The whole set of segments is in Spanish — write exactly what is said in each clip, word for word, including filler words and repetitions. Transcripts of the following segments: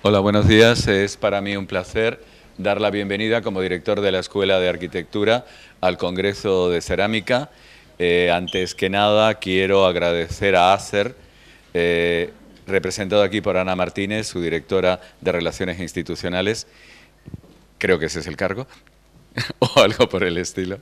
Hola, buenos días. Es para mí un placer dar la bienvenida como director de la Escuela de Arquitectura al Congreso de Cerámica. Eh, antes que nada, quiero agradecer a ACER, eh, representado aquí por Ana Martínez, su directora de Relaciones Institucionales. Creo que ese es el cargo, o algo por el estilo.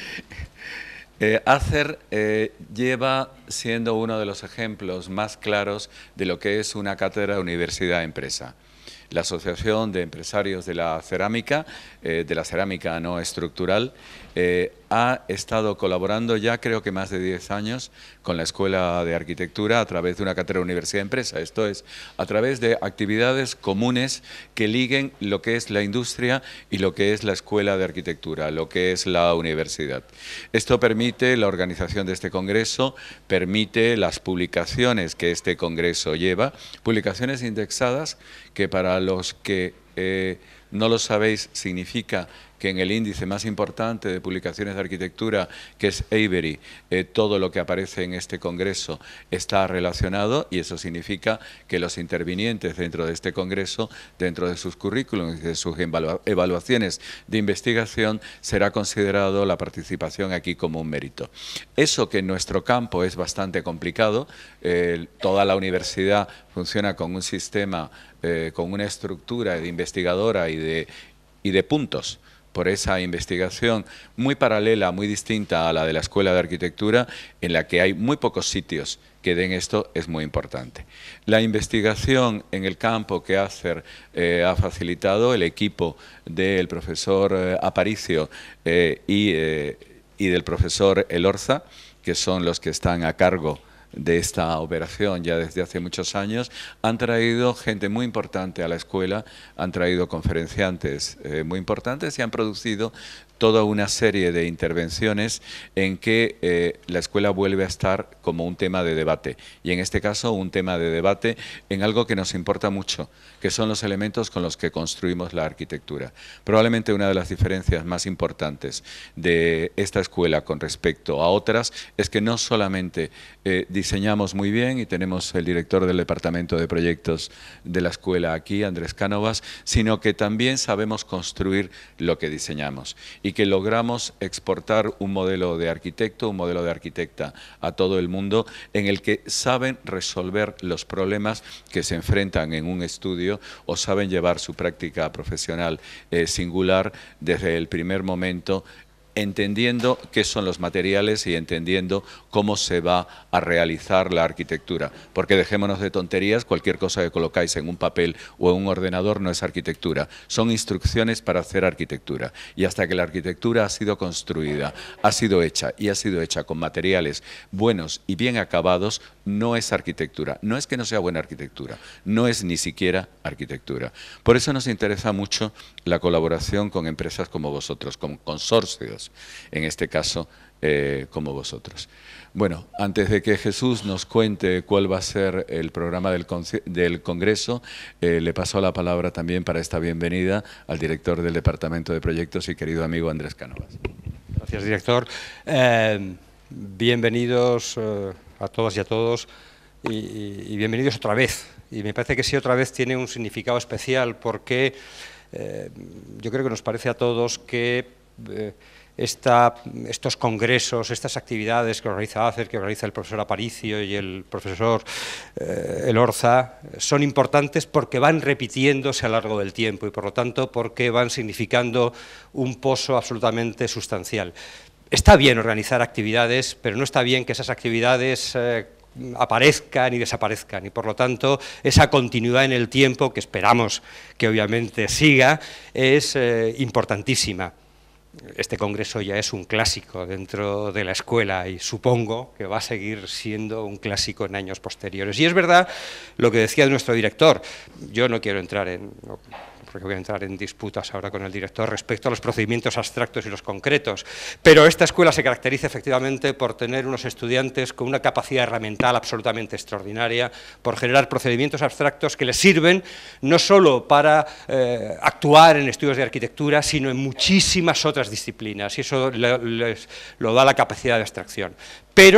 Eh, ACER eh, lleva siendo uno de los ejemplos más claros de lo que es una cátedra universidad-empresa. La Asociación de Empresarios de la Cerámica, eh, de la cerámica no estructural, eh, ha estado colaborando ya creo que más de diez años con la Escuela de Arquitectura a través de una cátedra universidad-empresa. Esto es, a través de actividades comunes que liguen lo que es la industria y lo que es la Escuela de Arquitectura, lo que es la universidad. Esto permite la organización de este congreso, permite las publicaciones que este congreso lleva, publicaciones indexadas que para los que eh, no lo sabéis significa que en el índice más importante de publicaciones de arquitectura, que es Avery, eh, todo lo que aparece en este congreso está relacionado, y eso significa que los intervinientes dentro de este congreso, dentro de sus currículums y de sus evalu evaluaciones de investigación, será considerado la participación aquí como un mérito. Eso que en nuestro campo es bastante complicado, eh, toda la universidad funciona con un sistema, eh, con una estructura de investigadora y de, y de puntos, por esa investigación muy paralela, muy distinta a la de la Escuela de Arquitectura, en la que hay muy pocos sitios que den esto, es muy importante. La investigación en el campo que ACER eh, ha facilitado, el equipo del profesor eh, Aparicio eh, y, eh, y del profesor Elorza, que son los que están a cargo de esta operación ya desde hace muchos años, han traído gente muy importante a la escuela, han traído conferenciantes eh, muy importantes y han producido toda una serie de intervenciones en que eh, la escuela vuelve a estar como un tema de debate, y en este caso un tema de debate en algo que nos importa mucho, que son los elementos con los que construimos la arquitectura. Probablemente una de las diferencias más importantes de esta escuela con respecto a otras es que no solamente eh, diseñamos muy bien, y tenemos el director del departamento de proyectos de la escuela aquí, Andrés Cánovas, sino que también sabemos construir lo que diseñamos, y que logramos exportar un modelo de arquitecto, un modelo de arquitecta a todo el mundo, en el que saben resolver los problemas que se enfrentan en un estudio o saben llevar su práctica profesional eh, singular desde el primer momento, entendiendo qué son los materiales y entendiendo cómo se va a realizar la arquitectura. Porque dejémonos de tonterías, cualquier cosa que colocáis en un papel o en un ordenador no es arquitectura. Son instrucciones para hacer arquitectura. Y hasta que la arquitectura ha sido construida, ha sido hecha y ha sido hecha con materiales buenos y bien acabados, no es arquitectura. No es que no sea buena arquitectura, no es ni siquiera arquitectura. Por eso nos interesa mucho la colaboración con empresas como vosotros, con consorcios, en este caso eh, como vosotros. Bueno, antes de que Jesús nos cuente cuál va a ser el programa del, del Congreso, eh, le paso la palabra también para esta bienvenida al director del Departamento de Proyectos y querido amigo Andrés Cánovas. Gracias, director. Eh, bienvenidos eh, a todas y a todos y, y bienvenidos otra vez. Y me parece que sí, otra vez tiene un significado especial porque eh, yo creo que nos parece a todos que eh, Esta, estos congresos, estas actividades que organiza ACER, que organiza el profesor Aparicio y el profesor eh, Elorza, son importantes porque van repitiéndose a lo largo del tiempo y por lo tanto porque van significando un pozo absolutamente sustancial. Está bien organizar actividades, pero no está bien que esas actividades eh, aparezcan y desaparezcan, y por lo tanto esa continuidad en el tiempo, que esperamos que obviamente siga, es eh, importantísima. Este congreso ya es un clásico dentro de la escuela y supongo que va a seguir siendo un clásico en años posteriores. Y es verdad lo que decía nuestro director, yo no quiero entrar en... No, porque voy a entrar en disputas ahora con el director respecto a los procedimientos abstractos y los concretos, pero esta escuela se caracteriza efectivamente por tener unos estudiantes con una capacidad herramental absolutamente extraordinaria, por generar procedimientos abstractos que les sirven no solo para eh, actuar en estudios de arquitectura, sino en muchísimas otras disciplinas, y eso les, les, lo da la capacidad de abstracción. Pero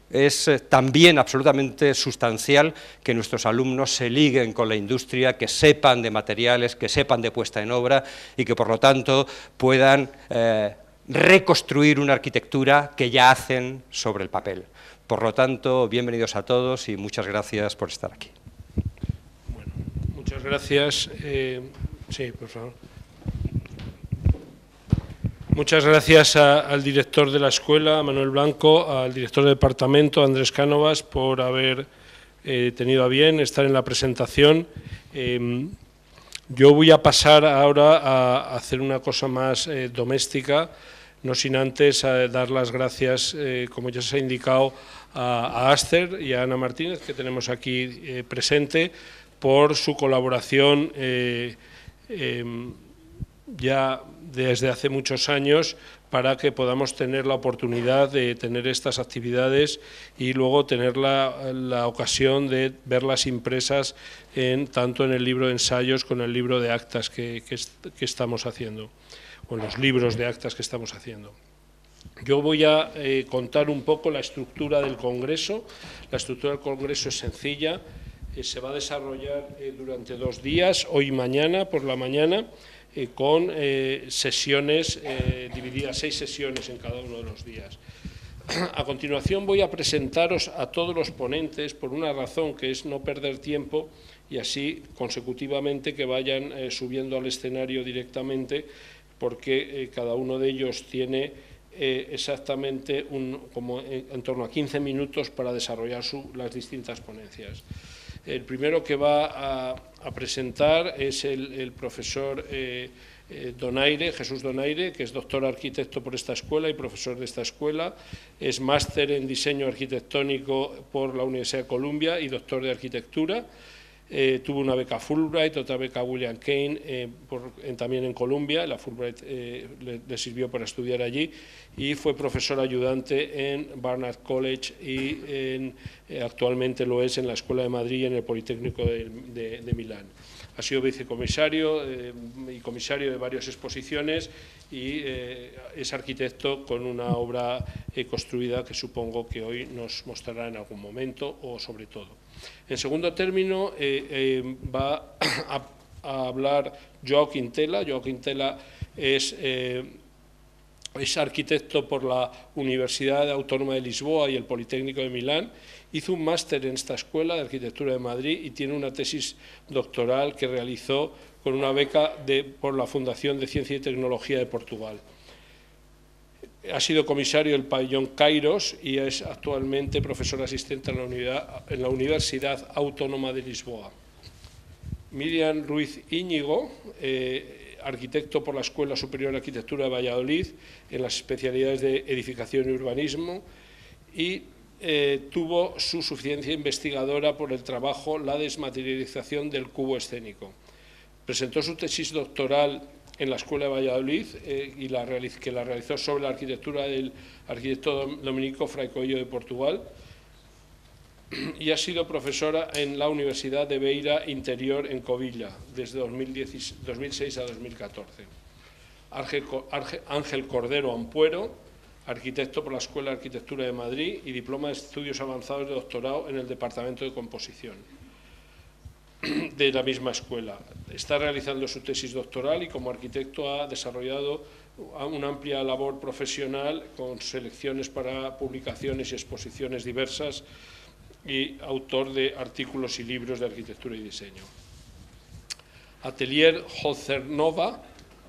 es eh, también absolutamente sustancial que nuestros alumnos se liguen con la industria, que sepan de materiales, que sepan de puesta en obra y que, por lo tanto, puedan eh, reconstruir una arquitectura que ya hacen sobre el papel. Por lo tanto, bienvenidos a todos y muchas gracias por estar aquí. Bueno, muchas gracias. Eh, sí, por favor. Muchas gracias a, al director de la escuela, Manuel Blanco, al director del departamento, Andrés Cánovas, por haber eh, tenido a bien estar en la presentación. Eh, yo voy a pasar ahora a, a hacer una cosa más eh, doméstica, no sin antes a dar las gracias, eh, como ya se ha indicado, a, a Aster y a Ana Martínez, que tenemos aquí eh, presente, por su colaboración eh, eh, ya desde hace muchos años para que podamos tener la oportunidad de tener estas actividades y luego tener la, la ocasión de verlas impresas en, tanto en el libro de ensayos como en el libro de actas que, que, que estamos haciendo, o en los libros de actas que estamos haciendo. Yo voy a eh, contar un poco la estructura del Congreso. La estructura del Congreso es sencilla, eh, se va a desarrollar eh, durante dos días, hoy y mañana, por la mañana, Eh, con eh, sesiones eh, divididas, seis sesiones en cada uno de los días. A continuación voy a presentaros a todos los ponentes por una razón, que es no perder tiempo y así consecutivamente que vayan eh, subiendo al escenario directamente, porque eh, cada uno de ellos tiene eh, exactamente un, como en, en torno a quince minutos para desarrollar su, las distintas ponencias. El primero que va a, a presentar es el, el profesor eh, eh, Donaire, Jesús Donaire, que es doctor arquitecto por esta escuela y profesor de esta escuela, es máster en diseño arquitectónico por la Universidad de Columbia y doctor de arquitectura. Eh, tuvo una beca Fulbright, otra beca William Kane, eh, por, en, también en Columbia, la Fulbright eh, le, le sirvió para estudiar allí, y fue profesor ayudante en Barnard College y en, eh, actualmente lo es en la Escuela de Madrid y en el Politécnico de, de, de Milán. Ha sido vicecomisario eh, y comisario de varias exposiciones y eh, es arquitecto con una obra eh, construida que supongo que hoy nos mostrará en algún momento o sobre todo. En segundo término, eh, eh, va a, a hablar Joao Quintela. Joao Quintela es, eh, es arquitecto por la Universidad Autónoma de Lisboa y el Politécnico de Milán. Hizo un máster en esta escuela de arquitectura de Madrid y tiene una tesis doctoral que realizó con una beca de, por la Fundación de Ciencia y Tecnología de Portugal. Ha sido comisario del pabellón Kairos y es actualmente profesor asistente en la, unidad, en la Universidad Autónoma de Lisboa. Miriam Ruiz Íñigo, eh, arquitecto por la Escuela Superior de Arquitectura de Valladolid en las especialidades de edificación y urbanismo, y eh, tuvo su suficiencia investigadora por el trabajo La desmaterialización del cubo escénico. Presentó su tesis doctoral en la Escuela de Valladolid eh, y la que la realizó sobre la arquitectura del arquitecto Dominico Fraicoello de Portugal, y ha sido profesora en la Universidad de Beira Interior en Covilla desde dos mil seis a dos mil catorce. Ángel Cordero Ampuero, arquitecto por la Escuela de Arquitectura de Madrid y diploma de estudios avanzados de doctorado en el Departamento de Composición de la misma escuela. Está realizando su tesis doctoral y como arquitecto ha desarrollado una amplia labor profesional con selecciones para publicaciones y exposiciones diversas y autor de artículos y libros de arquitectura y diseño. Atelier Holzernova,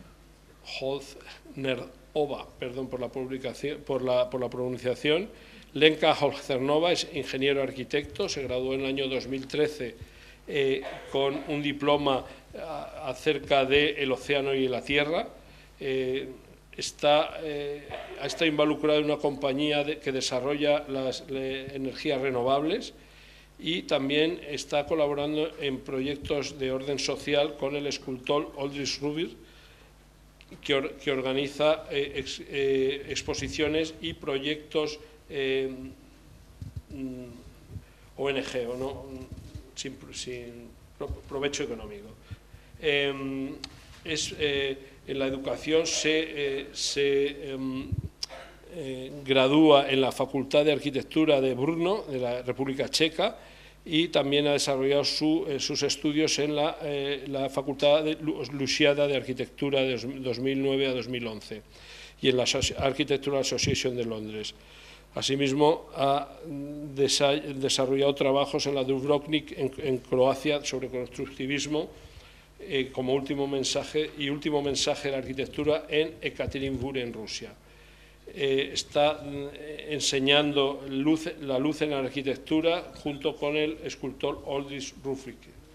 Holznerova, perdón por la, publicación, por la, por la pronunciación. Lenka Holzernova es ingeniero arquitecto, se graduó en el año dos mil trece Eh, con un diploma a, acerca del océano y la tierra. Eh, está, eh, ha estado involucrado en una compañía de, que desarrolla las le, energías renovables y también está colaborando en proyectos de orden social con el escultor Aldrich Rubir, que, or, que organiza eh, ex, eh, exposiciones y proyectos eh, O N G, o no, Sin, sin provecho económico. Eh, es, eh, en la educación se, eh, se eh, eh, gradúa en la Facultad de Arquitectura de Brno, de la República Checa, y también ha desarrollado su, eh, sus estudios en la, eh, la Facultad de Lusíada de Arquitectura de dos mil nueve a dos mil once y en la Architectural Association de Londres. Asimismo, ha desarrollado trabajos en la Dubrovnik, en, en Croacia, sobre constructivismo, eh, como último mensaje, y último mensaje de la arquitectura en Ekaterinburg, en Rusia. Eh, está eh, enseñando luz, la luz en la arquitectura junto con el escultor Oldrich Rufrik.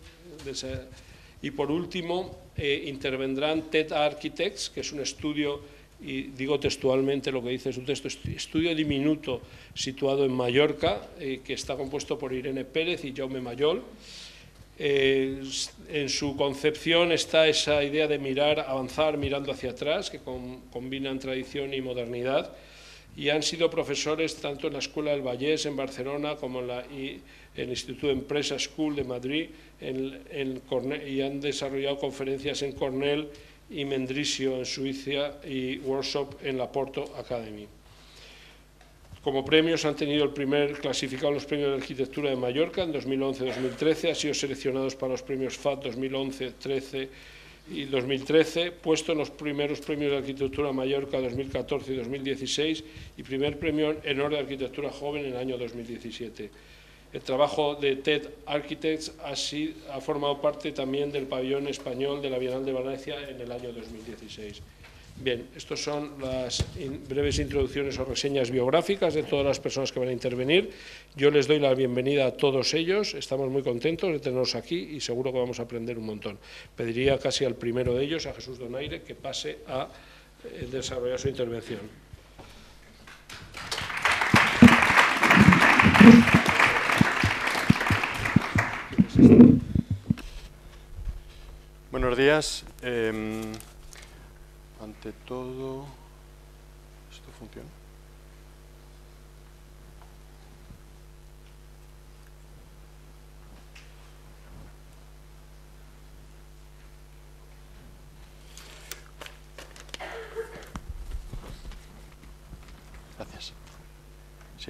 Y por último, eh, intervendrán TED Architects, que es un estudio, y digo textualmente lo que dice su texto, estudio diminuto situado en Mallorca, eh, que está compuesto por Irene Pérez y Jaume Mayol. Eh, en su concepción está esa idea de mirar, avanzar mirando hacia atrás, que con, combinan tradición y modernidad, y han sido profesores tanto en la Escuela del Vallès en Barcelona como en, la, y, en el Instituto de Empresa School de Madrid, en, en Cornell, y han desarrollado conferencias en Cornell y Mendrisio en Suiza y workshop en la Porto Academy. Como premios han tenido el primer clasificado en los premios de arquitectura de Mallorca en dos mil once dos mil trece, han sido seleccionados para los premios F A D dos mil once, trece y dos mil trece, puesto en los primeros premios de arquitectura de Mallorca dos mil catorce y dos mil dieciséis y primer premio en honor de arquitectura joven en el año dos mil diecisiete. El trabajo de TED Architects ha, sido, ha formado parte también del pabellón español de la Bienal de Valencia en el año dos mil dieciséis. Bien, estas son las in, breves introducciones o reseñas biográficas de todas las personas que van a intervenir. Yo les doy la bienvenida a todos ellos, estamos muy contentos de tenerlos aquí y seguro que vamos a aprender un montón. Pediría casi al primero de ellos, a Jesús Donaire, que pase a eh, desarrollar su intervención. Buenos días. Eh, ante todo, ¿esto funciona? Gracias. Sí.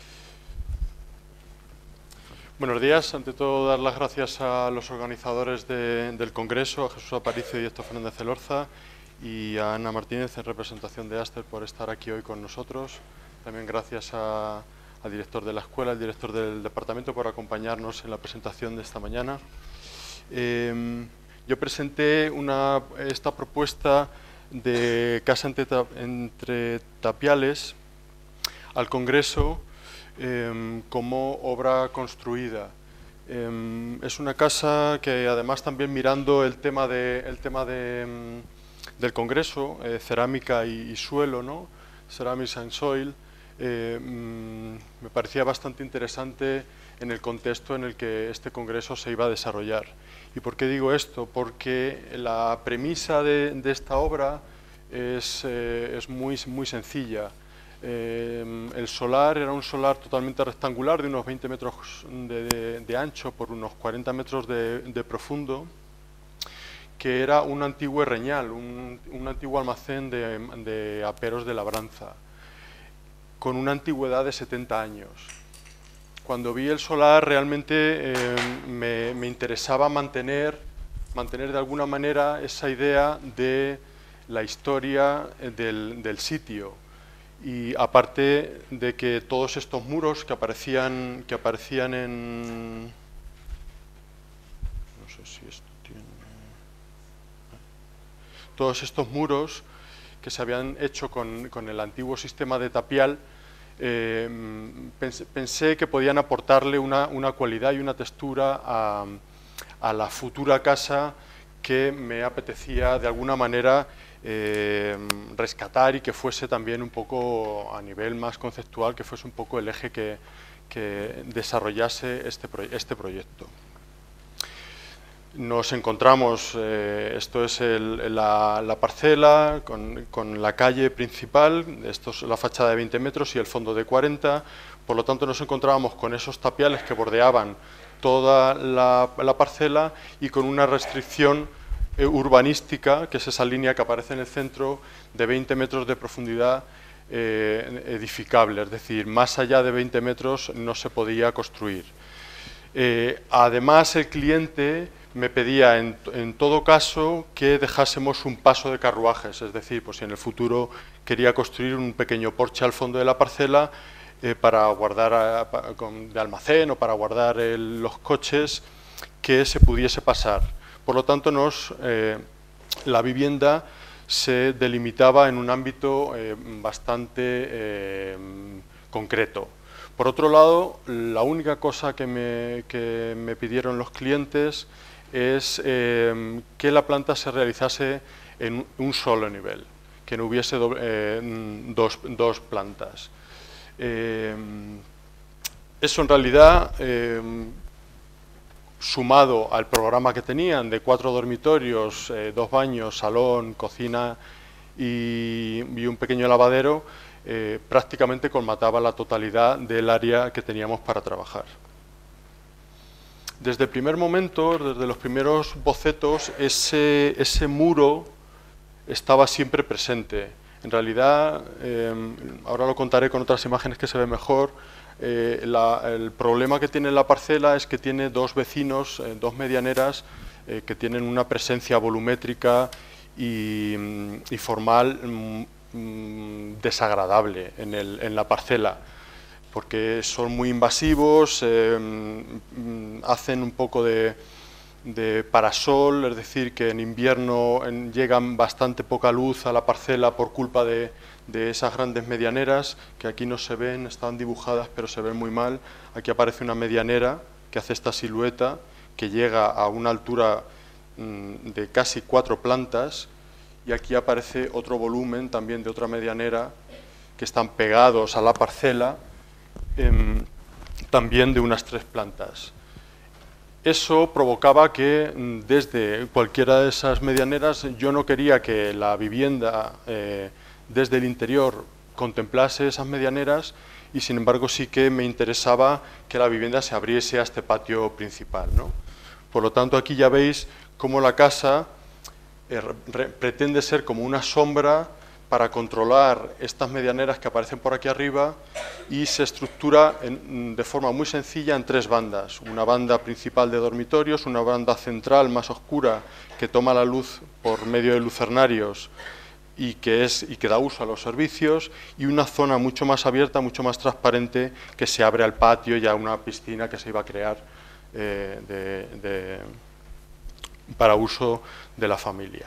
Buenos días. Ante todo, dar las gracias a los organizadores de, del Congreso, a Jesús Aparicio y Héctor Fernández Elorza, y a Ana Martínez, en representación de Aster, por estar aquí hoy con nosotros. También gracias a, al director de la escuela, al director del departamento, por acompañarnos en la presentación de esta mañana. Eh, yo presenté una, esta propuesta de casa entre, entre tapiales al Congreso eh, como obra construida. Eh, es una casa que, además, también mirando el tema de, el tema de del Congreso, eh, cerámica y, y suelo, ¿no? Ceramics and Soil, eh, mmm, me parecía bastante interesante en el contexto en el que este Congreso se iba a desarrollar. ¿Y por qué digo esto? Porque la premisa de, de esta obra es, eh, es muy, muy sencilla. Eh, el solar era un solar totalmente rectangular de unos veinte metros de, de, de ancho por unos cuarenta metros de, de profundo, que era un antiguo herreñal, un, un antiguo almacén de, de aperos de labranza, con una antigüedad de setenta años. Cuando vi el solar, realmente eh, me, me interesaba mantener, mantener de alguna manera esa idea de la historia del, del sitio. Y aparte de que todos estos muros que aparecían, que aparecían en... No sé si esto tiene... Todos estos muros que se habían hecho con, con el antiguo sistema de tapial, eh, pensé, pensé que podían aportarle una, una cualidad y una textura a, a la futura casa que me apetecía de alguna manera eh, rescatar, y que fuese también un poco, a nivel más conceptual, que fuese un poco el eje que, que desarrollase este, este proyecto. Nos encontramos, eh, esto es el, la, la parcela con, con la calle principal, esto es la fachada de veinte metros y el fondo de cuarenta, por lo tanto nos encontrábamos con esos tapiales que bordeaban toda la, la parcela, y con una restricción eh, urbanística, que es esa línea que aparece en el centro, de veinte metros de profundidad eh, edificable, es decir, más allá de veinte metros no se podía construir. Eh, además, el cliente me pedía en, en todo caso que dejásemos un paso de carruajes, es decir, pues si en el futuro quería construir un pequeño porche al fondo de la parcela eh, para guardar a, pa, con, de almacén o para guardar el, los coches, que se pudiese pasar. Por lo tanto, nos, eh, la vivienda se delimitaba en un ámbito eh, bastante eh, concreto. Por otro lado, la única cosa que me, que me pidieron los clientes es eh, que la planta se realizase en un solo nivel, que no hubiese doble, eh, dos, dos plantas. Eh, eso en realidad, eh, sumado al programa que tenían de cuatro dormitorios, eh, dos baños, salón, cocina y, y un pequeño lavadero, eh, prácticamente colmataba la totalidad del área que teníamos para trabajar. Desde el primer momento, desde los primeros bocetos, ese, ese muro estaba siempre presente. En realidad, eh, ahora lo contaré con otras imágenes que se ve mejor, eh, la, el problema que tiene la parcela es que tiene dos vecinos, eh, dos medianeras, eh, que tienen una presencia volumétrica y, y formal mm, desagradable en, el, en la parcela, porque son muy invasivos, eh, hacen un poco de, de parasol, es decir, que en invierno en, llegan bastante poca luz a la parcela por culpa de, de esas grandes medianeras, que aquí no se ven, están dibujadas pero se ven muy mal. Aquí aparece una medianera que hace esta silueta, que llega a una altura mm, de casi cuatro plantas, y aquí aparece otro volumen también de otra medianera, que están pegados a la parcela, Eh, también de unas tres plantas. Eso provocaba que desde cualquiera de esas medianeras yo no quería que la vivienda eh, desde el interior contemplase esas medianeras, y sin embargo sí que me interesaba que la vivienda se abriese a este patio principal, ¿no? Por lo tanto, aquí ya veis cómo la casa eh, pretende ser como una sombra para controlar estas medianeras que aparecen por aquí arriba, y se estructura en, de forma muy sencilla en tres bandas. Una banda principal de dormitorios, una banda central más oscura que toma la luz por medio de lucernarios y que, es, y que da uso a los servicios, y una zona mucho más abierta, mucho más transparente, que se abre al patio y a una piscina que se iba a crear eh, de, de, para uso de la familia.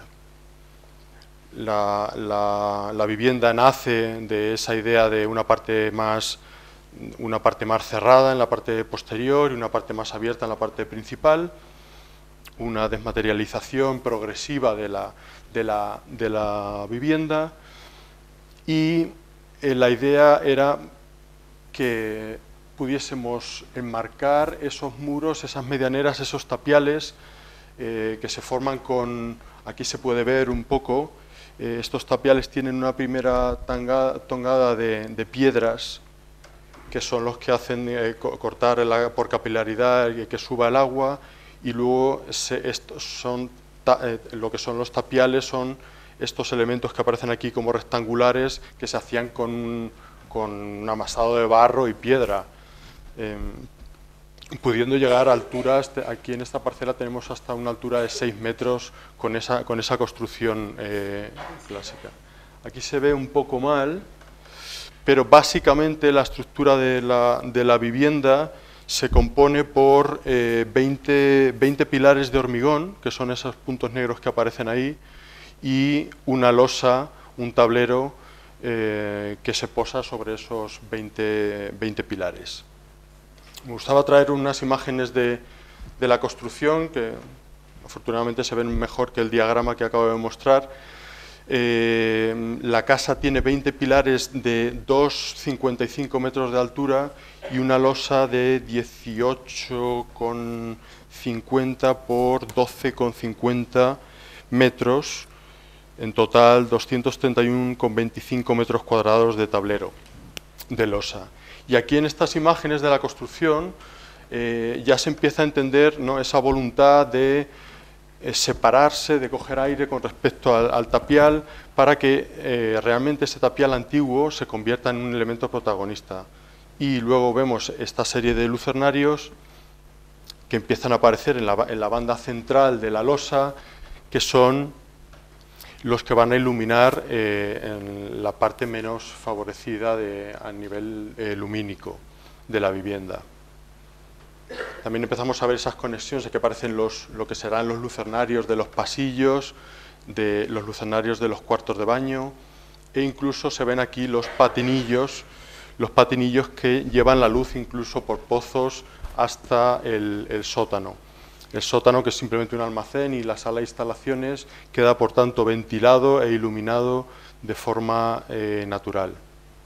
La, la, la vivienda nace de esa idea de una parte más una parte más cerrada en la parte posterior y una parte más abierta en la parte principal, una desmaterialización progresiva de la, de la, de la vivienda, y eh, la idea era que pudiésemos enmarcar esos muros, esas medianeras, esos tapiales eh, que se forman con, aquí se puede ver un poco. Eh, estos tapiales tienen una primera tanga, tongada de, de piedras, que son los que hacen eh, cortar el, por capilaridad y que suba el agua, y luego se, estos son ta, eh, lo que son los tapiales son estos elementos que aparecen aquí como rectangulares, que se hacían con, con un amasado de barro y piedra, eh, pudiendo llegar a alturas. Aquí en esta parcela tenemos hasta una altura de seis metros con esa, con esa construcción eh, clásica. Aquí se ve un poco mal, pero básicamente la estructura de la, de la vivienda se compone por eh, veinte, veinte pilares de hormigón, que son esos puntos negros que aparecen ahí, y una losa, un tablero eh, que se posa sobre esos veinte, veinte pilares. Me gustaba traer unas imágenes de, de la construcción, que afortunadamente se ven mejor que el diagrama que acabo de mostrar. Eh, la casa tiene veinte pilares de dos coma cincuenta y cinco metros de altura y una losa de dieciocho coma cincuenta por doce coma cincuenta metros, en total doscientos treinta y uno coma veinticinco metros cuadrados de tablero de losa. Y aquí en estas imágenes de la construcción eh, ya se empieza a entender, ¿no?, esa voluntad de eh, separarse, de coger aire con respecto al, al tapial, para que eh, realmente ese tapial antiguo se convierta en un elemento protagonista. Y luego vemos esta serie de lucernarios que empiezan a aparecer en la, en la banda central de la losa, que son los que van a iluminar eh, en la parte menos favorecida de, a nivel eh, lumínico de la vivienda. También empezamos a ver esas conexiones de que aparecen los, lo que serán los lucernarios de los pasillos, de los lucernarios de los cuartos de baño, e incluso se ven aquí los patinillos, los patinillos que llevan la luz incluso por pozos hasta el, el sótano. El sótano, que es simplemente un almacén, y la sala de instalaciones queda por tanto ventilado e iluminado de forma eh, natural.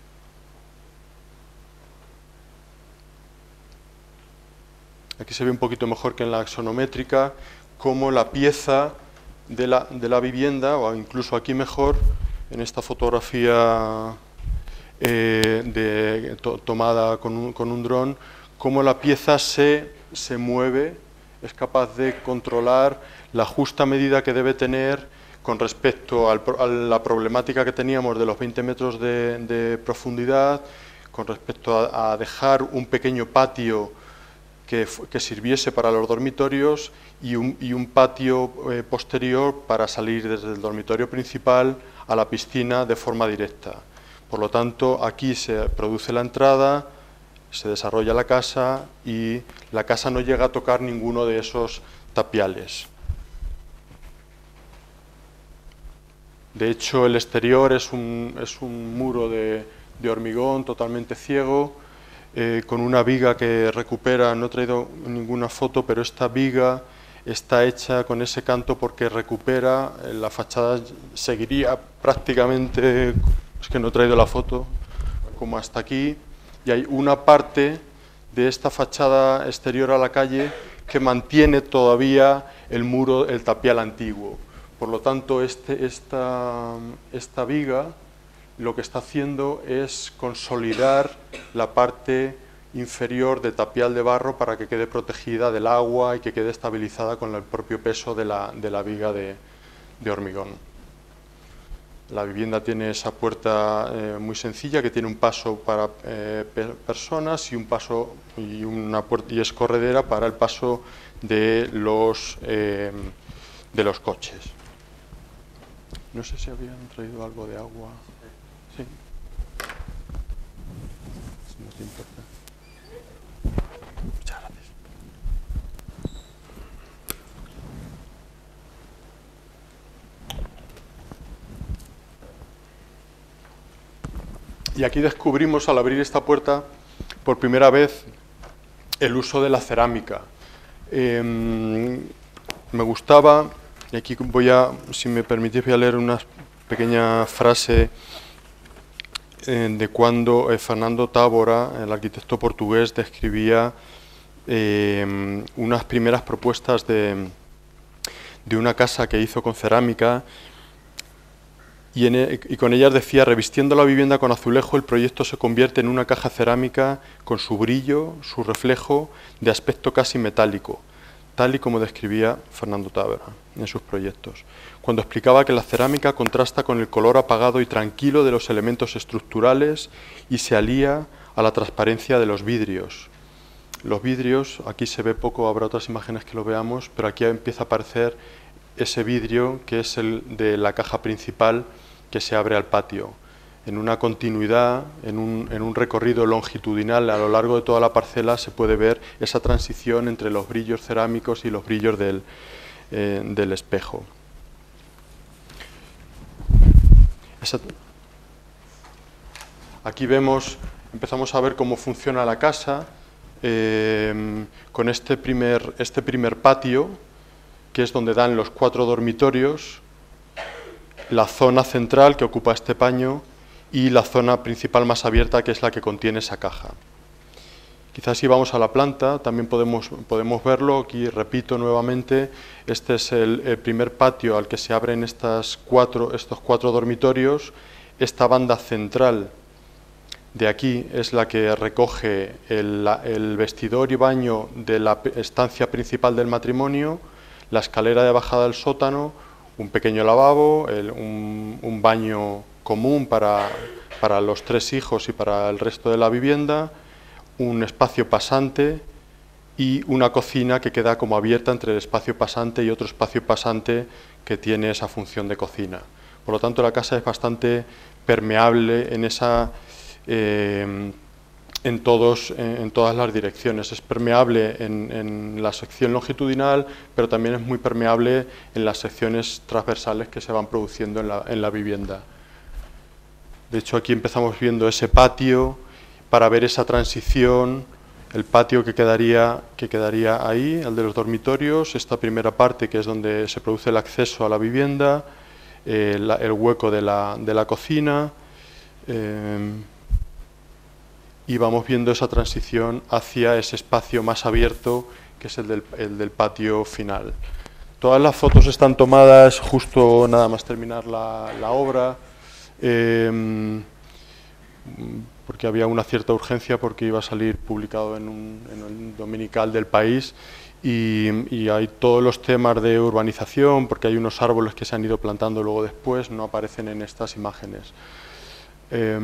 Aquí se ve un poquito mejor que en la axonométrica cómo la pieza de la, de la vivienda, o incluso aquí mejor, en esta fotografía eh, de, to, tomada con un, con un dron, cómo la pieza se, se mueve, es capaz de controlar la justa medida que debe tener con respecto al, a la problemática que teníamos de los veinte metros de, de profundidad, con respecto a, a dejar un pequeño patio que, que sirviese para los dormitorios y un, y un patio eh, posterior para salir desde el dormitorio principal a la piscina de forma directa. Por lo tanto, aquí se produce la entrada, se desarrolla la casa y la casa no llega a tocar ninguno de esos tapiales. De hecho, el exterior es un, es un muro de, de hormigón totalmente ciego, eh, con una viga que recupera, no he traído ninguna foto, pero esta viga está hecha con ese canto porque recupera, la fachada seguiría prácticamente, es que no he traído la foto, como hasta aquí, y hay una parte de esta fachada exterior a la calle que mantiene todavía el muro, el tapial antiguo. Por lo tanto, este, esta, esta viga lo que está haciendo es consolidar la parte inferior de tapial de barro para que quede protegida del agua y que quede estabilizada con el propio peso de la, de la viga de, de hormigón. La vivienda tiene esa puerta eh, muy sencilla, que tiene un paso para eh, personas y un paso y una puerta y es corredera para el paso de los eh, de los coches. No sé si habían traído algo de agua. Sí. Si no te importa. Muchas gracias. Y aquí descubrimos, al abrir esta puerta, por primera vez, el uso de la cerámica. Eh, me gustaba, y aquí voy a, si me permitís, voy a leer una pequeña frase eh, de cuando eh, Fernando Távora, el arquitecto portugués, describía eh, unas primeras propuestas de, de una casa que hizo con cerámica. Y, en, y con ellas decía: revistiendo la vivienda con azulejo, el proyecto se convierte en una caja cerámica con su brillo, su reflejo, de aspecto casi metálico, tal y como describía Fernando Távora en sus proyectos, cuando explicaba que la cerámica contrasta con el color apagado y tranquilo de los elementos estructurales y se alía a la transparencia de los vidrios. Los vidrios, aquí se ve poco, habrá otras imágenes que lo veamos, pero aquí empieza a aparecer ese vidrio que es el de la caja principal que se abre al patio, en una continuidad, en un, en un recorrido longitudinal a lo largo de toda la parcela se puede ver esa transición entre los brillos cerámicos y los brillos del, eh, del espejo. Esa, aquí vemos, empezamos a ver cómo funciona la casa eh, con este primer, este primer patio, que es donde dan los cuatro dormitorios, la zona central que ocupa este paño y la zona principal más abierta, que es la que contiene esa caja. Quizás si vamos a la planta también podemos, podemos verlo. Aquí repito nuevamente, este es el, el primer patio al que se abren estas cuatro, estos cuatro dormitorios. Esta banda central de aquí es la que recoge el, el vestidor y baño de la estancia principal del matrimonio. la escalera de bajada del sótano, un pequeño lavabo, el, un, un baño común para, para los tres hijos y para el resto de la vivienda, un espacio pasante y una cocina que queda como abierta entre el espacio pasante y otro espacio pasante que tiene esa función de cocina. Por lo tanto, la casa es bastante permeable en, esa, eh, en, todos, en, en todas las direcciones. Es permeable en, en la sección longitudinal, pero también es muy permeable en las secciones transversales que se van produciendo en la, en la vivienda. De hecho, aquí empezamos viendo ese patio para ver esa transición, el patio que quedaría, que quedaría ahí, el de los dormitorios, esta primera parte que es donde se produce el acceso a la vivienda, eh, la, el hueco de la, de la cocina, eh, y vamos viendo esa transición hacia ese espacio más abierto que es el del, el del patio final. Todas las fotos están tomadas justo nada más terminar la, la obra, eh, porque había una cierta urgencia porque iba a salir publicado en un, en un dominical del País y, y hay todos los temas de urbanización porque hay unos árboles que se han ido plantando luego después, no aparecen en estas imágenes. Eh,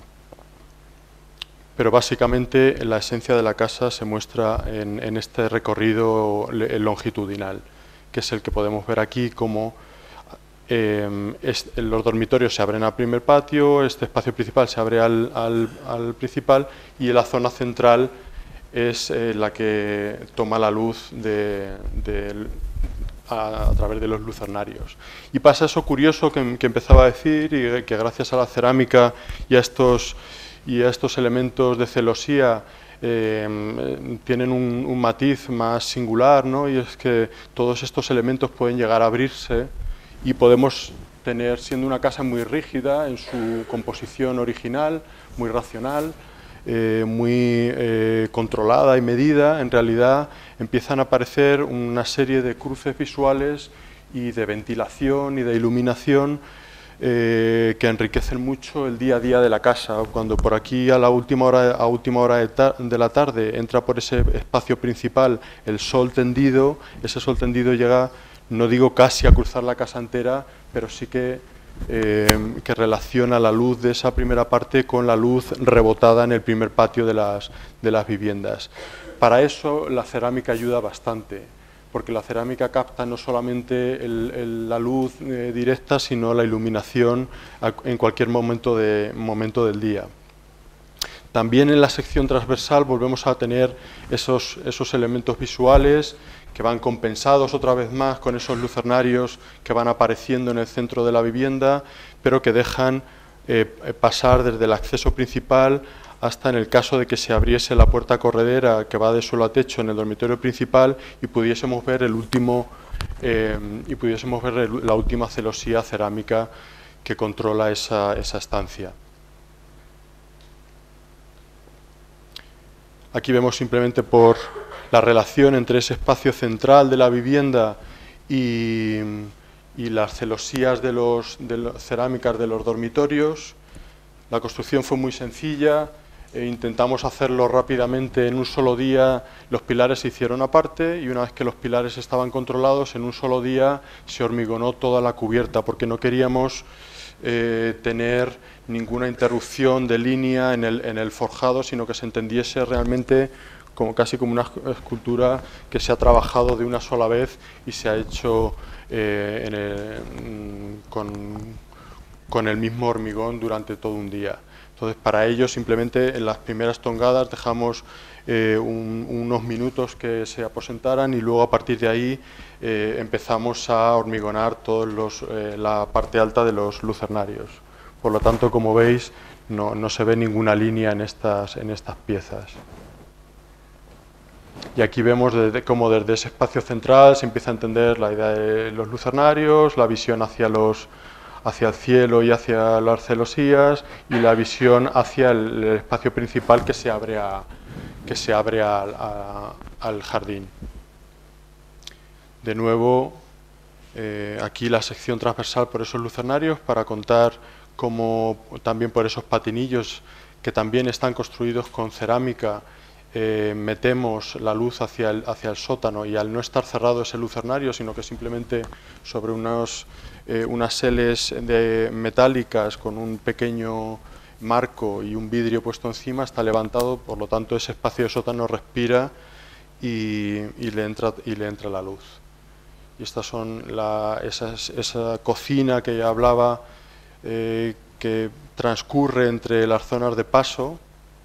pero básicamente la esencia de la casa se muestra en, en este recorrido longitudinal, que es el que podemos ver aquí como Eh, es, los dormitorios se abren al primer patio, este espacio principal se abre al, al, al principal y la zona central es eh, la que toma la luz de, de, a, a través de los lucernarios. Y pasa eso curioso que, que empezaba a decir y que gracias a la cerámica y a estos, y a estos elementos de celosía eh, tienen un, un matiz más singular, ¿no? Y es que todos estos elementos pueden llegar a abrirse y podemos tener, siendo una casa muy rígida en su composición original, muy racional, eh, muy eh, controlada y medida, en realidad empiezan a aparecer una serie de cruces visuales y de ventilación y de iluminación eh, que enriquecen mucho el día a día de la casa. Cuando por aquí a la última hora, a última hora de, de la tarde entra por ese espacio principal el sol tendido, ese sol tendido llega, no digo casi a cruzar la casa entera, pero sí que, eh, que relaciona la luz de esa primera parte con la luz rebotada en el primer patio de las, de las viviendas. Para eso la cerámica ayuda bastante, porque la cerámica capta no solamente el, el, la luz eh, directa, sino la iluminación a, en cualquier momento, de, momento del día. También en la sección transversal volvemos a tener esos, esos elementos visuales que van compensados otra vez más con esos lucernarios que van apareciendo en el centro de la vivienda, pero que dejan eh, pasar desde el acceso principal hasta en el caso de que se abriese la puerta corredera que va de suelo a techo en el dormitorio principal y pudiésemos ver el último eh, y pudiésemos ver el, la última celosía cerámica que controla esa, esa estancia. Aquí vemos simplemente por la relación entre ese espacio central de la vivienda y, y las celosías de los, de los cerámicas de los dormitorios. La construcción fue muy sencilla, e intentamos hacerlo rápidamente en un solo día. Los pilares se hicieron aparte y una vez que los pilares estaban controlados, en un solo día se hormigonó toda la cubierta porque no queríamos eh, tener ninguna interrupción de línea en el, en el forjado, sino que se entendiese realmente como casi como una escultura que se ha trabajado de una sola vez y se ha hecho eh, en el, con, con el mismo hormigón durante todo un día. Entonces, para ello, simplemente en las primeras tongadas dejamos eh, un, unos minutos que se aposentaran y luego a partir de ahí eh, empezamos a hormigonar todos los, eh, la parte alta de los lucernarios. Por lo tanto, como veis, no, no se ve ninguna línea en estas, en estas piezas. Y aquí vemos desde, cómo desde ese espacio central se empieza a entender la idea de los lucernarios, la visión hacia, los, hacia el cielo y hacia las celosías y la visión hacia el, el espacio principal que se abre, a, que se abre a, a, al jardín. De nuevo, eh, aquí la sección transversal por esos lucernarios para contar cómo también por esos patinillos que también están construidos con cerámica eh, metemos la luz hacia el, hacia el sótano y al no estar cerrado ese lucernario, sino que simplemente sobre unos, eh, unas seles de metálicas con un pequeño marco y un vidrio puesto encima, está levantado, por lo tanto ese espacio de sótano respira y, y, le, entra, y le entra la luz. Y estas son la, esas, esa cocina que ya hablaba, eh, que transcurre entre las zonas de paso,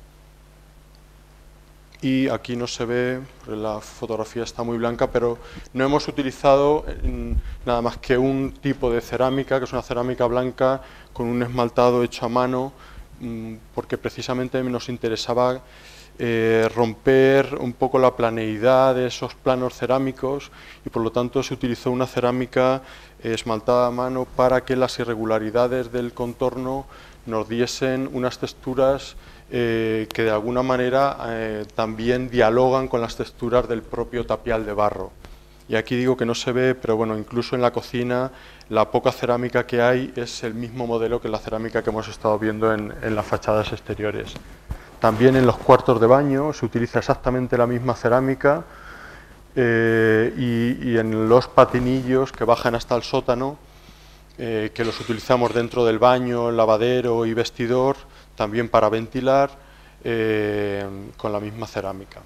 y aquí no se ve, la fotografía está muy blanca, pero no hemos utilizado nada más que un tipo de cerámica, que es una cerámica blanca con un esmaltado hecho a mano, porque precisamente nos interesaba eh, romper un poco la planeidad de esos planos cerámicos, y por lo tanto se utilizó una cerámica esmaltada a mano para que las irregularidades del contorno nos diesen unas texturas eh, que de alguna manera eh, también dialogan con las texturas del propio tapial de barro. Y aquí digo que no se ve, pero bueno, incluso en la cocina la poca cerámica que hay es el mismo modelo que la cerámica que hemos estado viendo en, en las fachadas exteriores. También en los cuartos de baño se utiliza exactamente la misma cerámica, eh, y, y en los patinillos que bajan hasta el sótano, eh, que los utilizamos dentro del baño, lavadero y vestidor, también para ventilar, eh, con la misma cerámica.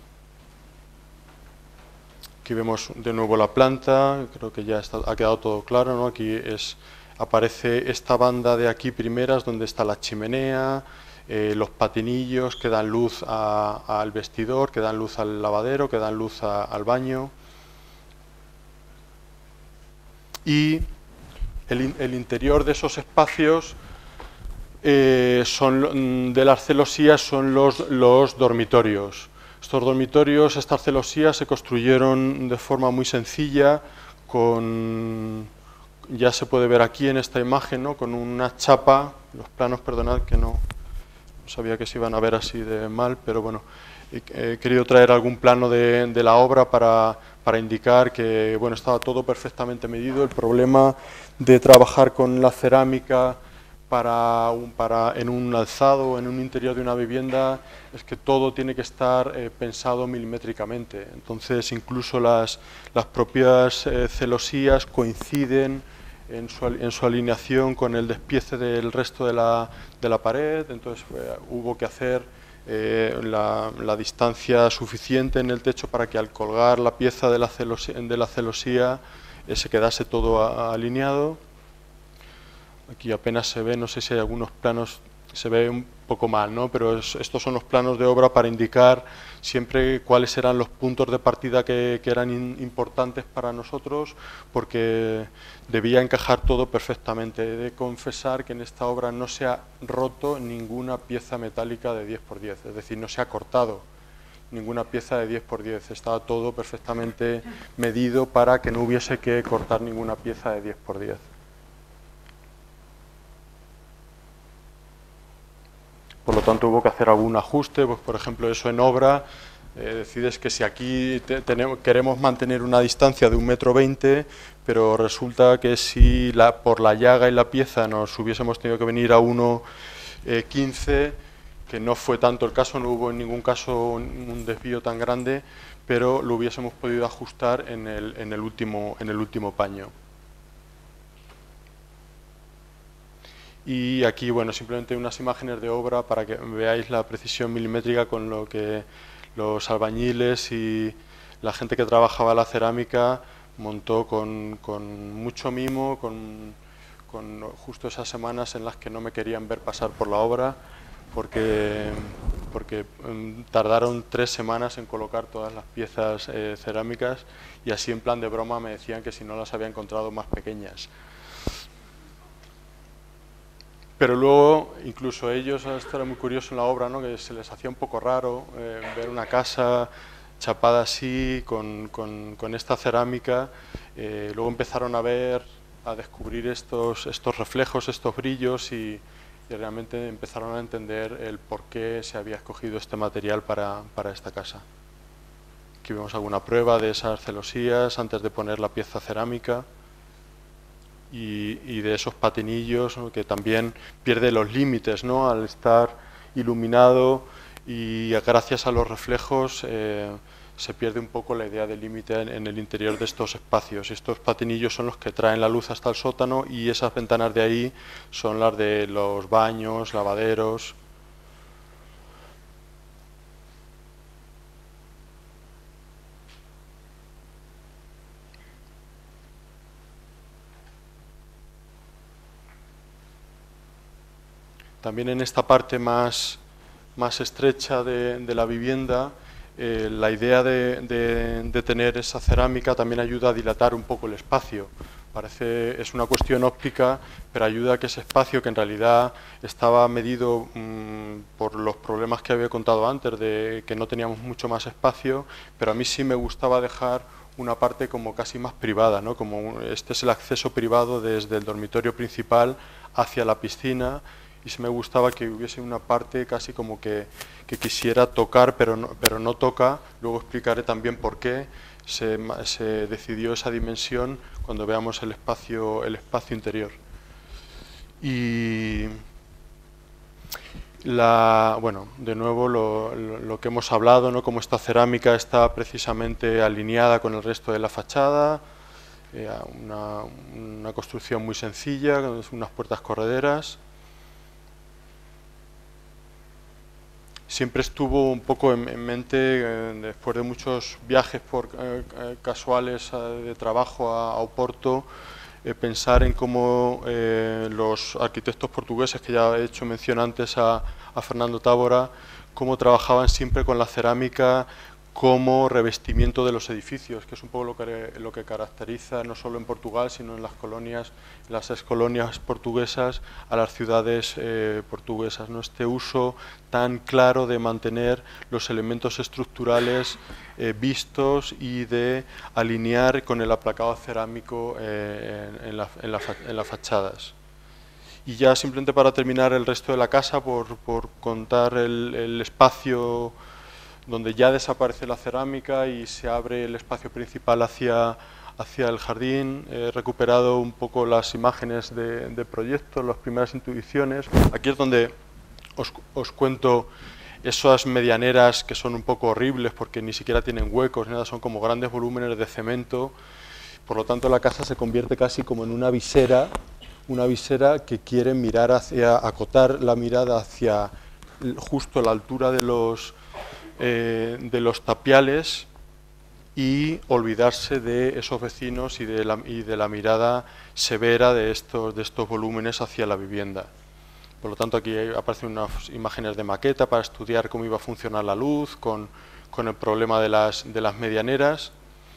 Aquí vemos de nuevo la planta, creo que ya está, ha quedado todo claro, ¿no? Aquí es, aparece esta banda de aquí primeras donde está la chimenea, eh, los patinillos que dan luz a, al vestidor, que dan luz al lavadero, que dan luz a, al baño. Y el, el interior de esos espacios eh, son, de las celosías son los, los dormitorios. Estos dormitorios, estas celosías se construyeron de forma muy sencilla, con, ya se puede ver aquí en esta imagen, ¿no? Con una chapa, los planos, perdonad que no, no sabía que se iban a ver así de mal, pero bueno, he, he querido traer algún plano de, de la obra para, para indicar que bueno, estaba todo perfectamente medido. El problema de trabajar con la cerámica Para un, para, en un alzado, en un interior de una vivienda, es que todo tiene que estar eh, pensado milimétricamente. Entonces, incluso las, las propias eh, celosías coinciden en su, en su alineación con el despiece del resto de la, de la pared. Entonces, eh, hubo que hacer eh, la, la distancia suficiente en el techo para que al colgar la pieza de la celosía, de la celosía eh, se quedase todo a, a alineado. Aquí apenas se ve, no sé si hay algunos planos, se ve un poco mal, ¿no? Pero es, estos son los planos de obra para indicar siempre cuáles eran los puntos de partida que, que eran in, importantes para nosotros, porque debía encajar todo perfectamente. He de confesar que en esta obra no se ha roto ninguna pieza metálica de diez por diez, es decir, no se ha cortado ninguna pieza de diez por diez, estaba todo perfectamente medido para que no hubiese que cortar ninguna pieza de diez por diez. Por lo tanto, hubo que hacer algún ajuste, pues por ejemplo, eso en obra, eh, decides que si aquí te, tenemos, queremos mantener una distancia de un metro veinte, pero resulta que si la, por la llaga y la pieza nos hubiésemos tenido que venir a uno quince, que no fue tanto el caso, no hubo en ningún caso un, un desvío tan grande, pero lo hubiésemos podido ajustar en el, en el, último, en el último paño. Y aquí, bueno, simplemente unas imágenes de obra para que veáis la precisión milimétrica con lo que los albañiles y la gente que trabajaba la cerámica montó con, con mucho mimo, con, con justo esas semanas en las que no me querían ver pasar por la obra, porque, porque um, tardaron tres semanas en colocar todas las piezas eh, cerámicas, y así en plan de broma me decían que si no las había encontrado más pequeñas. Pero luego, incluso ellos, esto era muy curioso en la obra, ¿no? Que se les hacía un poco raro eh, ver una casa chapada así, con, con, con esta cerámica. Eh, luego empezaron a ver, a descubrir estos, estos reflejos, estos brillos, y, y realmente empezaron a entender el por qué se había escogido este material para, para esta casa. Aquí vemos alguna prueba de esas celosías antes de poner la pieza cerámica. Y, y de esos patinillos, ¿no? Que también pierde los límites, ¿no? Al estar iluminado y gracias a los reflejos eh, se pierde un poco la idea de límite en, en el interior de estos espacios. Estos patinillos son los que traen la luz hasta el sótano y esas ventanas de ahí son las de los baños, lavaderos. También en esta parte más, más estrecha de, de la vivienda, eh, la idea de, de, de tener esa cerámica también ayuda a dilatar un poco el espacio. Parece, es una cuestión óptica, pero ayuda a que ese espacio, que en realidad estaba medido mmm, por los problemas que había contado antes, de que no teníamos mucho más espacio, pero a mí sí me gustaba dejar una parte como casi más privada, ¿no? Como un, este es el acceso privado desde el dormitorio principal hacia la piscina, y sí me gustaba que hubiese una parte casi como que, que quisiera tocar, pero no, pero no toca. Luego explicaré también por qué se, se decidió esa dimensión cuando veamos el espacio, el espacio interior. Y la, bueno, de nuevo lo, lo, lo que hemos hablado, ¿no? Cómo esta cerámica está precisamente alineada con el resto de la fachada, eh, una, una construcción muy sencilla, con unas puertas correderas. Siempre estuvo un poco en, en mente, eh, después de muchos viajes por, eh, casuales eh, de trabajo a, a Oporto, eh, pensar en cómo eh, los arquitectos portugueses, que ya he hecho mención antes a, a Fernando Tábora, cómo trabajaban siempre con la cerámica como revestimiento de los edificios, que es un poco lo que, lo que caracteriza no solo en Portugal, sino en las colonias, en las excolonias portuguesas, a las ciudades eh, portuguesas, ¿no? Este uso tan claro de mantener los elementos estructurales eh, vistos y de alinear con el aplacado cerámico eh, en, en, la, en, la, en las fachadas. Y ya simplemente para terminar el resto de la casa, por, por contar el, el espacio donde ya desaparece la cerámica y se abre el espacio principal hacia, hacia el jardín. He recuperado un poco las imágenes de, de proyectos, las primeras intuiciones. Aquí es donde os, os cuento esas medianeras que son un poco horribles porque ni siquiera tienen huecos, nada, son como grandes volúmenes de cemento. Por lo tanto, la casa se convierte casi como en una visera, una visera que quiere mirar hacia, acotar la mirada hacia justo la altura de los Eh, de los tapiales y olvidarse de esos vecinos y de la, y de la mirada severa de estos, de estos volúmenes hacia la vivienda. Por lo tanto, aquí aparecen unas imágenes de maqueta para estudiar cómo iba a funcionar la luz con, con el problema de las, de las medianeras.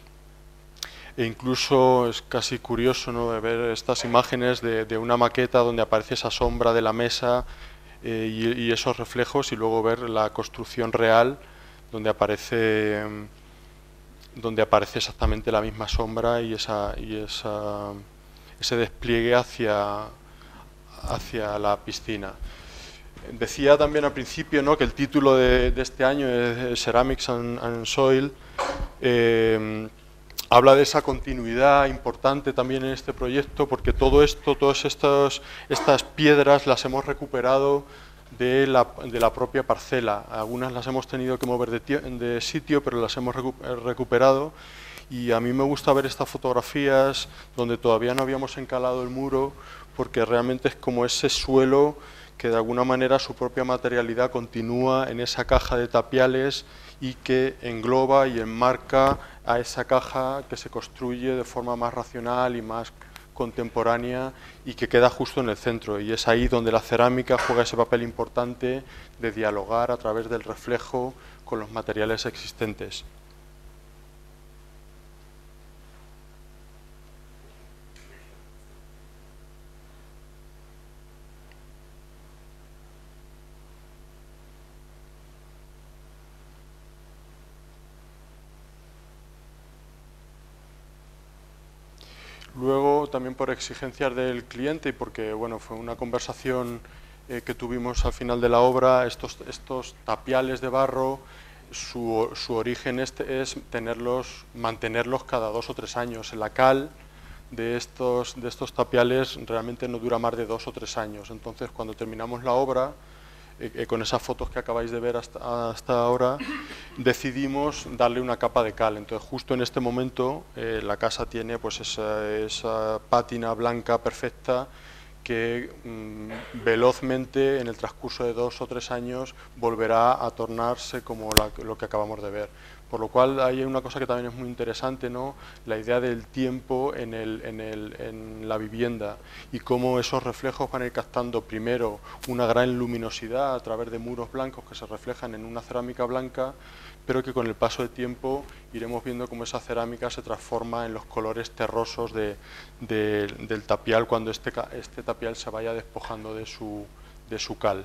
E incluso es casi curioso, ¿no?, ver estas imágenes de, de una maqueta donde aparece esa sombra de la mesa eh, y, y esos reflejos, y luego ver la construcción real donde aparece donde aparece exactamente la misma sombra y esa y esa ese despliegue hacia hacia la piscina. Decía también al principio, ¿no?, que el título de, de este año es Ceramics and, and Soil. Eh, habla de esa continuidad importante también en este proyecto, porque todo esto, todas estas, estas piedras las hemos recuperado de la, de la propia parcela. Algunas las hemos tenido que mover de, de sitio, pero las hemos recu recuperado. Y a mí me gusta ver estas fotografías donde todavía no habíamos encalado el muro, porque realmente es como ese suelo que de alguna manera su propia materialidad continúa en esa caja de tapiales y que engloba y enmarca a esa caja que se construye de forma más racional y más contemporánea y que queda justo en el centro. Y es ahí donde la cerámica juega ese papel importante de dialogar a través del reflejo con los materiales existentes. Luego, también por exigencias del cliente y porque bueno, fue una conversación eh, que tuvimos al final de la obra, estos, estos tapiales de barro, su, su origen este es tenerlos, mantenerlos cada dos o tres años. La cal de estos, de estos tapiales realmente no dura más de dos o tres años. Entonces, cuando terminamos la obra, eh, con esas fotos que acabáis de ver hasta, hasta ahora, decidimos darle una capa de cal. Entonces, justo en este momento, eh, la casa tiene pues esa, esa pátina blanca perfecta que mmm, velozmente, en el transcurso de dos o tres años, volverá a tornarse como la, lo que acabamos de ver. Por lo cual hay una cosa que también es muy interesante, ¿no? La idea del tiempo en, el, en, el, en la vivienda y cómo esos reflejos van a ir captando primero una gran luminosidad a través de muros blancos que se reflejan en una cerámica blanca, pero que con el paso del tiempo iremos viendo cómo esa cerámica se transforma en los colores terrosos de, de, del tapial cuando este, este tapial se vaya despojando de su, de su cal.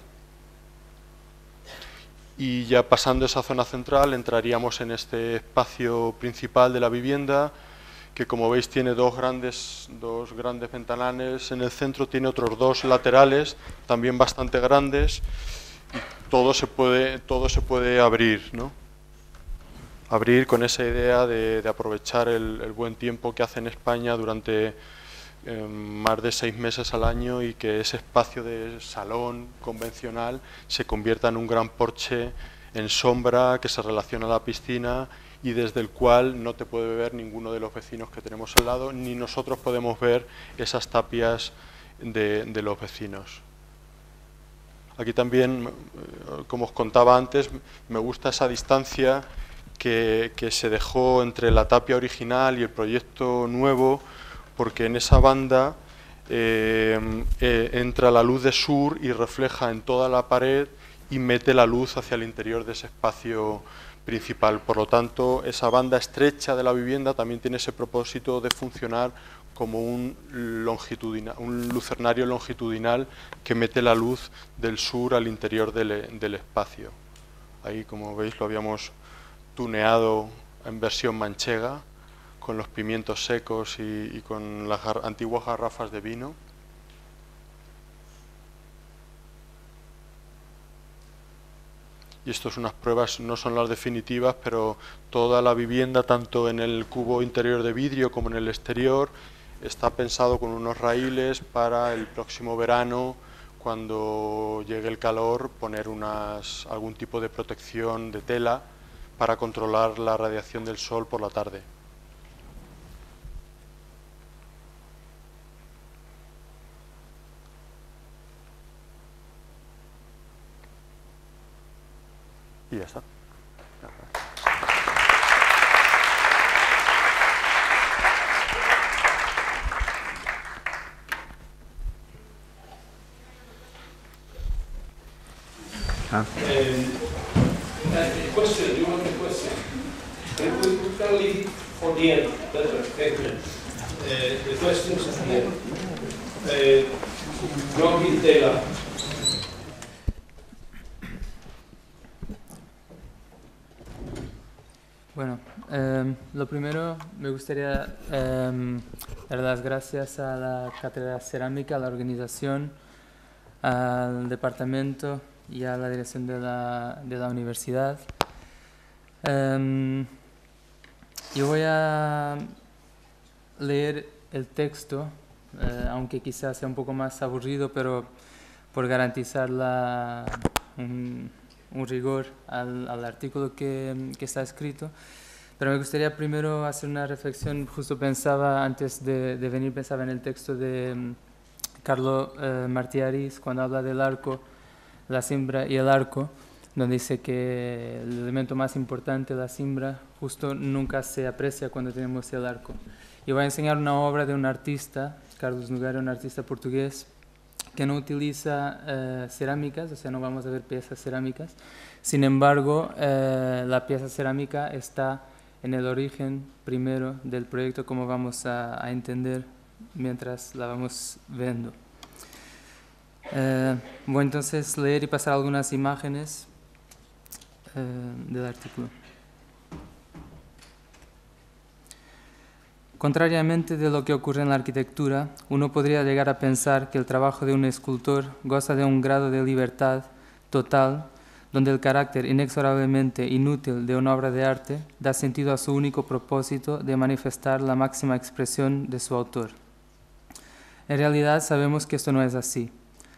Y ya pasando esa zona central entraríamos en este espacio principal de la vivienda, que como veis tiene dos grandes, dos grandes ventanales en el centro, tiene otros dos laterales también bastante grandes, y todo se puede, todo se puede abrir, ¿no? Abrir con esa idea de, de aprovechar el, el buen tiempo que hace en España durante eh, más de seis meses al año, y que ese espacio de salón convencional se convierta en un gran porche en sombra que se relaciona a la piscina y desde el cual no te puede ver ninguno de los vecinos que tenemos al lado, ni nosotros podemos ver esas tapias de, de los vecinos. Aquí también, como os contaba antes, me gusta esa distancia que, que se dejó entre la tapia original y el proyecto nuevo, porque en esa banda eh, eh, entra la luz de sur y refleja en toda la pared y mete la luz hacia el interior de ese espacio principal. Por lo tanto, esa banda estrecha de la vivienda también tiene ese propósito de funcionar como un, longitudinal, un lucernario longitudinal que mete la luz del sur al interior del, del espacio. Ahí, como veis, lo habíamos tuneado en versión manchega, con los pimientos secos y, y con las gar- antiguas garrafas de vino. Y esto es unas pruebas, no son las definitivas, pero toda la vivienda, tanto en el cubo interior de vidrio como en el exterior, está pensado con unos raíles para el próximo verano, cuando llegue el calor, poner unas, algún tipo de protección de tela para controlar la radiación del sol por la tarde. Y ya está. Ah. Um, uh, question, do you want a question? Uh, we, we can leave for the end. Better. Thank you. Uh, the questions at the end. Uh, Rocky Taylor. Bueno, eh, lo primero me gustaría eh, dar las gracias a la Cátedra Cerámica, a la organización, al departamento y a la dirección de la, de la universidad. Eh, yo voy a leer el texto, eh, aunque quizás sea un poco más aburrido, pero por garantizar la, un, un rigor al, al artículo que, que está escrito. Pero me gustaría primero hacer una reflexión. Justo pensaba, antes de, de venir, pensaba en el texto de um, Carlo eh, Martiaris, cuando habla del arco, la cimbra y el arco, donde dice que el elemento más importante, la cimbra, justo nunca se aprecia cuando tenemos el arco. Y voy a enseñar una obra de un artista, Carlos Nogueira, un artista portugués, que no utiliza eh, cerámicas, o sea, no vamos a ver piezas cerámicas. Sin embargo, eh, la pieza cerámica está en el origen primero del proyecto, como vamos a, a entender mientras la vamos viendo. Eh, voy entonces a leer y pasar algunas imágenes eh, del artículo. Contrariamente de lo que ocurre en la arquitectura, uno podría llegar a pensar que el trabajo de un escultor goza de un grado de libertad total, donde el carácter inexorablemente inútil de una obra de arte da sentido a su único propósito de manifestar la máxima expresión de su autor. En realidad sabemos que esto no es así.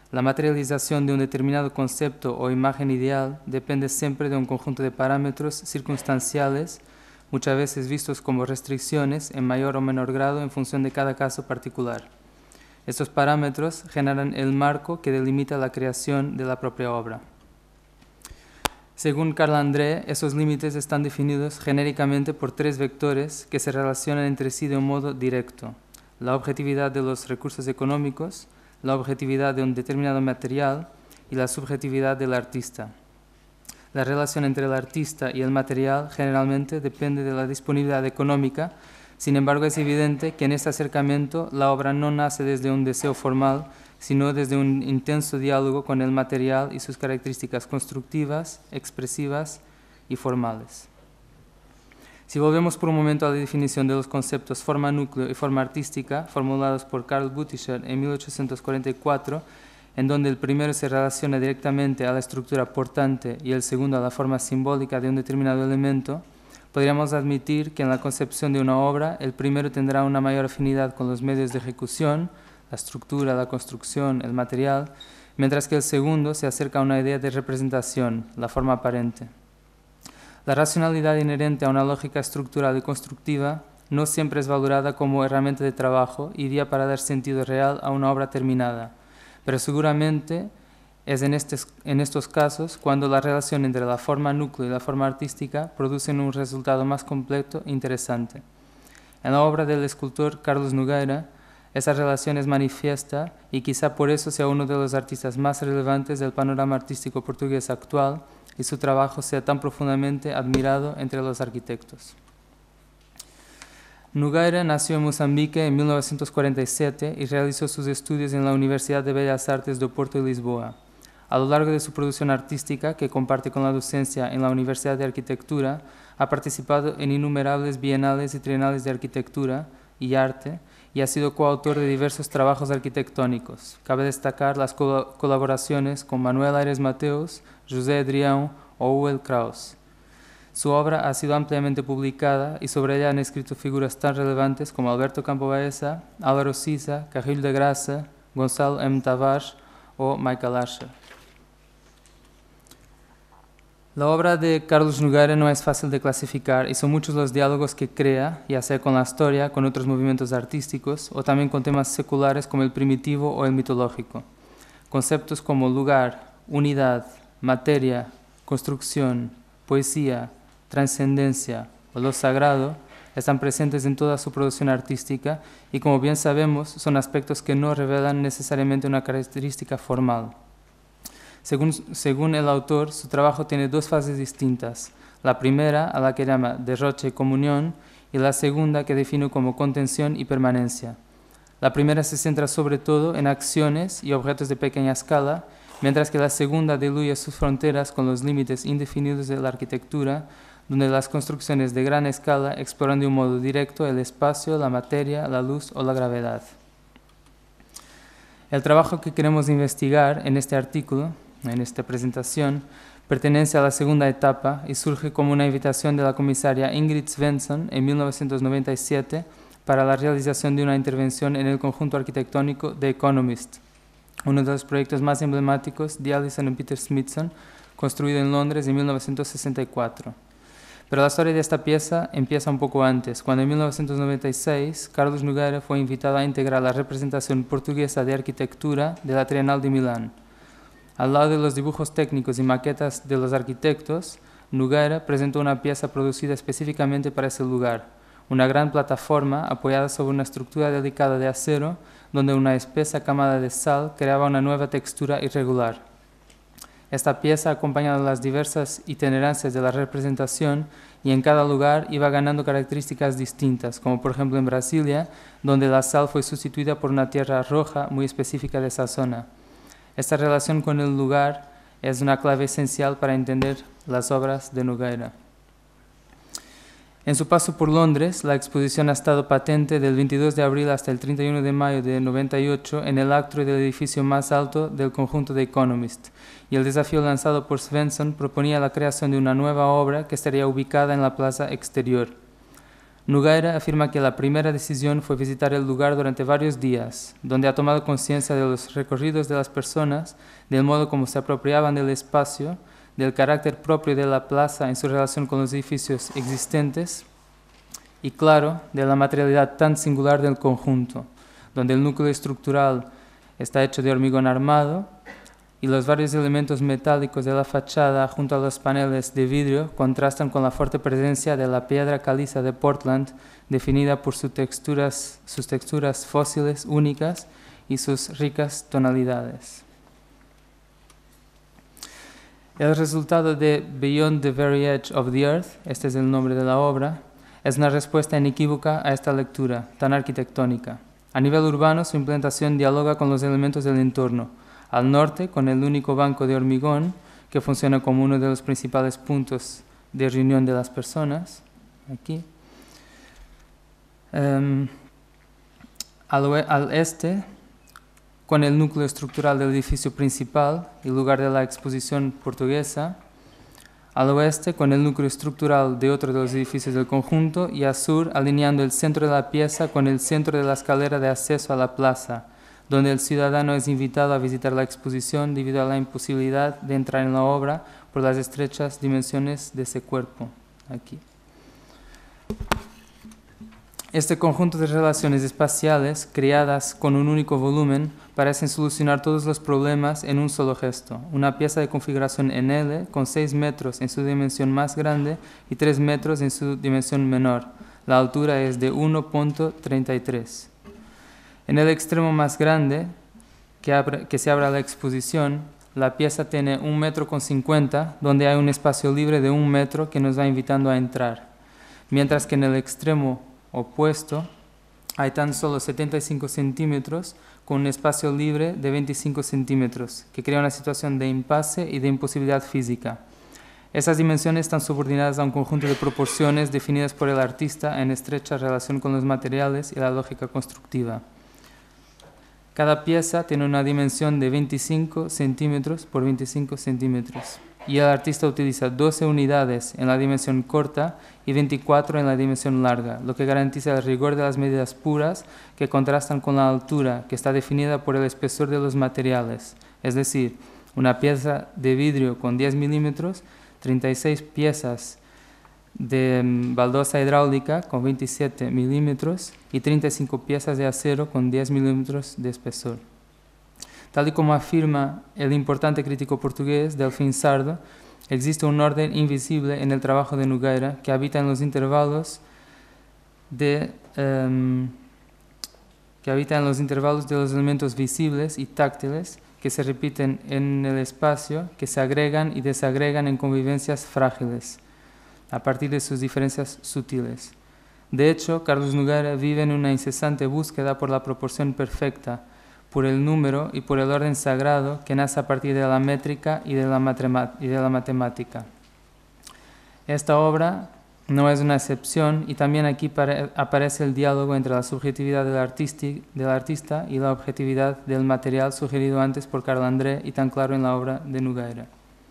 La materialización de un determinado concepto o imagen ideal depende siempre de un conjunto de parámetros circunstanciales, muchas veces vistos como restricciones en mayor o menor grado en función de cada caso particular. Estos parámetros generan el marco que delimita la creación de la propia obra. Según Carl André, esos límites están definidos genéricamente por tres vectores que se relacionan entre sí de un modo directo: la objetividad de los recursos económicos, la objetividad de un determinado material y la subjetividad del artista. La relación entre el artista y el material generalmente depende de la disponibilidad económica. Sin embargo, es evidente que en este acercamiento la obra no nace desde un deseo formal, sino desde un intenso diálogo con el material y sus características constructivas, expresivas y formales. Si volvemos por un momento a la definición de los conceptos forma núcleo y forma artística, formulados por Karl Buttischer en mil ochocientos cuarenta y cuatro, en donde el primero se relaciona directamente a la estructura portante y el segundo a la forma simbólica de un determinado elemento, podríamos admitir que en la concepción de una obra el primero tendrá una mayor afinidad con los medios de ejecución, la estructura, la construcción, el material, mientras que el segundo se acerca a una idea de representación, la forma aparente. La racionalidad inherente a una lógica estructural y constructiva no siempre es valorada como herramienta de trabajo y vía para dar sentido real a una obra terminada, pero seguramente es en, estes, en estos casos cuando la relación entre la forma núcleo y la forma artística producen un resultado más completo e interesante. En la obra del escultor Carlos Nogueira, esa relación es manifiesta y quizá por eso sea uno de los artistas más relevantes del panorama artístico portugués actual y su trabajo sea tan profundamente admirado entre los arquitectos. Nogueira nació en Mozambique en mil novecientos cuarenta y siete y realizó sus estudios en la Universidad de Bellas Artes de Oporto y Lisboa. A lo largo de su producción artística, que comparte con la docencia en la Universidad de Arquitectura, ha participado en innumerables bienales y trienales de arquitectura y arte y ha sido coautor de diversos trabajos arquitectónicos. Cabe destacar las col- colaboraciones con Manuel Aires Mateus, José Adrião o Uel Kraus. Su obra ha sido ampliamente publicada y sobre ella han escrito figuras tan relevantes como Alberto Campo Baeza, Álvaro Siza, Carrilho de Graça, Gonçalo M. Tavares o Michael Asher. La obra de Carlos Nogueira no es fácil de clasificar y son muchos los diálogos que crea, ya sea con la historia, con otros movimientos artísticos o también con temas seculares como el primitivo o el mitológico. Conceptos como lugar, unidad, materia, construcción, poesía, trascendencia o lo sagrado están presentes en toda su producción artística y, como bien sabemos, son aspectos que no revelan necesariamente una característica formal. Según, según el autor, su trabajo tiene dos fases distintas. La primera, a la que llama derroche y comunión, y la segunda, que define como contención y permanencia. La primera se centra sobre todo en acciones y objetos de pequeña escala, mientras que la segunda diluye sus fronteras con los límites indefinidos de la arquitectura, donde las construcciones de gran escala exploran de un modo directo el espacio, la materia, la luz o la gravedad. El trabajo que queremos investigar en este artículo, en esta presentación, pertenece a la segunda etapa y surge como una invitación de la comisaria Ingrid Svensson en mil novecientos noventa y siete para la realización de una intervención en el conjunto arquitectónico The Economist, uno de los proyectos más emblemáticos de Alison y Peter Smithson, construido en Londres en mil novecientos sesenta y cuatro. Pero la historia de esta pieza empieza un poco antes, cuando en mil novecientos noventa y seis Carlos Nogueira fue invitado a integrar la representación portuguesa de arquitectura de la Trienal de Milán. Al lado de los dibujos técnicos y maquetas de los arquitectos, Nogueira presentó una pieza producida específicamente para ese lugar, una gran plataforma apoyada sobre una estructura delicada de acero, donde una espesa camada de sal creaba una nueva textura irregular. Esta pieza acompañaba las diversas itinerancias de la representación y en cada lugar iba ganando características distintas, como por ejemplo en Brasilia, donde la sal fue sustituida por una tierra roja muy específica de esa zona. Esta relación con el lugar es una clave esencial para entender las obras de Nogueira. En su paso por Londres, la exposición ha estado patente del veintidós de abril hasta el treinta y uno de mayo de noventa y ocho en el atrio del edificio más alto del conjunto The Economist, y el desafío lanzado por Svensson proponía la creación de una nueva obra que estaría ubicada en la plaza exterior. Nogueira afirma que la primera decisión fue visitar el lugar durante varios días, donde ha tomado conciencia de los recorridos de las personas, del modo como se apropiaban del espacio, del carácter propio de la plaza en su relación con los edificios existentes y, claro, de la materialidad tan singular del conjunto, donde el núcleo estructural está hecho de hormigón armado y los varios elementos metálicos de la fachada junto a los paneles de vidrio contrastan con la fuerte presencia de la piedra caliza de Portland, definida por sus texturas, sus texturas fósiles únicas y sus ricas tonalidades. El resultado de Beyond the Very Edge of the Earth, este es el nombre de la obra, es una respuesta inequívoca a esta lectura tan arquitectónica. A nivel urbano, su implementación dialoga con los elementos del entorno. Al norte, con el único banco de hormigón, que funciona como uno de los principales puntos de reunión de las personas, aquí. Um, al, al este, con el núcleo estructural del edificio principal y lugar de la exposición portuguesa. Al oeste, con el núcleo estructural de otro de los edificios del conjunto, y al sur, alineando el centro de la pieza con el centro de la escalera de acceso a la plaza, donde el ciudadano es invitado a visitar la exposición debido a la imposibilidad de entrar en la obra por las estrechas dimensiones de ese cuerpo. Aquí. Este conjunto de relaciones espaciales, creadas con un único volumen, parecen solucionar todos los problemas en un solo gesto. Una pieza de configuración en L, con seis metros en su dimensión más grande y tres metros en su dimensión menor. La altura es de uno punto treinta y tres. En el extremo más grande, que, abre, que se abre a la exposición, la pieza tiene un metro con cincuenta, donde hay un espacio libre de un metro que nos va invitando a entrar. Mientras que en el extremo opuesto hay tan solo setenta y cinco centímetros con un espacio libre de veinticinco centímetros, que crea una situación de impasse y de imposibilidad física. Esas dimensiones están subordinadas a un conjunto de proporciones definidas por el artista en estrecha relación con los materiales y la lógica constructiva. Cada pieza tiene una dimensión de veinticinco centímetros por veinticinco centímetros y el artista utiliza doce unidades en la dimensión corta y veinticuatro en la dimensión larga, lo que garantiza el rigor de las medidas puras que contrastan con la altura, que está definida por el espesor de los materiales, es decir, una pieza de vidrio con diez milímetros, treinta y seis piezas de baldosa hidráulica con veintisiete milímetros y treinta y cinco piezas de acero con diez milímetros de espesor. Tal y como afirma el importante crítico portugués Delfim Sardo, existe un orden invisible en el trabajo de Nogueira que habita en los intervalos de, um, que habita en los intervalos de los elementos visibles y táctiles que se repiten en el espacio, que se agregan y desagregan en convivencias frágiles, a partir de sus diferencias sutiles. De hecho, Carlos Nogueira vive en una incesante búsqueda por la proporción perfecta, por el número y por el orden sagrado que nace a partir de la métrica y de la, y de la matemática. Esta obra no es una excepción y también aquí aparece el diálogo entre la subjetividad del, artisti, del artista y la objetividad del material sugerido antes por Carlo André y tan claro en la obra de Nogueira.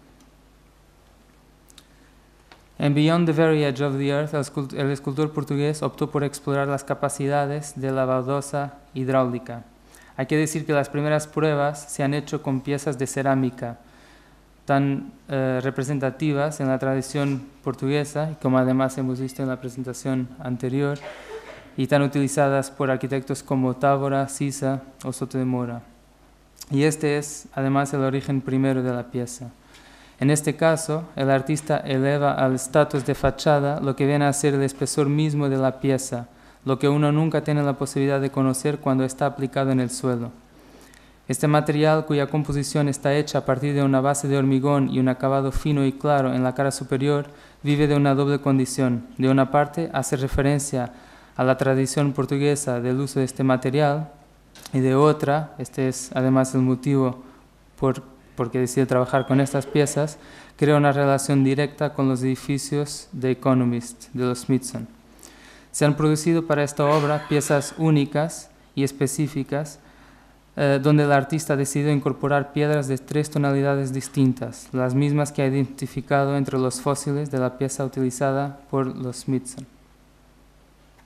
En Beyond the Very Edge of the Earth, el escultor portugués optó por explorar las capacidades de la baldosa hidráulica. Hay que decir que las primeras pruebas se han hecho con piezas de cerámica tan eh, representativas en la tradición portuguesa, como además hemos visto en la presentación anterior, y tan utilizadas por arquitectos como Távora, Sisa o Soto de Mora. Y este es además el origen primero de la pieza. En este caso, el artista eleva al estatus de fachada lo que viene a ser el espesor mismo de la pieza, lo que uno nunca tiene la posibilidad de conocer cuando está aplicado en el suelo. Este material, cuya composición está hecha a partir de una base de hormigón y un acabado fino y claro en la cara superior, vive de una doble condición. De una parte, hace referencia a la tradición portuguesa del uso de este material, y de otra, este es además el motivo por porque decide trabajar con estas piezas, crea una relación directa con los edificios de Economist, de los Smithson. Se han producido para esta obra piezas únicas y específicas, eh, donde el artista ha decidido incorporar piedras de tres tonalidades distintas, las mismas que ha identificado entre los fósiles de la pieza utilizada por los Smithson.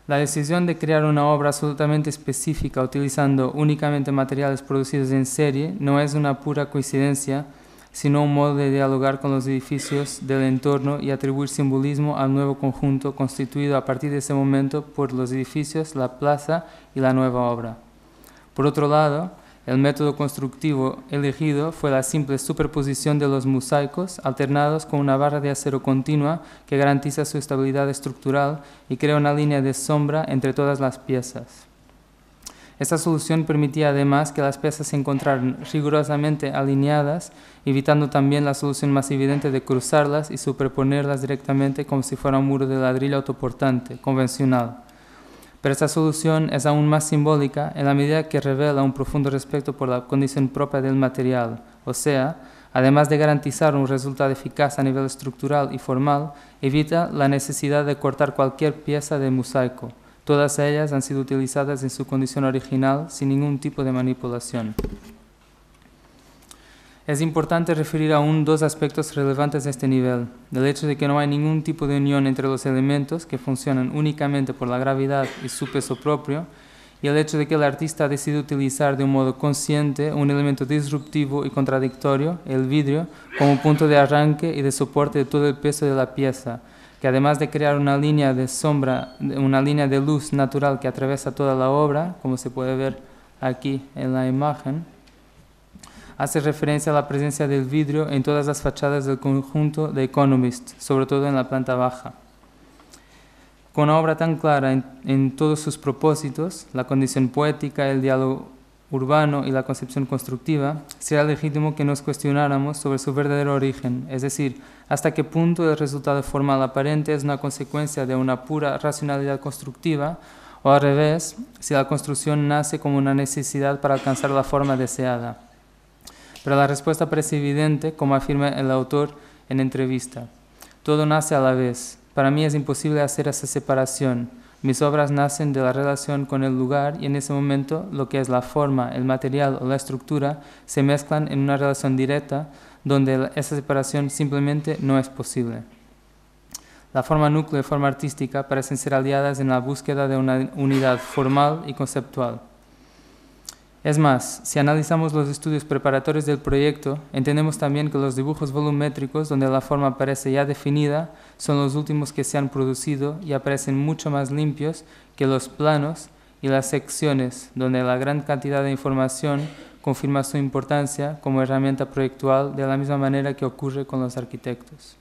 La decisión de crear una obra absolutamente específica utilizando únicamente materiales producidos en serie no es una pura coincidencia, sino un modo de dialogar con los edificios del entorno y atribuir simbolismo al nuevo conjunto constituido a partir de ese momento por los edificios, la plaza y la nueva obra. Por otro lado, el método constructivo elegido fue la simple superposición de los mosaicos alternados con una barra de acero continua que garantiza su estabilidad estructural y crea una línea de sombra entre todas las piezas. Esta solución permitía además que las piezas se encontraran rigurosamente alineadas, evitando también la solución más evidente de cruzarlas y superponerlas directamente como si fuera un muro de ladrillo autoportante, convencional. Pero esta solución es aún más simbólica en la medida que revela un profundo respeto por la condición propia del material, o sea, además de garantizar un resultado eficaz a nivel estructural y formal, evita la necesidad de cortar cualquier pieza de mosaico. Todas ellas han sido utilizadas en su condición original sin ningún tipo de manipulación. Es importante referir aún dos aspectos relevantes de este nivel: el hecho de que no hay ningún tipo de unión entre los elementos que funcionan únicamente por la gravedad y su peso propio, y el hecho de que el artista ha decidido utilizar de un modo consciente un elemento disruptivo y contradictorio, el vidrio, como punto de arranque y de soporte de todo el peso de la pieza, que además de crear una línea de sombra, una línea de luz natural que atraviesa toda la obra, como se puede ver aquí en la imagen, hace referencia a la presencia del vidrio en todas las fachadas del conjunto de Economist, sobre todo en la planta baja. Con una obra tan clara en, en todos sus propósitos, la condición poética, el diálogo urbano y la concepción constructiva, será legítimo que nos cuestionáramos sobre su verdadero origen, es decir, hasta qué punto el resultado formal aparente es una consecuencia de una pura racionalidad constructiva, o al revés, si la construcción nace como una necesidad para alcanzar la forma deseada. Pero la respuesta parece evidente, como afirma el autor en entrevista. Todo nace a la vez. Para mí es imposible hacer esa separación. Mis obras nacen de la relación con el lugar y en ese momento lo que es la forma, el material o la estructura se mezclan en una relación directa donde esa separación simplemente no es posible. La forma núcleo y forma artística parecen ser aliadas en la búsqueda de una unidad formal y conceptual. Es más, si analizamos los estudios preparatorios del proyecto, entendemos también que los dibujos volumétricos, donde la forma aparece ya definida, son los últimos que se han producido y aparecen mucho más limpios que los planos y las secciones, donde la gran cantidad de información confirma su importancia como herramienta proyectual de la misma manera que ocurre con los arquitectos.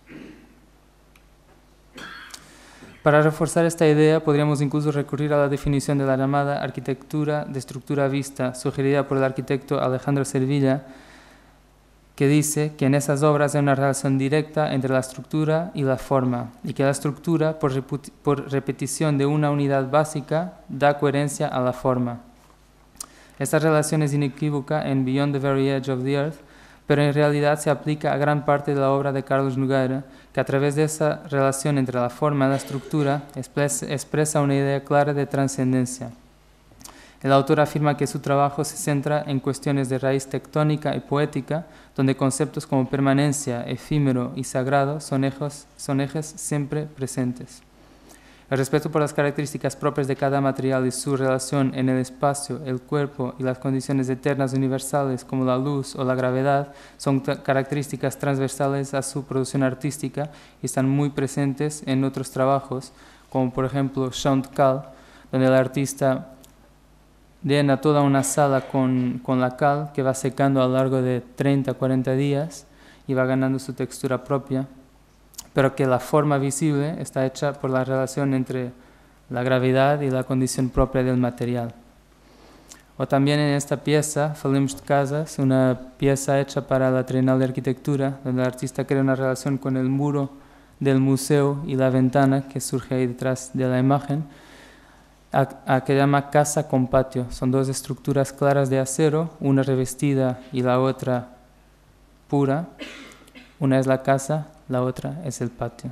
Para reforzar esta idea, podríamos incluso recurrir a la definición de la llamada arquitectura de estructura vista, sugerida por el arquitecto Alejandro Servilla, que dice que en esas obras hay una relación directa entre la estructura y la forma, y que la estructura, por, por repetición de una unidad básica, da coherencia a la forma. Esta relación es inequívoca en Beyond the Very Edge of the Earth, pero en realidad se aplica a gran parte de la obra de Carlos Nogueira, que a través de esa relación entre la forma y la estructura expresa una idea clara de trascendencia. El autor afirma que su trabajo se centra en cuestiones de raíz tectónica y poética, donde conceptos como permanencia, efímero y sagrado son ejes, son ejes siempre presentes. El respeto por las características propias de cada material y su relación en el espacio, el cuerpo y las condiciones eternas universales como la luz o la gravedad son características transversales a su producción artística y están muy presentes en otros trabajos, como por ejemplo Chant Cal, donde el artista llena toda una sala con, con la cal que va secando a lo largo de treinta a cuarenta días y va ganando su textura propia, pero que la forma visible está hecha por la relación entre la gravedad y la condición propia del material. O también en esta pieza, Falemos de Casas, una pieza hecha para la Trienal de Arquitectura, donde el artista crea una relación con el muro del museo y la ventana que surge ahí detrás de la imagen, a, a que llama casa con patio. Son dos estructuras claras de acero, una revestida y la otra pura. Una es la casa, la otra es el patio.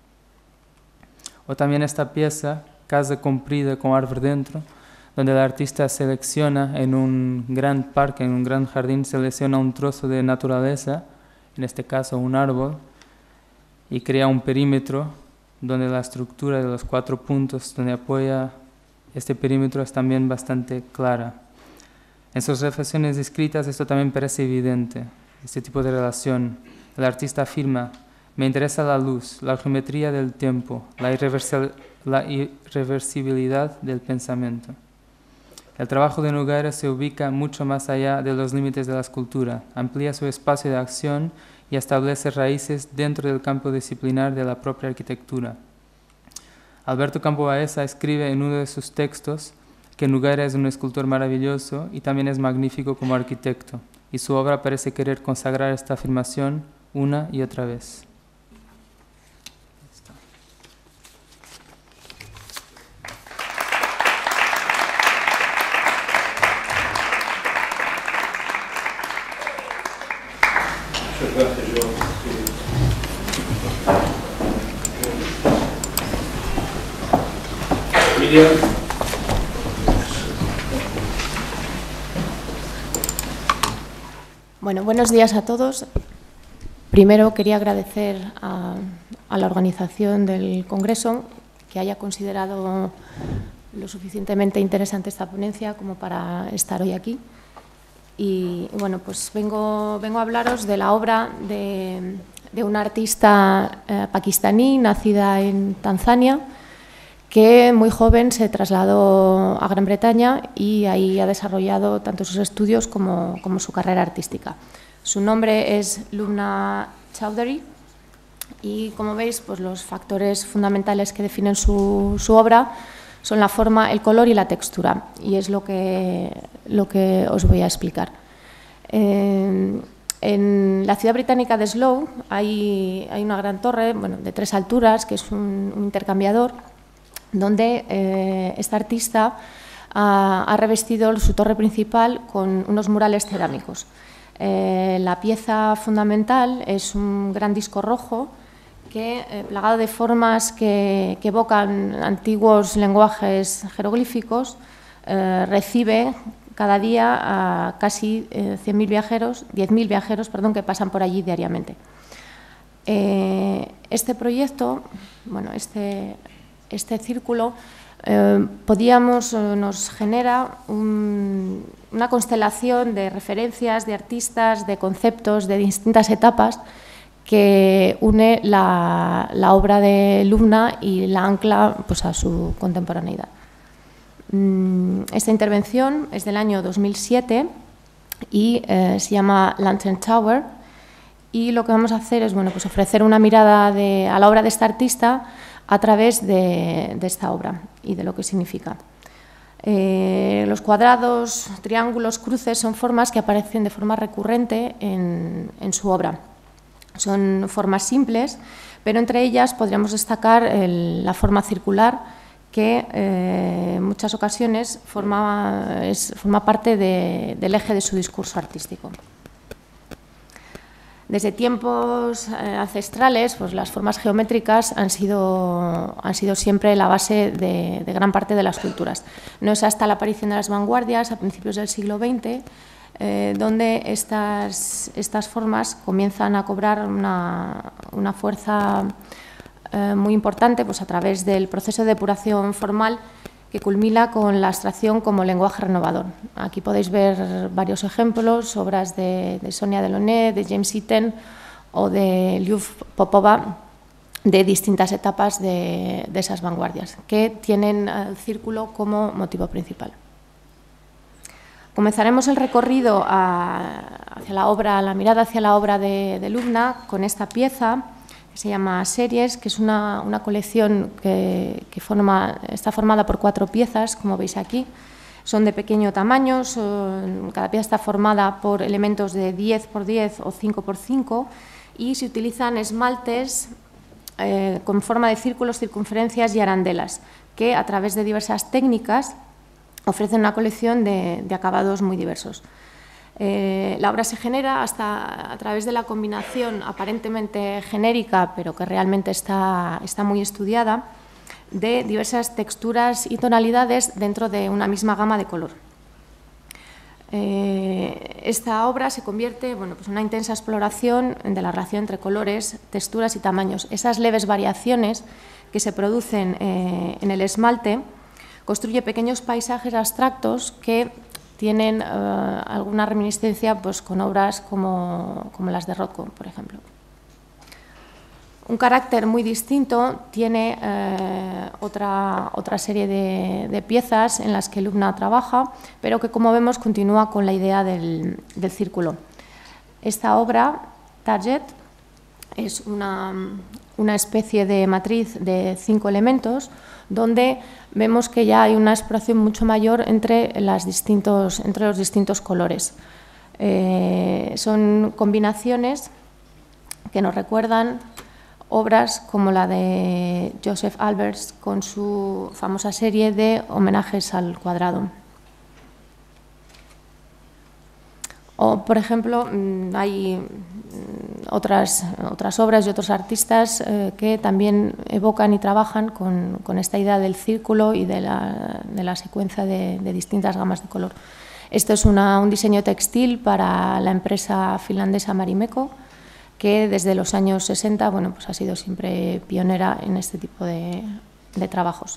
O también esta pieza, Casa comprida con árbol dentro, donde el artista selecciona en un gran parque, en un gran jardín, selecciona un trozo de naturaleza, en este caso un árbol, y crea un perímetro donde la estructura de los cuatro puntos donde apoya este perímetro es también bastante clara. En sus reflexiones escritas esto también parece evidente, este tipo de relación. El artista afirma: me interesa la luz, la geometría del tiempo, la, irreversi- la irreversibilidad del pensamiento. El trabajo de Nogueira se ubica mucho más allá de los límites de la escultura, amplía su espacio de acción y establece raíces dentro del campo disciplinar de la propia arquitectura. Alberto Campo Baeza escribe en uno de sus textos que Nogueira es un escultor maravilloso y también es magnífico como arquitecto, y su obra parece querer consagrar esta afirmación una y otra vez. Muchas gracias, Joan. Miriam. Bueno, buenos días a todos. Primero quería agradecer a, a la organización del Congreso que haya considerado lo suficientemente interesante esta ponencia como para estar hoy aquí. Y bueno, pues vengo, vengo a hablaros de la obra de, de una artista eh, pakistaní nacida en Tanzania, que muy joven se trasladó a Gran Bretaña y ahí ha desarrollado tanto sus estudios como, como su carrera artística. Su nombre es Lubna Chaudhary y, como veis, pues los factores fundamentales que definen su, su obra son la forma, el color y la textura, y es lo que, lo que os voy a explicar. Eh, en la ciudad británica de Slough hay, hay una gran torre, bueno, de tres alturas, que es un, un intercambiador, donde eh, esta artista ha, ha revestido su torre principal con unos murales cerámicos. Eh, la pieza fundamental es un gran disco rojo que, eh, plagado de formas que, que evocan antiguos lenguajes jeroglíficos, eh, recibe cada día a casi eh, cien mil viajeros, diez mil viajeros perdón, que pasan por allí diariamente. Eh, este proyecto, bueno, este, este círculo, eh, podíamos, eh, nos genera un, una constelación de referencias, de artistas, de conceptos, de distintas etapas que une la, la obra de Lubna y la ancla pues, a su contemporaneidad. Esta intervención es del año dos mil siete y eh, se llama Lantern Tower, y lo que vamos a hacer es bueno, pues ofrecer una mirada de, a la obra de esta artista a través de, de esta obra y de lo que significa. Eh, los cuadrados, triángulos, cruces son formas que aparecen de forma recurrente en, en su obra. Son formas simples, pero entre ellas podríamos destacar el, la forma circular, que eh, en muchas ocasiones forma, es, forma parte de, del eje de su discurso artístico. Desde tiempos eh, ancestrales, pues las formas geométricas han sido, han sido siempre la base de, de gran parte de las culturas. No es hasta la aparición de las vanguardias, a principios del siglo veinte, eh, donde estas, estas formas comienzan a cobrar una, una fuerza eh, muy importante pues, a través del proceso de depuración formal que culmina con la abstracción como lenguaje renovador. Aquí podéis ver varios ejemplos, obras de, de Sonia Delaunay, de James Itten o de Lyub Popova, de distintas etapas de, de esas vanguardias, que tienen el círculo como motivo principal. Comenzaremos el recorrido a, hacia la obra, la mirada hacia la obra de, de Lubna con esta pieza que se llama Series, que es una, una colección que, que forma, está formada por cuatro piezas, como veis aquí. Son de pequeño tamaño, son, cada pieza está formada por elementos de diez por diez o cinco por cinco y se utilizan esmaltes eh, con forma de círculos, circunferencias y arandelas, que a través de diversas técnicas ofrecen una colección de, de acabados muy diversos. Eh, la obra se genera hasta a través de la combinación aparentemente genérica, pero que realmente está, está muy estudiada, de diversas texturas y tonalidades dentro de una misma gama de color. Eh, esta obra se convierte bueno, pues en una intensa exploración de la relación entre colores, texturas y tamaños. Esas leves variaciones que se producen eh, en el esmalte construye pequeños paisajes abstractos que tienen eh, alguna reminiscencia pues, con obras como, como las de Rothko, por ejemplo. Un carácter muy distinto tiene eh, otra, otra serie de, de piezas en las que Lubna trabaja, pero que, como vemos, continúa con la idea del, del círculo. Esta obra, Target, es una, una especie de matriz de cinco elementos, donde vemos que ya hay una exploración mucho mayor entre, las distintos, entre los distintos colores. Eh, son combinaciones que nos recuerdan obras como la de Joseph Albers con su famosa serie de homenajes al cuadrado. O, por ejemplo, hay otras, otras obras de otros artistas eh, que también evocan y trabajan con, con esta idea del círculo y de la, de la secuencia de, de distintas gamas de color. Esto es una, un diseño textil para la empresa finlandesa Marimekko, que desde los años sesenta bueno, pues ha sido siempre pionera en este tipo de, de trabajos.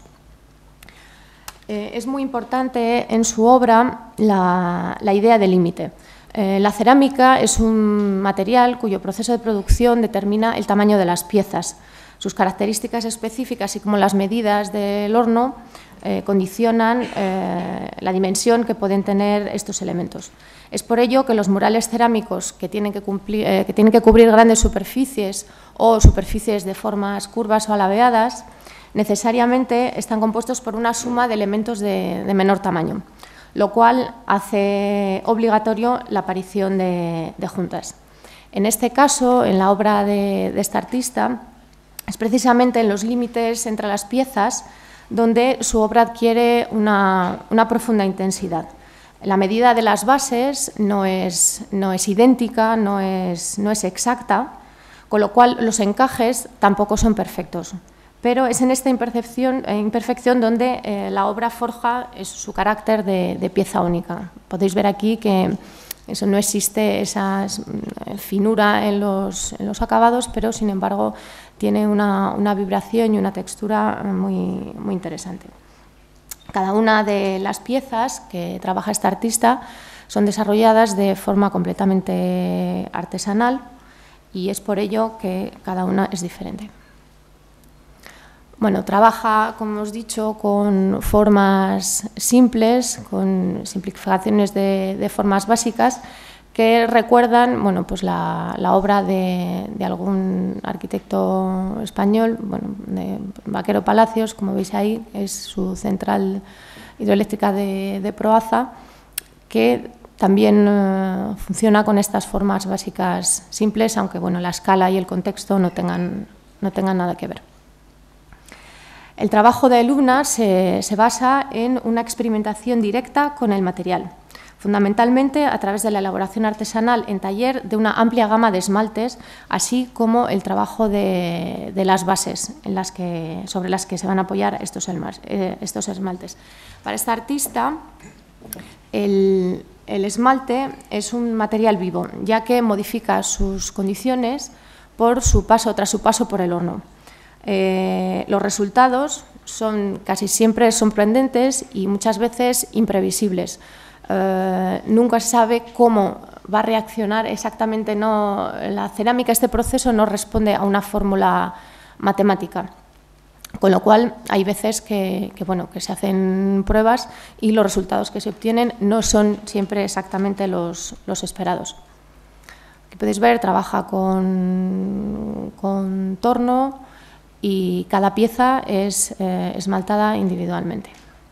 Eh, es muy importante en su obra la, la idea del límite. Eh, la cerámica es un material cuyo proceso de producción determina el tamaño de las piezas. Sus características específicas, así como las medidas del horno, eh, condicionan eh, la dimensión que pueden tener estos elementos. Es por ello que los murales cerámicos que tienen que, cumplir, eh, que tienen que cubrir grandes superficies o superficies de formas curvas o alabeadas, necesariamente están compuestos por una suma de elementos de, de menor tamaño, lo cual hace obligatorio la aparición de, de juntas. En este caso, en la obra de, de esta artista, es precisamente en los límites entre las piezas donde su obra adquiere una, una profunda intensidad. La medida de las bases no es, no es idéntica, no es, no es exacta, con lo cual los encajes tampoco son perfectos. Pero es en esta imperfección, eh, imperfección donde eh, la obra forja es su carácter de, de pieza única. Podéis ver aquí que eso, no existe esa finura en los, en los acabados, pero sin embargo tiene una, una vibración y una textura muy, muy interesante. Cada una de las piezas que trabaja esta artista son desarrolladas de forma completamente artesanal y es por ello que cada una es diferente. Bueno, trabaja, como hemos dicho, con formas simples, con simplificaciones de, de formas básicas que recuerdan bueno, pues la, la obra de, de algún arquitecto español, bueno, de Vaquero Palacios, como veis ahí, es su central hidroeléctrica de, de Proaza, que también eh, funciona con estas formas básicas simples, aunque bueno, la escala y el contexto no tengan, no tengan nada que ver. El trabajo de Lubna se, se basa en una experimentación directa con el material, fundamentalmente a través de la elaboración artesanal en taller de una amplia gama de esmaltes, así como el trabajo de, de las bases en las que, sobre las que se van a apoyar estos, elmas, eh, estos esmaltes. Para esta artista, el, el esmalte es un material vivo, ya que modifica sus condiciones por su paso, tras su paso por el horno. Eh, los resultados son casi siempre sorprendentes y muchas veces imprevisibles. Eh, nunca se sabe cómo va a reaccionar exactamente. No, la cerámica, este proceso no responde a una fórmula matemática, con lo cual hay veces que, que, bueno, que se hacen pruebas y los resultados que se obtienen no son siempre exactamente los, los esperados. Aquí podéis ver, trabaja con, con torno y cada pieza es eh, esmaltada individualmente.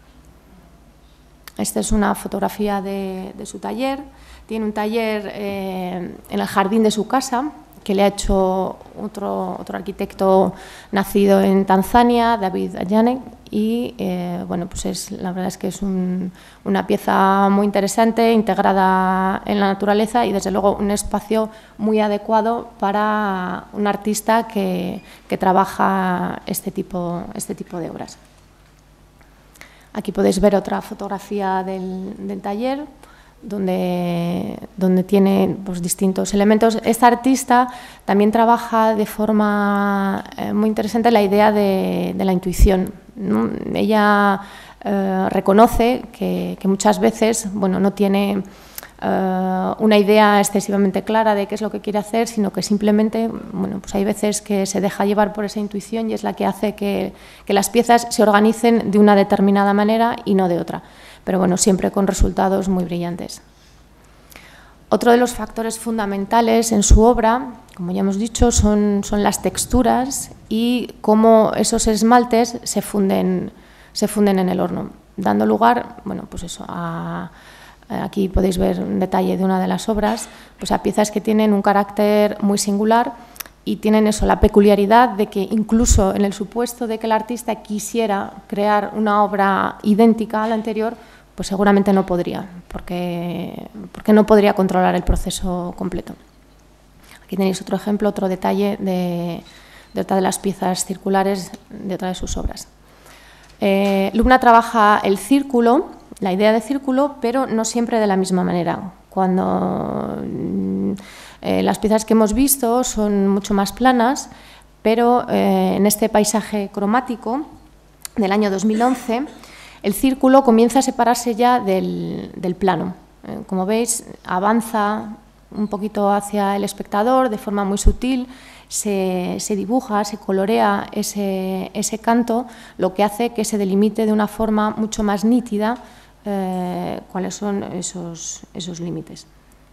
Esta es una fotografía de, de su taller. Tiene un taller eh, en el jardín de su casa que le ha hecho otro, otro arquitecto nacido en Tanzania, David Ayane, y eh, bueno, pues es, la verdad es que es un, una pieza muy interesante, integrada en la naturaleza y desde luego un espacio muy adecuado para un artista que, que trabaja este tipo, este tipo de obras. Aquí podéis ver otra fotografía del, del taller, donde, donde tiene pues, distintos elementos. Esta artista también trabaja de forma eh, muy interesante la idea de, de la intuición, ¿no? Ella eh, reconoce que, que muchas veces, bueno, no tiene eh, una idea excesivamente clara de qué es lo que quiere hacer, sino que simplemente, bueno, pues hay veces que se deja llevar por esa intuición y es la que hace que, que las piezas se organicen de una determinada manera y no de otra, pero bueno, siempre con resultados muy brillantes. Otro de los factores fundamentales en su obra, como ya hemos dicho, son, son las texturas y cómo esos esmaltes se funden, se funden en el horno, dando lugar, bueno, pues eso, a, aquí podéis ver un detalle de una de las obras, pues a piezas que tienen un carácter muy singular y tienen eso, la peculiaridad de que incluso en el supuesto de que el artista quisiera crear una obra idéntica a la anterior, pues seguramente no podría, porque, porque no podría controlar el proceso completo. Aquí tenéis otro ejemplo, otro detalle de, de otra de las piezas circulares de otra de sus obras. Eh, Lubna trabaja el círculo, la idea de círculo, pero no siempre de la misma manera. Cuando eh, las piezas que hemos visto son mucho más planas, pero eh, en este paisaje cromático del año dos mil once, el círculo comienza a separarse ya del, del plano. Eh, como veis, avanza un poquito hacia el espectador de forma muy sutil, se, se dibuja, se colorea ese, ese canto, lo que hace que se delimite de una forma mucho más nítida eh, cuáles son esos, esos límites.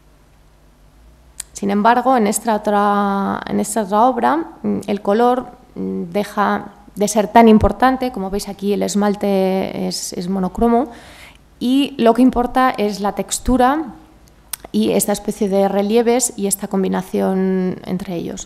Sin embargo, en esta, otra, en esta otra obra, el color deja de ser tan importante, como veis aquí el esmalte es, es monocromo, y lo que importa es la textura y esta especie de relieves y esta combinación entre ellos.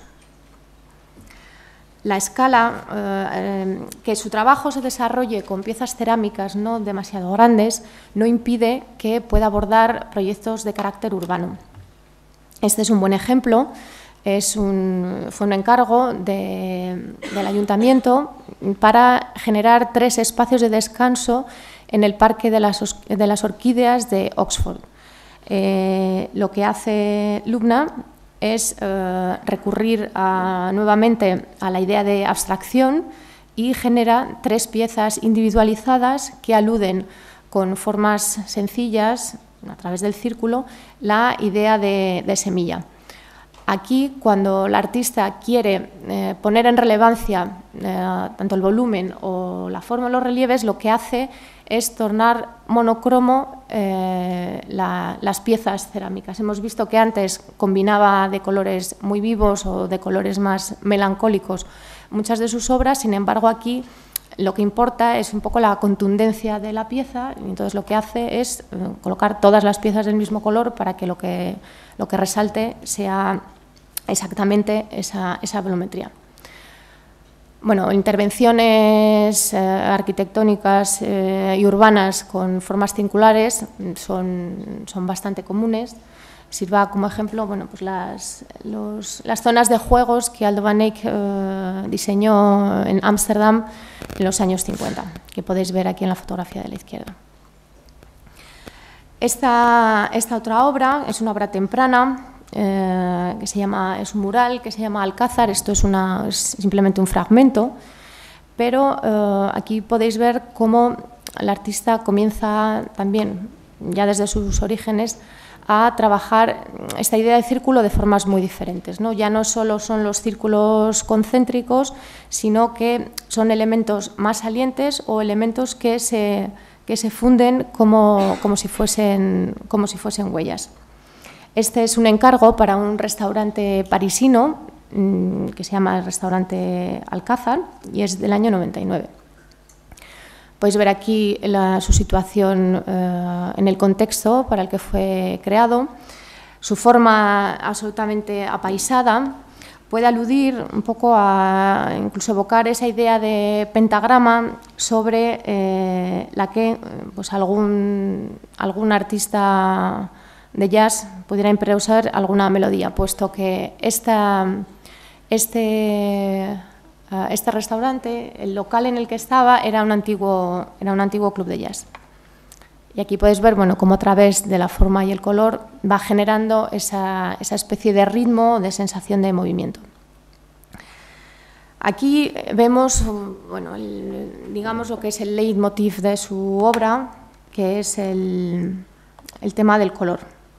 La escala, eh, que su trabajo se desarrolle con piezas cerámicas no demasiado grandes, no impide que pueda abordar proyectos de carácter urbano. Este es un buen ejemplo. Es un, fue un encargo de, del ayuntamiento para generar tres espacios de descanso en el Parque de las, de las Orquídeas de Oxford. Eh, lo que hace Lubna es eh, recurrir a, nuevamente a la idea de abstracción y genera tres piezas individualizadas que aluden con formas sencillas, a través del círculo, la idea de, de semilla. Aquí, cuando el artista quiere eh, poner en relevancia eh, tanto el volumen o la forma de los relieves, lo que hace es tornar monocromo eh, la, las piezas cerámicas. Hemos visto que antes combinaba de colores muy vivos o de colores más melancólicos muchas de sus obras, sin embargo aquí lo que importa es un poco la contundencia de la pieza, y entonces lo que hace es eh, colocar todas las piezas del mismo color para que lo que, lo que resalte sea exactamente esa, esa volumetría. Bueno, intervenciones eh, arquitectónicas eh, y urbanas con formas circulares son, son bastante comunes. Sirva como ejemplo, bueno, pues las, los, las zonas de juegos que Aldo van Eyck eh, diseñó en Ámsterdam en los años cincuenta, que podéis ver aquí en la fotografía de la izquierda. Esta, esta otra obra es una obra temprana, Eh, que se llama, es un mural que se llama Alcázar. Esto es, una, es simplemente un fragmento, pero eh, aquí podéis ver cómo el artista comienza también, ya desde sus orígenes, a trabajar esta idea de círculo de formas muy diferentes, ¿no? Ya no solo son los círculos concéntricos, sino que son elementos más salientes o elementos que se, que se funden como, como, si fuesen, como si fuesen huellas. Este es un encargo para un restaurante parisino que se llama el restaurante Alcázar y es del año noventa y nueve. Podéis ver aquí la, su situación eh, en el contexto para el que fue creado. Su forma absolutamente apaisada puede aludir un poco a incluso evocar esa idea de pentagrama sobre eh, la que pues, algún, algún artista de jazz pudiera improvisar alguna melodía, puesto que esta, este, uh, este restaurante, el local en el que estaba, era un antiguo, era un antiguo club de jazz. Y aquí podéis ver, bueno, cómo a través de la forma y el color va generando esa, esa especie de ritmo, de sensación de movimiento. Aquí vemos, bueno, el, digamos lo que es el leitmotiv de su obra, que es el, el tema del color.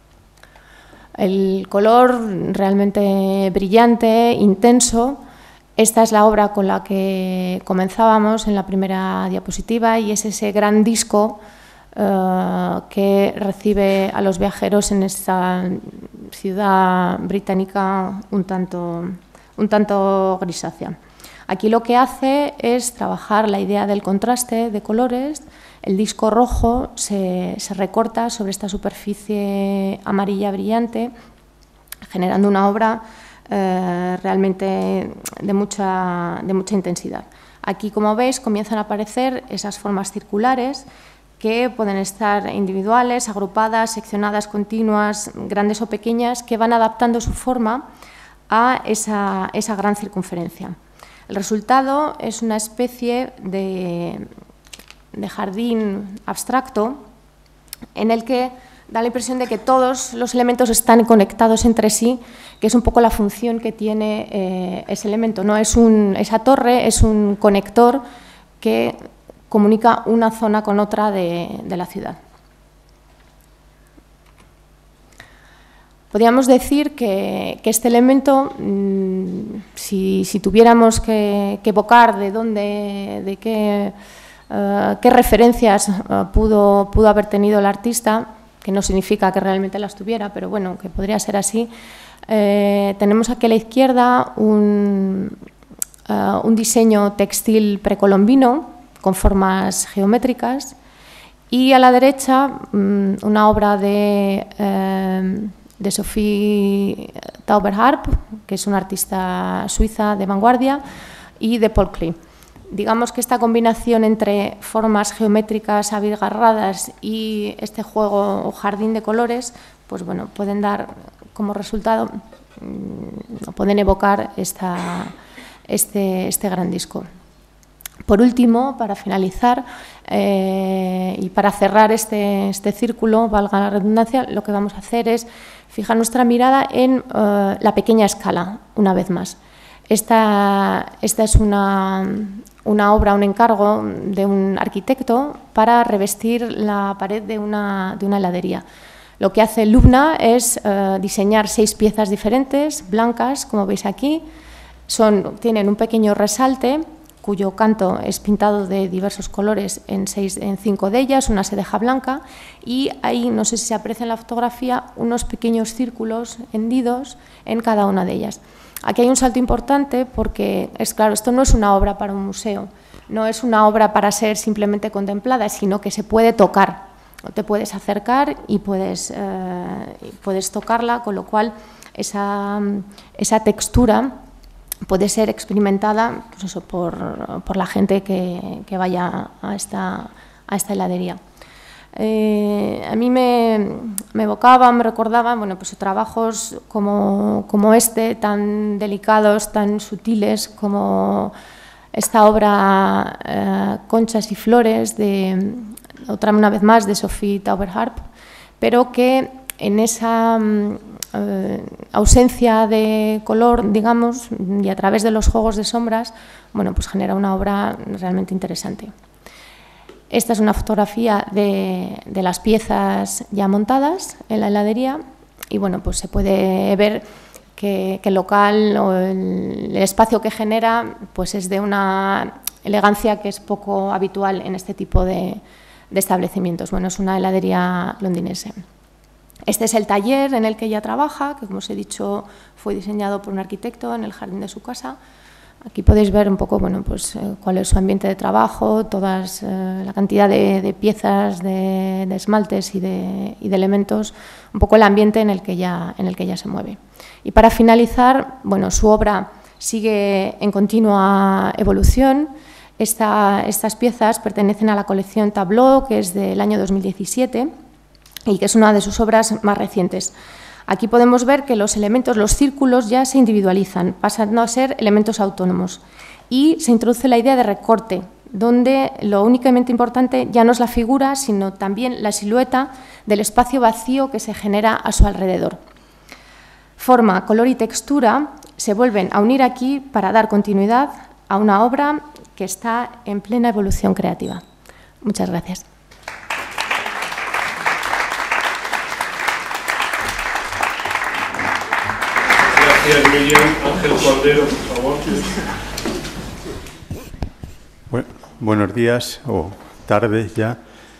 El color realmente brillante, intenso. Esta es la obra con la que comenzábamos en la primera diapositiva y es ese gran disco uh, que recibe a los viajeros en esta ciudad británica un tanto, un tanto grisácea. Aquí lo que hace es trabajar la idea del contraste de colores. El disco rojo se, se recorta sobre esta superficie amarilla brillante, generando una obra eh, realmente de mucha, de mucha intensidad. Aquí, como veis, comienzan a aparecer esas formas circulares que pueden estar individuales, agrupadas, seccionadas, continuas, grandes o pequeñas, que van adaptando su forma a esa, esa gran circunferencia. El resultado es una especie de, de jardín abstracto en el que da la impresión de que todos los elementos están conectados entre sí, que es un poco la función que tiene eh, ese elemento, ¿no? Es un, esa torre es un conector que comunica una zona con otra de, de la ciudad. Podríamos decir que, que este elemento, mmm, si, si tuviéramos que, que evocar de dónde, de qué, uh, qué referencias uh, pudo, pudo haber tenido el artista, que no significa que realmente las tuviera, pero bueno, que podría ser así, eh, tenemos aquí a la izquierda un, uh, un diseño textil precolombino con formas geométricas y a la derecha um, una obra de... Eh, de Sophie Tauberharp, que es una artista suiza de vanguardia, y de Paul Klee. Digamos que esta combinación entre formas geométricas abigarradas y este juego o jardín de colores, pues bueno, pueden dar como resultado, pueden evocar esta, este, este gran disco. Por último, para finalizar eh, y para cerrar este, este círculo, valga la redundancia, lo que vamos a hacer es fijar nuestra mirada en uh, la pequeña escala, una vez más. Esta, esta es una, una obra, un encargo de un arquitecto para revestir la pared de una, de una heladería. Lo que hace Lubna es uh, diseñar seis piezas diferentes, blancas, como veis aquí. Son, tienen un pequeño resalte, cuyo canto es pintado de diversos colores en, seis, en cinco de ellas, una se deja blanca y ahí, no sé si se aprecia en la fotografía, unos pequeños círculos hendidos en cada una de ellas. Aquí hay un salto importante porque, es claro, esto no es una obra para un museo, no es una obra para ser simplemente contemplada, sino que se puede tocar, te puedes acercar y puedes, eh, puedes tocarla, con lo cual esa, esa textura puede ser experimentada pues eso, por, por la gente que, que vaya a esta, a esta heladería. Eh, a mí me, me evocaba, me recordaba bueno, pues, trabajos como, como este, tan delicados, tan sutiles, como esta obra eh, Conchas y Flores, de, otra una vez más, de Sophie Tauberharp, pero que en esa eh, ausencia de color, digamos, y a través de los juegos de sombras, bueno, pues genera una obra realmente interesante. Esta es una fotografía de, de las piezas ya montadas en la heladería y bueno, pues se puede ver que, que el local o el, el espacio que genera pues es de una elegancia que es poco habitual en este tipo de, de establecimientos. Bueno, es una heladería londinense. Este es el taller en el que ella trabaja, que como os he dicho fue diseñado por un arquitecto en el jardín de su casa. Aquí podéis ver un poco bueno, pues, eh, cuál es su ambiente de trabajo, todas, eh, la cantidad de, de piezas, de, de esmaltes y de, y de elementos, un poco el ambiente en el, que ella, en el que ella se mueve. Y para finalizar, bueno, su obra sigue en continua evolución. Esta, estas piezas pertenecen a la colección Tableau, que es del año dos mil diecisiete y que es una de sus obras más recientes. Aquí podemos ver que los elementos, los círculos ya se individualizan, pasando a ser elementos autónomos y se introduce la idea de recorte, donde lo únicamente importante ya no es la figura, sino también la silueta del espacio vacío que se genera a su alrededor. Forma, color y textura se vuelven a unir aquí para dar continuidad a una obra que está en plena evolución creativa. Muchas gracias. Gracias, Miriam. Ángel Cordero, por favor. Bueno, buenos días o tardes ya.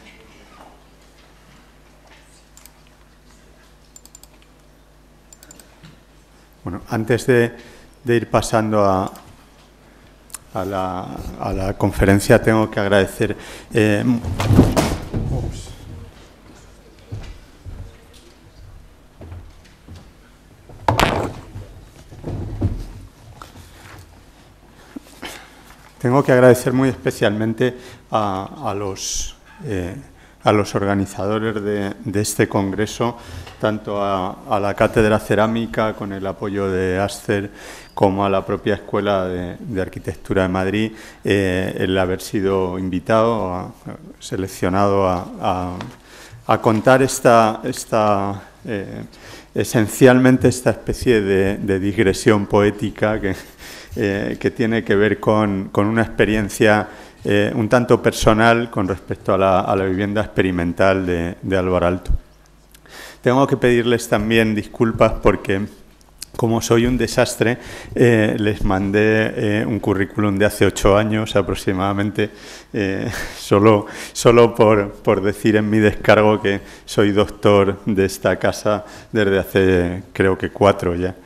Bueno, antes de, de ir pasando a, a, la, a la conferencia, tengo que agradecer. Eh, Tengo que agradecer muy especialmente a, a, los, eh, a los organizadores de, de este congreso, tanto a, a la Cátedra Cerámica, con el apoyo de Aster, como a la propia Escuela de, de Arquitectura de Madrid, eh, el haber sido invitado, a, seleccionado a, a, a contar esta, esta eh, esencialmente esta especie de, de digresión poética que... Eh, que tiene que ver con, con una experiencia eh, un tanto personal con respecto a la, a la vivienda experimental de, de Alvaralto. Tengo que pedirles también disculpas porque, como soy un desastre, eh, les mandé eh, un currículum de hace ocho años aproximadamente, eh, solo, solo por, por decir en mi descargo que soy doctor de esta casa desde hace, creo que cuatro ya.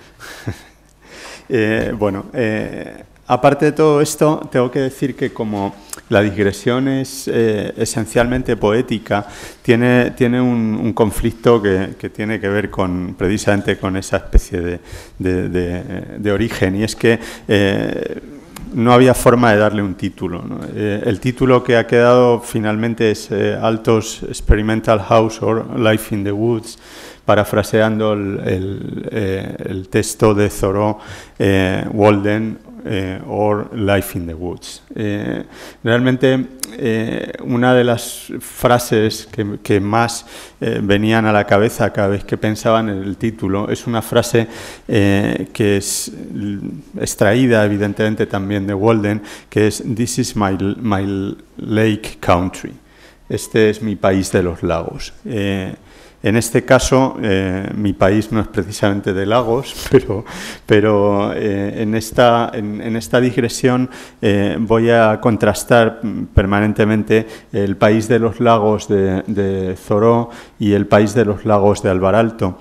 Eh, bueno, eh, aparte de todo esto, tengo que decir que como la digresión es eh, esencialmente poética, tiene, tiene un, un conflicto que, que tiene que ver con, precisamente con esa especie de, de, de, de origen, y es que eh, no había forma de darle un título, ¿no? Eh, el título que ha quedado finalmente es eh, Altos Experimental House or Life in the Woods, parafraseando el, el, eh, el texto de Thoreau, eh, Walden, eh, or Life in the Woods. Eh, realmente, eh, una de las frases que, que más eh, venían a la cabeza cada vez que pensaban en el título es una frase eh, que es extraída, evidentemente, también de Walden, que es "This is my, my lake country". Este es mi país de los lagos. Eh, En este caso, eh, mi país no es precisamente de lagos, pero, pero eh, en, esta, en, en esta digresión eh, voy a contrastar permanentemente el país de los lagos de, de Thoreau y el país de los lagos de Alvaralto,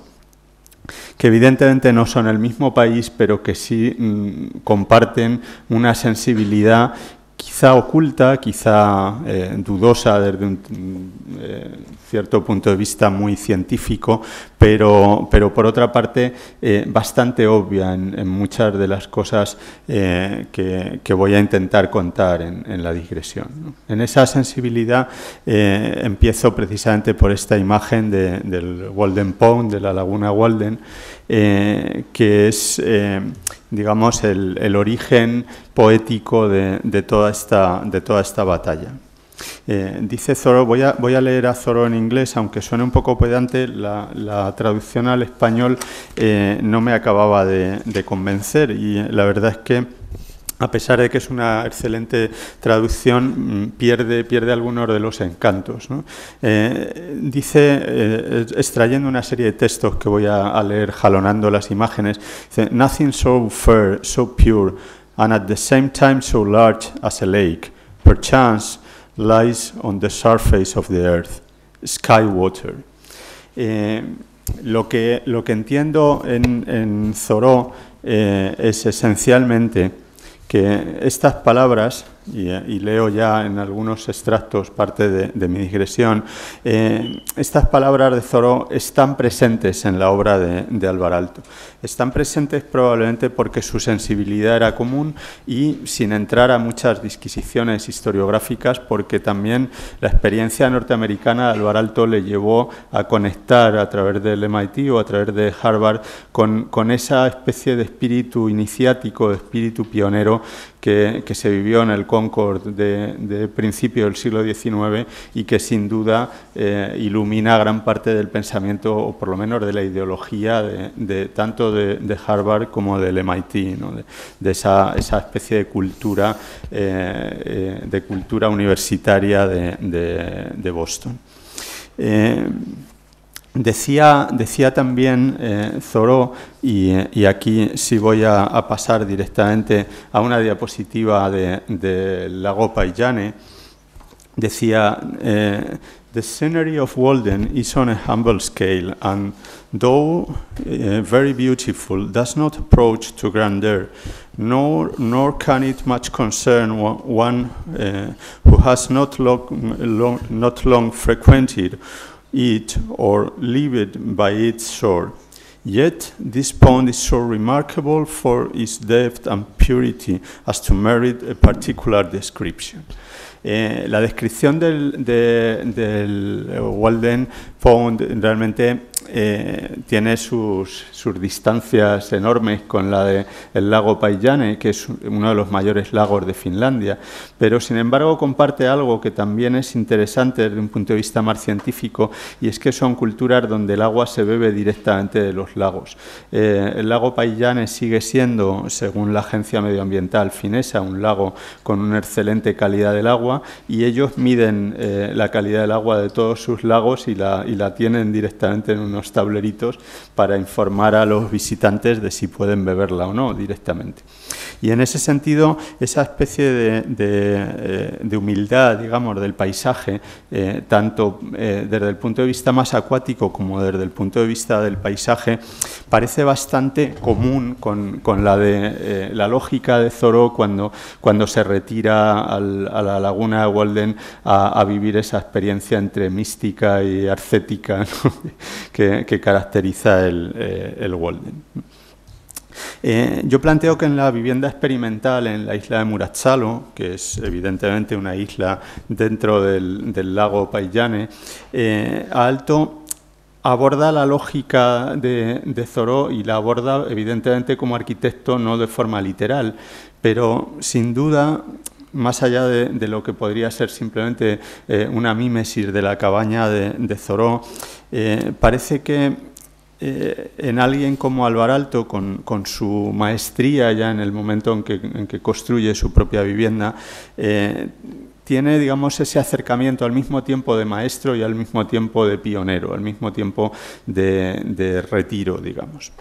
que evidentemente no son el mismo país, pero que sí mmm, comparten una sensibilidad quizá oculta, quizá eh, dudosa desde un eh, cierto punto de vista muy científico, pero, pero por otra parte eh, bastante obvia en, en muchas de las cosas eh, que, que voy a intentar contar en, en la digresión, ¿no? En esa sensibilidad eh, empiezo precisamente por esta imagen de, del Walden Pond, de la laguna Walden, eh, que es, eh, digamos, el, el origen poético de, de, toda esta, de toda esta batalla. Eh, dice Thoreau, voy a, voy a leer a Thoreau en inglés, aunque suene un poco pedante, la, la traducción al español eh, no me acababa de, de convencer, y la verdad es que, a pesar de que es una excelente traducción, pierde, pierde algunos de los encantos, ¿no? Eh, dice, eh, extrayendo una serie de textos que voy a, a leer jalonando las imágenes, dice, "Nothing so fair, so pure, and at the same time so large as a lake, perchance lies on the surface of the earth, sky water". Eh, lo, que, lo que entiendo en, en Thoreau eh, es esencialmente que estas palabras, y, y leo ya en algunos extractos parte de, de mi digresión, eh, estas palabras de Thoreau están presentes en la obra de, de Alvaralto. Están presentes probablemente porque su sensibilidad era común y, sin entrar a muchas disquisiciones historiográficas, porque también la experiencia norteamericana de Alvaralto le llevó a conectar a través del M I T o a través de Harvard con, con esa especie de espíritu iniciático, de espíritu pionero que, que se vivió en el Concord de, de principio del siglo diecinueve y que sin duda eh, ilumina gran parte del pensamiento, o por lo menos de la ideología, de, de, tanto de, de Harvard como del M I T, ¿no? de, de esa, esa especie de cultura, eh, eh, de cultura universitaria de, de, de Boston. Eh, Decía, decía también eh, Thoreau, y, y aquí sí voy a, a pasar directamente a una diapositiva del de lago Paiyane, decía, eh, the scenery of Walden is on a humble scale and, though uh, very beautiful, does not approach to grandeur, nor, nor can it much concern one uh, who has not long, long, not long frequented it or lived by its shore. Yet this pond is so remarkable for its depth and purity as to merit a particular description. Eh, la descripción del, de, del Walden Pond realmente eh, tiene sus, sus distancias enormes con la del lago Paiyane, que es uno de los mayores lagos de Finlandia, pero sin embargo comparte algo que también es interesante desde un punto de vista más científico, y es que son culturas donde el agua se bebe directamente de los lagos. Eh, el lago Paiyane sigue siendo, según la agencia medioambiental finesa, un lago con una excelente calidad del agua, y ellos miden eh, la calidad del agua de todos sus lagos y la, y la tienen directamente en unos tableritos para informar a los visitantes de si pueden beberla o no directamente. Y en ese sentido, esa especie de, de, de humildad, digamos, del paisaje, eh, tanto eh, desde el punto de vista más acuático como desde el punto de vista del paisaje, parece bastante común con, con la, de, eh, la lógica de Thoreau cuando, cuando se retira al, a la laguna de Walden a, a vivir esa experiencia entre mística y ascética, ¿no? que, que caracteriza el, eh, el Walden. Eh, yo planteo que en la vivienda experimental en la isla de Muratsalo, que es evidentemente una isla dentro del, del lago Paiyane, eh, Aalto aborda la lógica de, de Thoreau y la aborda evidentemente como arquitecto, no de forma literal, pero sin duda, más allá de, de lo que podría ser simplemente eh, una mímesis de la cabaña de, de Thoreau, eh, parece que Eh, en alguien como Alvar Aalto, con, con su maestría ya en el momento en que, en que construye su propia vivienda, eh, tiene, digamos, ese acercamiento al mismo tiempo de maestro y al mismo tiempo de pionero, al mismo tiempo de, de retiro, digamos.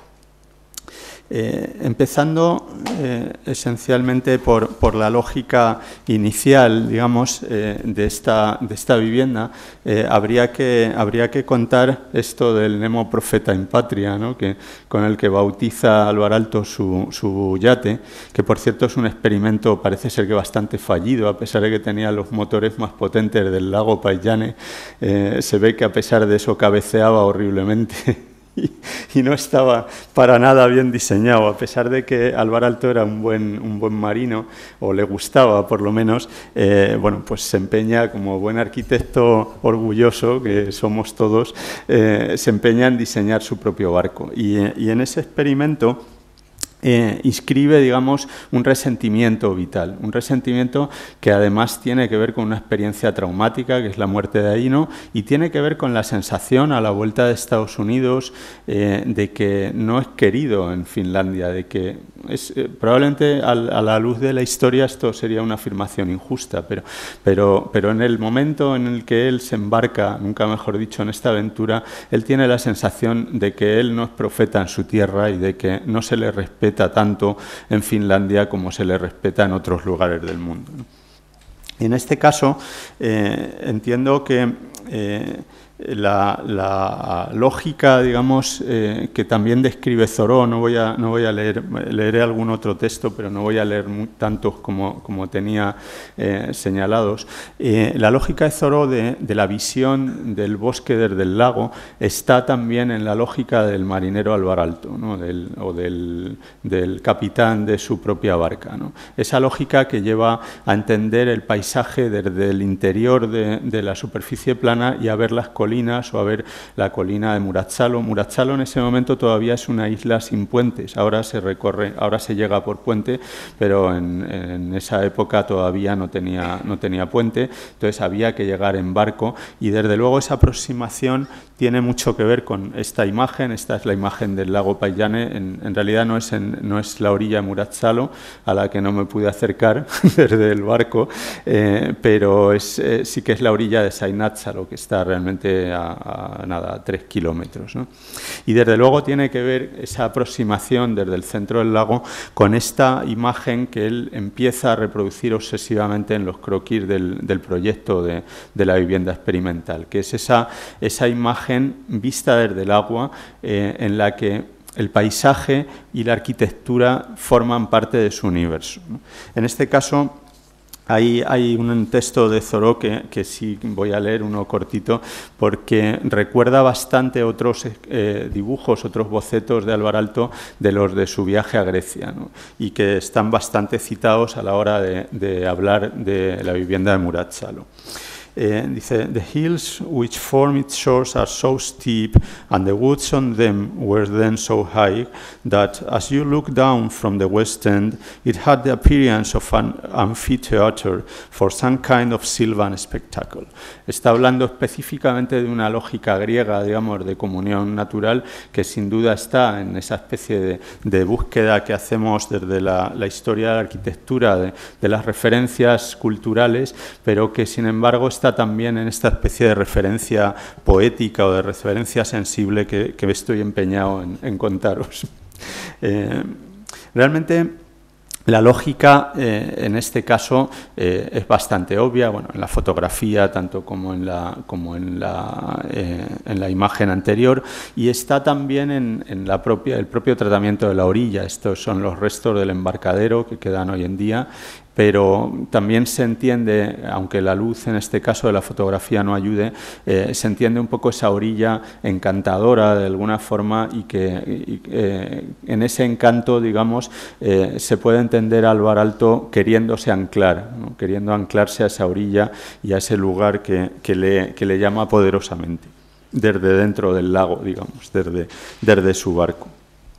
Eh, empezando eh, esencialmente por, por la lógica inicial, digamos, eh, de, esta, de esta vivienda, eh, habría, que, habría que contar esto del Nemo Profeta in Patria, ¿no? que, con el que bautiza Alvar Aalto su, su yate, que por cierto es un experimento, parece ser que bastante fallido, a pesar de que tenía los motores más potentes del lago Paiyane, eh, se ve que a pesar de eso cabeceaba horriblemente. Y no estaba para nada bien diseñado, a pesar de que Alvar Aalto era un buen, un buen marino, o le gustaba por lo menos, eh, bueno, pues se empeña como buen arquitecto orgulloso, que somos todos, eh, se empeña en diseñar su propio barco. Y, y en ese experimento Eh, inscribe, digamos, un resentimiento vital, un resentimiento que además tiene que ver con una experiencia traumática, que es la muerte de Aino, y tiene que ver con la sensación a la vuelta de Estados Unidos eh, de que no es querido en Finlandia, de que es, eh, probablemente a, a la luz de la historia esto sería una afirmación injusta, pero, pero, pero en el momento en el que él se embarca, nunca mejor dicho, en esta aventura, él tiene la sensación de que él no es profeta en su tierra y de que no se le respeta tanto en Finlandia como se le respeta en otros lugares del mundo. En este caso, eh, entiendo que eh, la, la lógica, digamos, eh, que también describe Thoreau, no voy a, no voy a leer, leeré algún otro texto, pero no voy a leer muy, tantos como, como tenía eh, señalados. Eh, la lógica de Thoreau de, de la visión del bosque desde el lago está también en la lógica del marinero Alvar Aalto, ¿no? del, o del, del capitán de su propia barca, ¿no? Esa lógica que lleva a entender el paisaje desde el interior de, de la superficie plana y a ver las colinas colinas o a ver la colina de Murazzalo. Murazzalo en ese momento todavía es una isla sin puentes, ahora se recorre, ahora se llega por puente, pero en, en esa época todavía no tenía, no tenía puente, entonces había que llegar en barco y desde luego esa aproximación tiene mucho que ver con esta imagen. Esta es la imagen del lago Paiane, en, en realidad no es, en, no es la orilla de Murazzalo, a la que no me pude acercar desde el barco, eh, pero es, eh, sí que es la orilla de Sainazzalo, que está realmente a, a nada, a tres kilómetros, ¿no? Y desde luego tiene que ver esa aproximación desde el centro del lago con esta imagen que él empieza a reproducir obsesivamente en los croquis del, del proyecto de, de la vivienda experimental, que es esa, esa imagen vista desde el agua, eh, en la que el paisaje y la arquitectura forman parte de su universo, ¿no? En este caso hay, hay un texto de Thoreau que, que sí voy a leer, uno cortito, porque recuerda bastante otros eh, dibujos, otros bocetos de Álvar Aalto de los de su viaje a Grecia, ¿no? Y que están bastante citados a la hora de, de hablar de la vivienda de Murazzalo. Eh, dice, the hills which form its shores are so steep and the woods on them were then so high that as you look down from the west end it had the appearance of an amphitheater for some kind of sylvan spectacle. Está hablando específicamente de una lógica griega, digamos, de comunión natural, que sin duda está en esa especie de, de búsqueda que hacemos desde la, la historia de la arquitectura, de, de las referencias culturales, pero que sin embargo está también en esta especie de referencia poética o de referencia sensible que, que estoy empeñado en, en contaros. Eh, realmente la lógica eh, en este caso eh, es bastante obvia, bueno, en la fotografía tanto como en la, como en la, eh, en la imagen anterior, y está también en, en la propia, el propio tratamiento de la orilla. Estos son los restos del embarcadero que quedan hoy en día, pero también se entiende, aunque la luz en este caso de la fotografía no ayude, eh, se entiende un poco esa orilla encantadora de alguna forma, y que y, eh, en ese encanto, digamos, eh, se puede entender a Álvar Aalto queriéndose anclar, ¿no? Queriendo anclarse a esa orilla y a ese lugar que, que, le, que le llama poderosamente, desde dentro del lago, digamos, desde, desde su barco.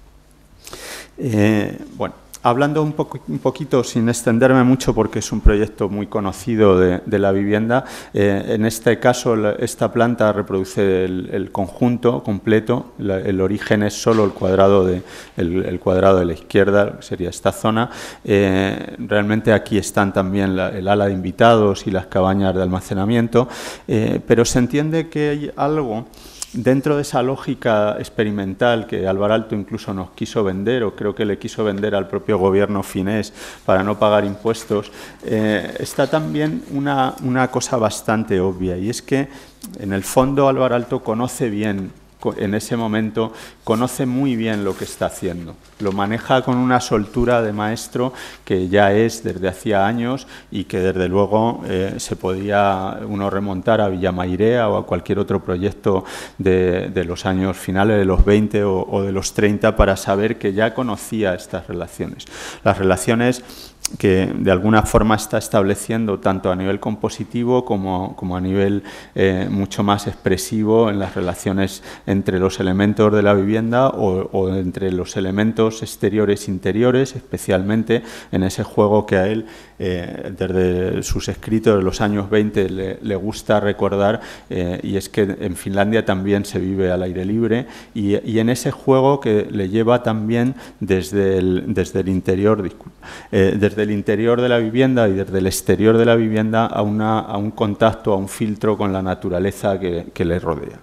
Eh, bueno. Hablando un, poco, un poquito, sin extenderme mucho, porque es un proyecto muy conocido de, de la vivienda, eh, en este caso la, esta planta reproduce el, el conjunto completo, la, el origen es solo el cuadrado de, el, el cuadrado de la izquierda, que sería esta zona. Eh, realmente aquí están también la, el ala de invitados y las cabañas de almacenamiento, eh, pero se entiende que hay algo dentro de esa lógica experimental que Álvar Aalto incluso nos quiso vender, o creo que le quiso vender al propio gobierno finés para no pagar impuestos, eh, está también una, una cosa bastante obvia, y es que en el fondo Álvar Aalto conoce bien, en ese momento, conoce muy bien lo que está haciendo. Lo maneja con una soltura de maestro que ya es desde hacía años, y que desde luego eh, se podía uno remontar a Villamairea o a cualquier otro proyecto de, de los años finales de los veinte o, o de los treinta para saber que ya conocía estas relaciones. Las relaciones que de alguna forma está estableciendo tanto a nivel compositivo como, como a nivel eh, mucho más expresivo en las relaciones entre los elementos de la vivienda o, o entre los elementos exteriores e interiores, especialmente en ese juego que a él, eh, desde sus escritos de los años veinte, le, le gusta recordar, eh, y es que en Finlandia también se vive al aire libre, y, y en ese juego que le lleva también desde el, desde el interior, disculpa, eh, desde del interior de la vivienda y desde el exterior de la vivienda a, una, a un contacto, a un filtro con la naturaleza que, que le rodea.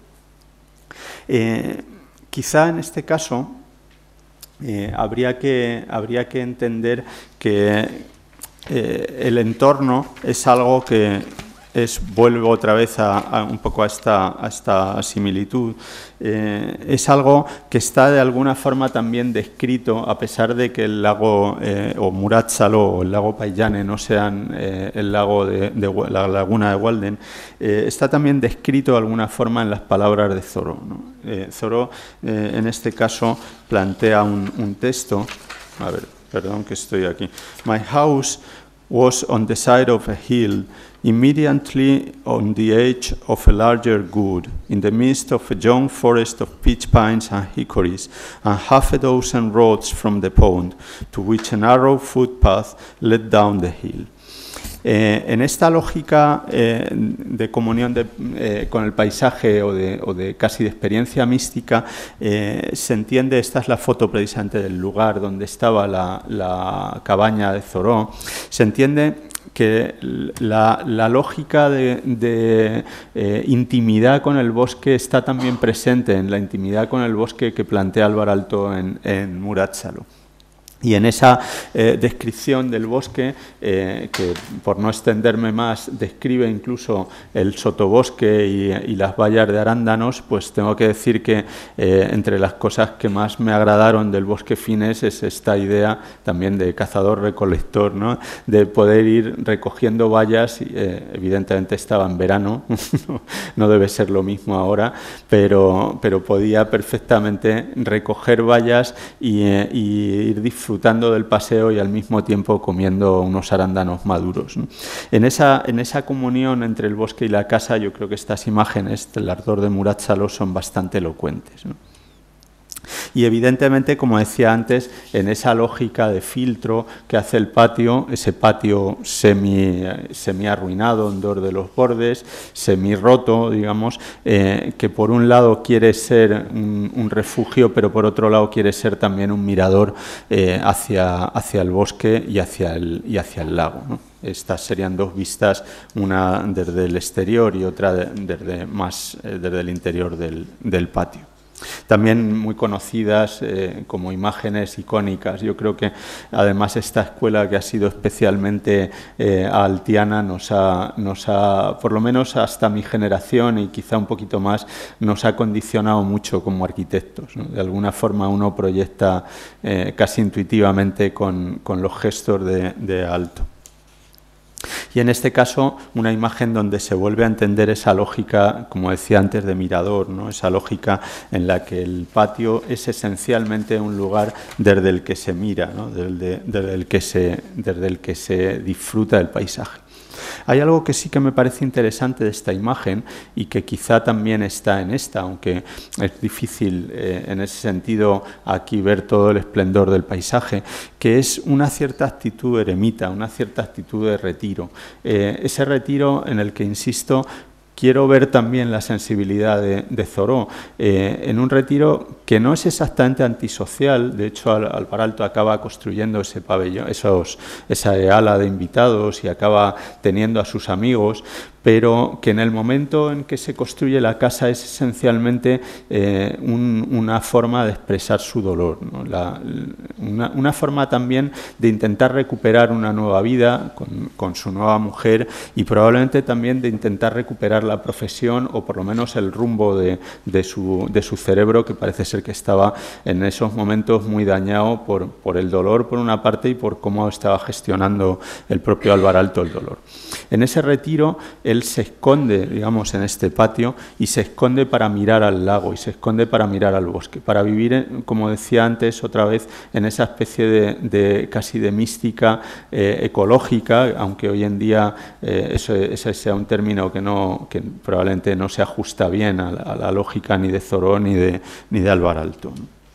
Eh, quizá en este caso eh, habría, que, habría que entender que eh, el entorno es algo que es, vuelvo otra vez a, a un poco a esta, a esta similitud, eh, es algo que está de alguna forma también descrito, a pesar de que el lago eh, o Murazzalo o el lago Paiane no sean eh, el lago de, de la laguna de Walden, eh, está también descrito de alguna forma en las palabras de Thoreau, ¿no? Eh, Thoreau eh, en este caso plantea un, un texto, a ver, perdón que estoy aquí. My house was on the side of a hill, immediately on the edge of a larger wood, in the midst of a young forest of peach pines and hickories, and half a dozen rods from the pond, to which a narrow footpath led down the hill. Eh, en esta lógica eh, de comunión de, eh, con el paisaje o de, o de casi de experiencia mística, eh, se entiende, esta es la foto precisamente del lugar donde estaba la, la cabaña de Thoreau, se entiende que la, la lógica de, de eh, intimidad con el bosque está también presente en la intimidad con el bosque que plantea Alvar Aalto en, en Muratsalo. Y en esa eh, descripción del bosque, eh, que por no extenderme más, describe incluso el sotobosque y, y las vallas de arándanos, pues tengo que decir que eh, entre las cosas que más me agradaron del bosque finés es esta idea también de cazador-recolector, ¿no? De poder ir recogiendo bayas, eh, evidentemente estaba en verano, no debe ser lo mismo ahora, pero, pero podía perfectamente recoger bayas y, eh, y ir disfrutando disfrutando del paseo y al mismo tiempo comiendo unos arándanos maduros, ¿no? En esa, en esa comunión entre el bosque y la casa, yo creo que estas imágenes del ardor de Muratsalo son bastante elocuentes, ¿no? Y evidentemente, como decía antes, en esa lógica de filtro que hace el patio, ese patio semi, semi arruinado en dos de los bordes, semi roto, digamos, eh, que por un lado quiere ser un, un refugio, pero por otro lado quiere ser también un mirador eh, hacia, hacia el bosque y hacia el, y hacia el lago, ¿no? Estas serían dos vistas, una desde el exterior y otra desde, más, eh, desde el interior del, del patio. También muy conocidas eh, como imágenes icónicas. Yo creo que además esta escuela, que ha sido especialmente eh, altiana, nos ha, nos ha, por lo menos hasta mi generación y quizá un poquito más, nos ha condicionado mucho como arquitectos, ¿no? De alguna forma uno proyecta eh, casi intuitivamente con, con los gestos de, de Aalto. Y en este caso, una imagen donde se vuelve a entender esa lógica, como decía antes, de mirador, ¿no? Esa lógica en la que el patio es esencialmente un lugar desde el que se mira, ¿no? desde, desde, el que se, desde el que se disfruta del paisaje. Hay algo que sí que me parece interesante de esta imagen y que quizá también está en esta, aunque es difícil eh, en ese sentido aquí ver todo el esplendor del paisaje, que es una cierta actitud eremita, una cierta actitud de retiro. Eh, ese retiro en el que, insisto, quiero ver también la sensibilidad de, de Thoreau, eh, en un retiro que no es exactamente antisocial. De hecho, Alvar Aalto acaba construyendo ese pabellón, esos, esa ala de invitados y acaba teniendo a sus amigos, pero que en el momento en que se construye la casa es esencialmente eh, un, una forma de expresar su dolor, ¿no? La, una, una forma también de intentar recuperar una nueva vida con, con su nueva mujer y probablemente también de intentar recuperar la profesión o por lo menos el rumbo de, de, su, de su cerebro, que parece ser que estaba en esos momentos muy dañado por, por el dolor por una parte y por cómo estaba gestionando el propio Alvar Aalto el dolor. En ese retiro él se esconde, digamos, en este patio y se esconde para mirar al lago y se esconde para mirar al bosque, para vivir, como decía antes otra vez, en esa especie de, de casi de mística eh, ecológica, aunque hoy en día eh, eso, ese sea un término que, no, que probablemente no se ajusta bien a la, a la lógica ni de Thoreau ni de, ni de Alvar Aalto.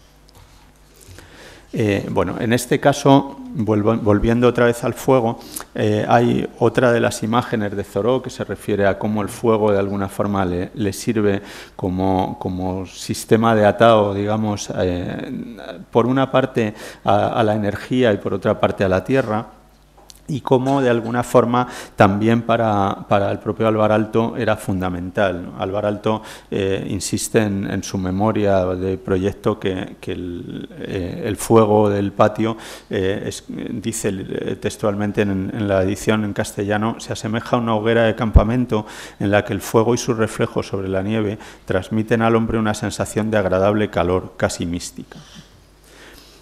Eh, bueno, en este caso, vuelvo, volviendo otra vez al fuego, eh, hay otra de las imágenes de Thoreau que se refiere a cómo el fuego de alguna forma le, le sirve como, como sistema de atado, digamos, eh, por una parte a, a la energía y por otra parte a la tierra. Y cómo de alguna forma también para, para el propio Alvar Aalto era fundamental, ¿no? Alvar Aalto eh, insiste en, en su memoria de proyecto que, que el, eh, el fuego del patio, eh, es, dice textualmente en, en la edición en castellano, se asemeja a una hoguera de campamento en la que el fuego y sus reflejos sobre la nieve transmiten al hombre una sensación de agradable calor, casi mística.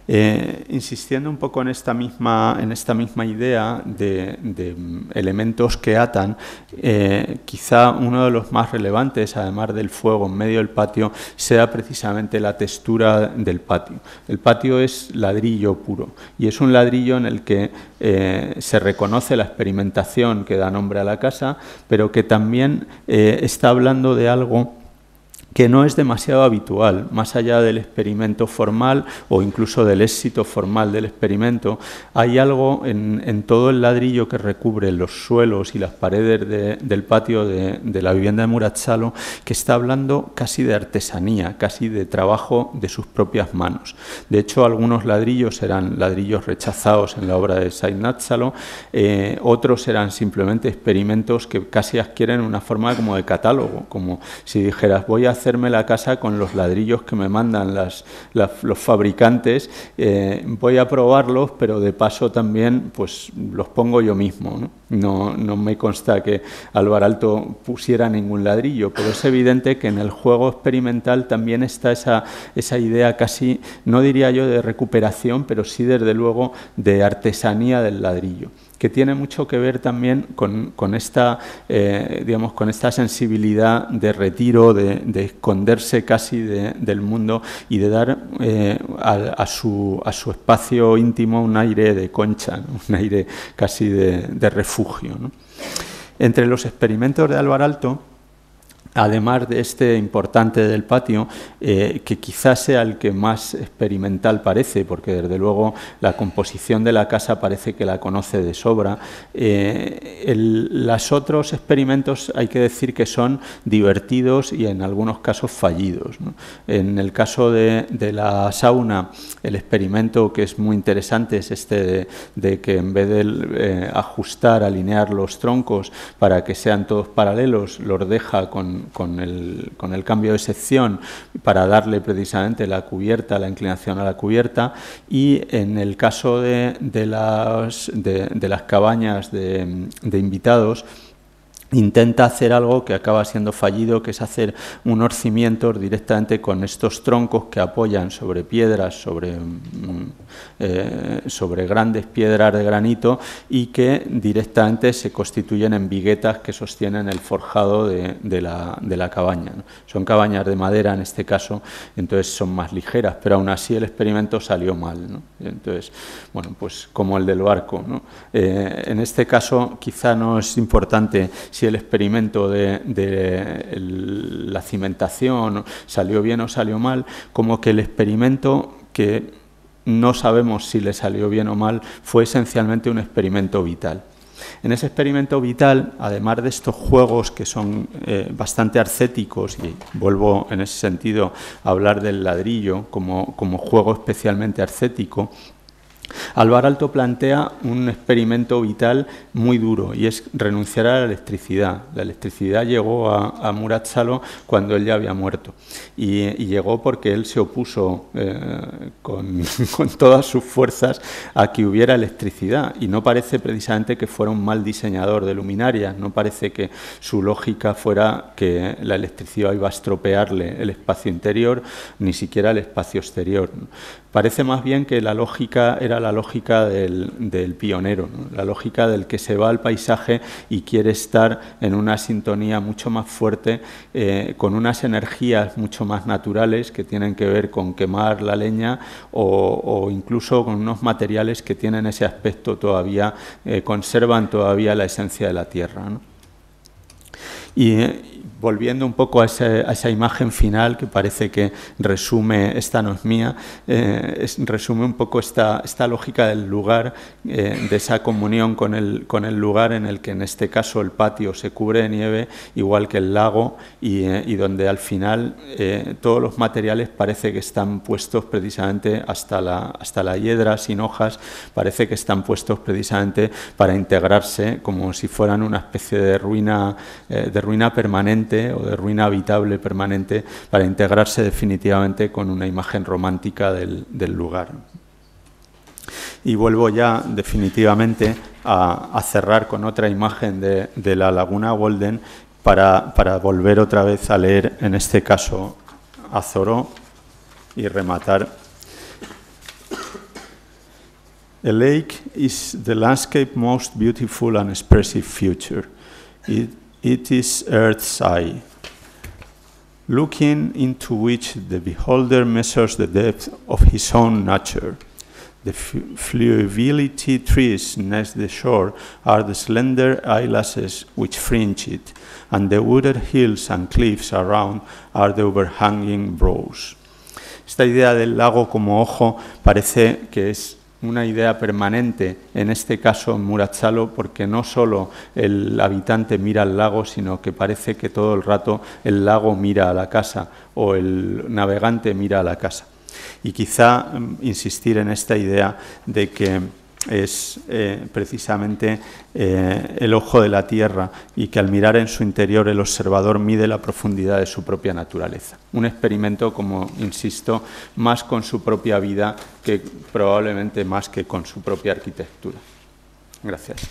Eh, insistiendo un poco en esta misma, en esta misma idea de, de elementos que atan, eh, quizá uno de los más relevantes, además del fuego en medio del patio, sea precisamente la textura del patio. El patio es ladrillo puro y es un ladrillo en el que eh, se reconoce la experimentación que da nombre a la casa, pero que también eh, está hablando de algo que no es demasiado habitual, más allá del experimento formal o incluso del éxito formal del experimento. Hay algo en, en todo el ladrillo que recubre los suelos y las paredes de, del patio de, de la vivienda de Murazzalo, que está hablando casi de artesanía, casi de trabajo de sus propias manos. De hecho, algunos ladrillos eran ladrillos rechazados en la obra de Sant'Azzalo, eh, otros eran simplemente experimentos que casi adquieren una forma como de catálogo, como si dijeras, voy a hacerme la casa con los ladrillos que me mandan las, las, los fabricantes, eh, voy a probarlos, pero de paso también pues los pongo yo mismo, ¿no? No, no me consta que Álvaro Aalto pusiera ningún ladrillo, pero es evidente que en el juego experimental también está esa, esa idea casi, no diría yo de recuperación, pero sí desde luego de artesanía del ladrillo, que tiene mucho que ver también con, con, esta, eh, digamos, con esta sensibilidad de retiro, de, de esconderse casi de, del mundo y de dar eh, a, a, su, a su espacio íntimo un aire de concha, ¿no? Un aire casi de, de refugio, ¿no? Entre los experimentos de Álvaro Aalto, además de este importante del patio, eh, que quizás sea el que más experimental parece, porque desde luego la composición de la casa parece que la conoce de sobra, eh, el, los otros experimentos hay que decir que son divertidos y en algunos casos fallidos, ¿no? En el caso de, de la sauna, el experimento que es muy interesante es este de, de que en vez de eh, ajustar, alinear los troncos para que sean todos paralelos, los deja con Con el, con el cambio de sección para darle precisamente la cubierta, la inclinación a la cubierta, y en el caso de, de, las, de, de las cabañas de, de invitados, intenta hacer algo que acaba siendo fallido, que es hacer unos cimientos directamente con estos troncos que apoyan sobre piedras, sobre, eh, sobre grandes piedras de granito y que directamente se constituyen en viguetas que sostienen el forjado de, de, la, de la cabaña, ¿no? Son cabañas de madera en este caso, entonces son más ligeras, pero aún así el experimento salió mal, ¿no? Entonces, bueno, pues como el del barco, ¿no? Eh, en este caso quizá no es importante si el experimento de, de el, la cimentación salió bien o salió mal, como que el experimento que no sabemos si le salió bien o mal fue esencialmente un experimento vital. En ese experimento vital, además de estos juegos que son eh, bastante arcéticos, y vuelvo en ese sentido a hablar del ladrillo como, como juego especialmente arcético, Álvaro Aalto plantea un experimento vital muy duro y es renunciar a la electricidad. La electricidad llegó a, a Murazzalo cuando él ya había muerto y, y llegó porque él se opuso eh, con, con todas sus fuerzas a que hubiera electricidad, y no parece precisamente que fuera un mal diseñador de luminarias, no parece que su lógica fuera que la electricidad iba a estropearle el espacio interior ni siquiera el espacio exterior, ¿no? Parece más bien que la lógica era la lógica del, del pionero, ¿no? La lógica del que se va al paisaje y quiere estar en una sintonía mucho más fuerte, eh, con unas energías mucho más naturales que tienen que ver con quemar la leña o, o incluso con unos materiales que tienen ese aspecto todavía, eh, conservan todavía la esencia de la tierra, ¿no? Y eh, volviendo un poco a, ese, a esa imagen final que parece que resume, esta no es mía, eh, es, resume un poco esta, esta lógica del lugar, eh, de esa comunión con el, con el lugar en el que en este caso el patio se cubre de nieve, igual que el lago, y, eh, y donde al final eh, todos los materiales parece que están puestos precisamente hasta la, hasta la hiedra sin hojas, parece que están puestos precisamente para integrarse como si fueran una especie de ruina, eh, de ruina permanente o de ruina habitable permanente, para integrarse definitivamente con una imagen romántica del, del lugar. Y vuelvo ya definitivamente a, a cerrar con otra imagen de, de la Laguna Golden para, para volver otra vez a leer, en este caso, a Thoreau y rematar A lake is the landscape most beautiful and expressive feature. It, it is Earth's eye, looking into which the beholder measures the depth of his own nature. The fluviality trees next the shore are the slender eyelashes which fringe it, and the wooded hills and cliffs around are the overhanging brows. Esta idea del lago como ojo parece que es una idea permanente, en este caso en Murazzalo, porque no solo el habitante mira al lago, sino que parece que todo el rato el lago mira a la casa o el navegante mira a la casa. Y quizá um, insistir en esta idea de que es eh, precisamente eh, el ojo de la tierra y que al mirar en su interior el observador mide la profundidad de su propia naturaleza. Un experimento, como insisto, más con su propia vida que probablemente más que con su propia arquitectura. Gracias.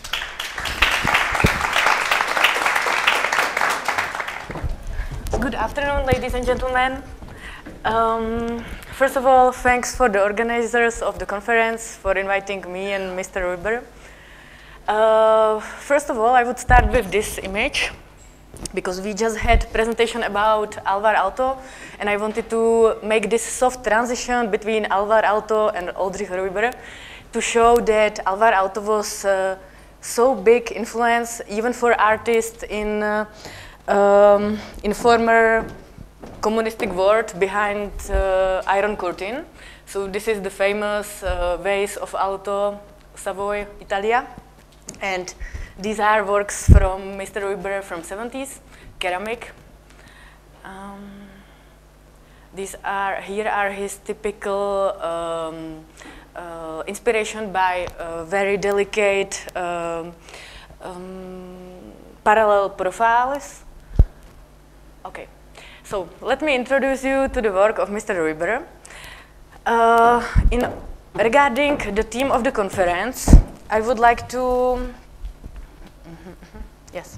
Good afternoon, ladies and gentlemen. Um, first of all, thanks for the organizers of the conference for inviting me and Mister Ruber. Uh, first of all, I would start with this image, because we just had presentation about Alvar Aalto, and I wanted to make this soft transition between Alvar Aalto and Oldřich Ruber to show that Alvar Aalto was uh, so big influence even for artists in, uh, um, in former communistic world behind uh, Iron Curtain. So this is the famous uh, vase of Aalto, Savoy, Italia. And these are works from Mister Ruber from seventies, ceramic. Um, these are, here are his typical um, uh, inspiration by uh, very delicate um, um, parallel profiles. Okay. So let me introduce you to the work of Mister Ruber. Uh, in regarding the theme of the conference, I would like to, yes.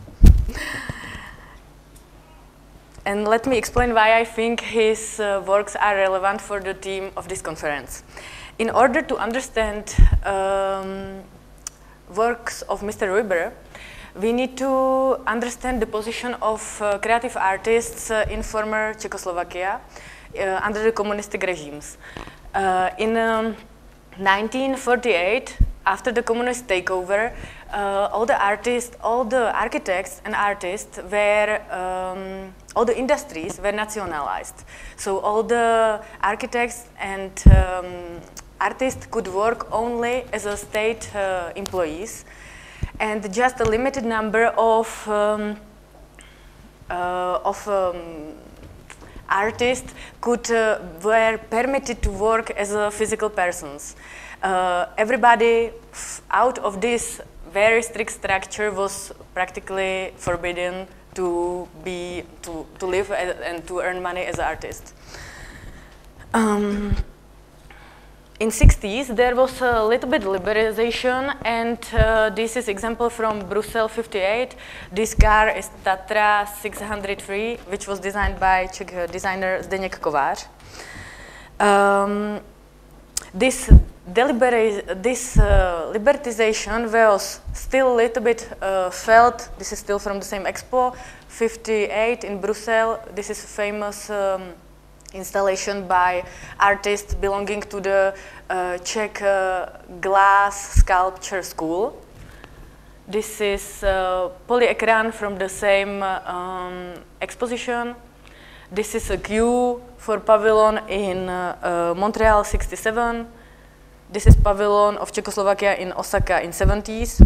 And let me explain why I think his uh, works are relevant for the theme of this conference. In order to understand um, works of Mister Ruber, we need to understand the position of uh, creative artists uh, in former Czechoslovakia uh, under the communistic regimes. Uh, in um, nineteen forty-eight, after the communist takeover, uh, all the artists, all the architects and artists were, um, all the industries were nationalized. So all the architects and um, artists could work only as a state uh, employees. And just a limited number of, um, uh, of um, artists could, uh, were permitted to work as a physical persons. Uh, everybody f out of this very strict structure was practically forbidden to be, to, to live as, and to earn money as an artist. Um, In sixties, there was a little bit liberalization, and uh, this is example from Brussels fifty-eight. This car is Tatra six hundred three, which was designed by Czech designer Zdeněk Kovář. Um, this this uh, libertization was still a little bit uh, felt. This is still from the same expo, fifty-eight in Brussels. This is famous um, installation by artists belonging to the uh, Czech uh, glass sculpture school. This is uh, polyecran from the same uh, um, exposition. This is a queue for pavilion in uh, uh, Montreal sixty-seven. This is pavilion of Czechoslovakia in Osaka in seventies.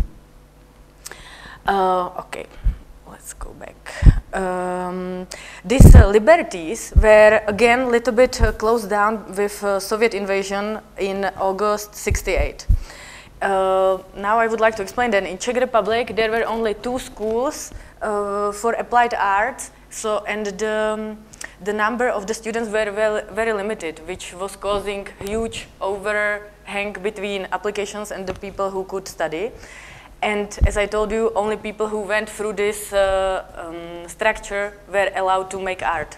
Uh, okay. Let's go back. Um, these uh, liberties were again a little bit uh, closed down with uh, Soviet invasion in August sixty-eight. Uh, now I would like to explain that in Czech Republic there were only two schools uh, for applied arts, so and the, um, the number of the students were very, very limited, which was causing huge overhang between applications and the people who could study. And as I told you, only people who went through this uh, um, structure were allowed to make art.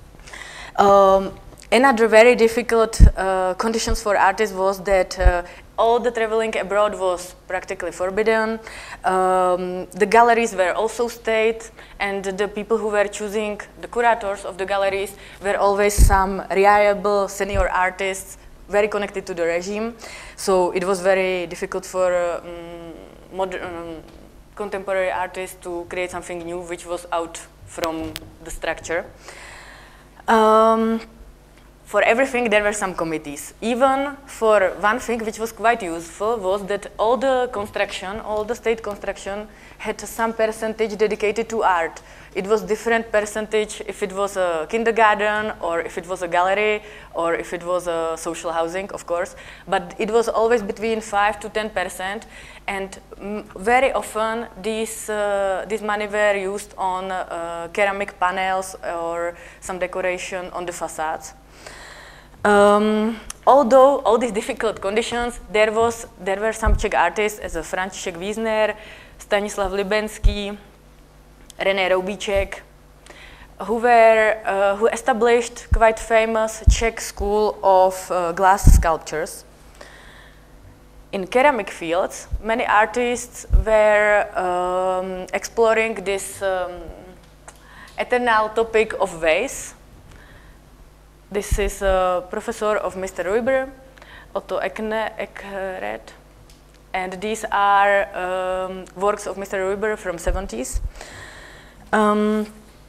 Um, another very difficult uh, conditions for artists was that uh, all the traveling abroad was practically forbidden. Um, the galleries were also state, and the people who were choosing the curators of the galleries were always some reliable senior artists very connected to the regime. So it was very difficult for uh, um, modern, um, contemporary artists to create something new which was out from the structure. Um, For everything, there were some committees. Even for one thing which was quite useful was that all the construction, all the state construction had some percentage dedicated to art. It was different percentage if it was a kindergarten or if it was a gallery or if it was a social housing, of course. But it was always between five to ten percent, and mm, very often these, uh, this money were used on uh, ceramic panels or some decoration on the facades. Um, although all these difficult conditions, there was there were some Czech artists, as a František Wiesner, Stanislav Libenský, René Roubíček, who were uh, who established quite famous Czech school of uh, glass sculptures. In ceramic fields, many artists were um, exploring this um, eternal topic of vase. This is a professor of Mister Ruyber, Otto Eckert, and these are um, works of Mister Ruyber from seventies. Um,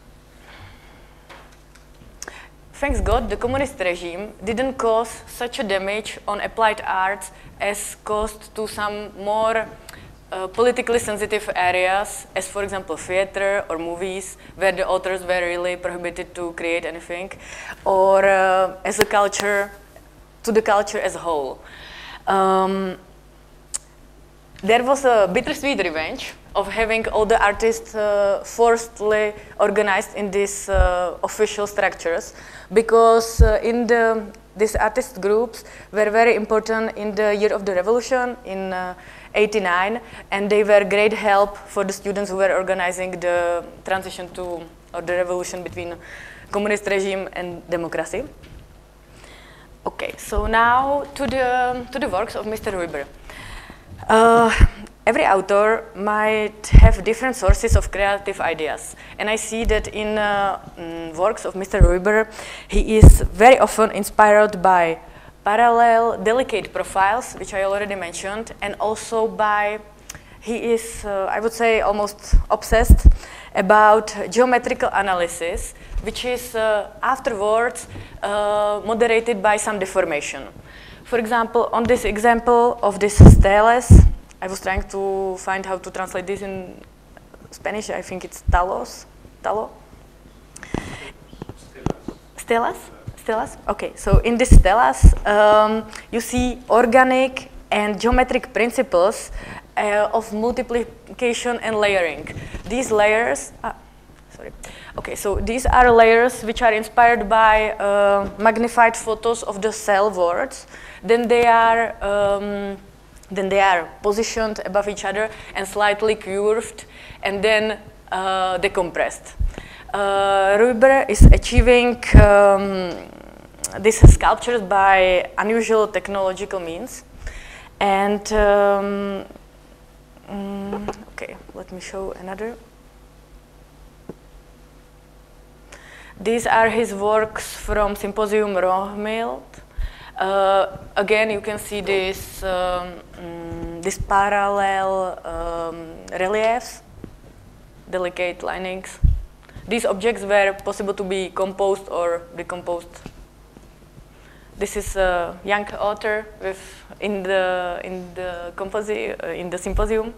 thanks God, the communist regime didn't cause such a damage on applied arts as caused to some more Uh, politically sensitive areas, as for example theater or movies, where the authors were really prohibited to create anything, or uh, as a culture, to the culture as a whole. Um, there was a bittersweet revenge of having all the artists uh, forcibly organized in these uh, official structures, because uh, in the these artist groups were very important in the year of the revolution in uh, eighty-nine, and they were great help for the students who were organizing the transition to, or the revolution between communist regime and democracy. Okay, so now to the, to the works of Mister Ruyber. Uh, every author might have different sources of creative ideas, and I see that in uh, mm, works of Mister Ruyber, he is very often inspired by parallel, delicate profiles, which I already mentioned, and also by, he is, uh, I would say, almost obsessed about geometrical analysis, which is uh, afterwards uh, moderated by some deformation. For example, on this example of this steles, I was trying to find how to translate this in Spanish. I think it's talos, talo? Stelas? Stelas? Okay, so in this stelas, um, you see organic and geometric principles uh, of multiplication and layering. These layers, ah, sorry. Okay, so these are layers which are inspired by uh, magnified photos of the cell words. Then they are, um, then they are positioned above each other and slightly curved, and then uh, decompressed. Uh, Ruyber is achieving um, these sculptures by unusual technological means, and um, mm, okay, let me show another. These are his works from Symposium Rohmild. Uh, again, you can see this um, mm, this parallel um, reliefs, delicate linings. These objects were possible to be composed or decomposed. This is a young author with in the in the composi uh, in the symposium.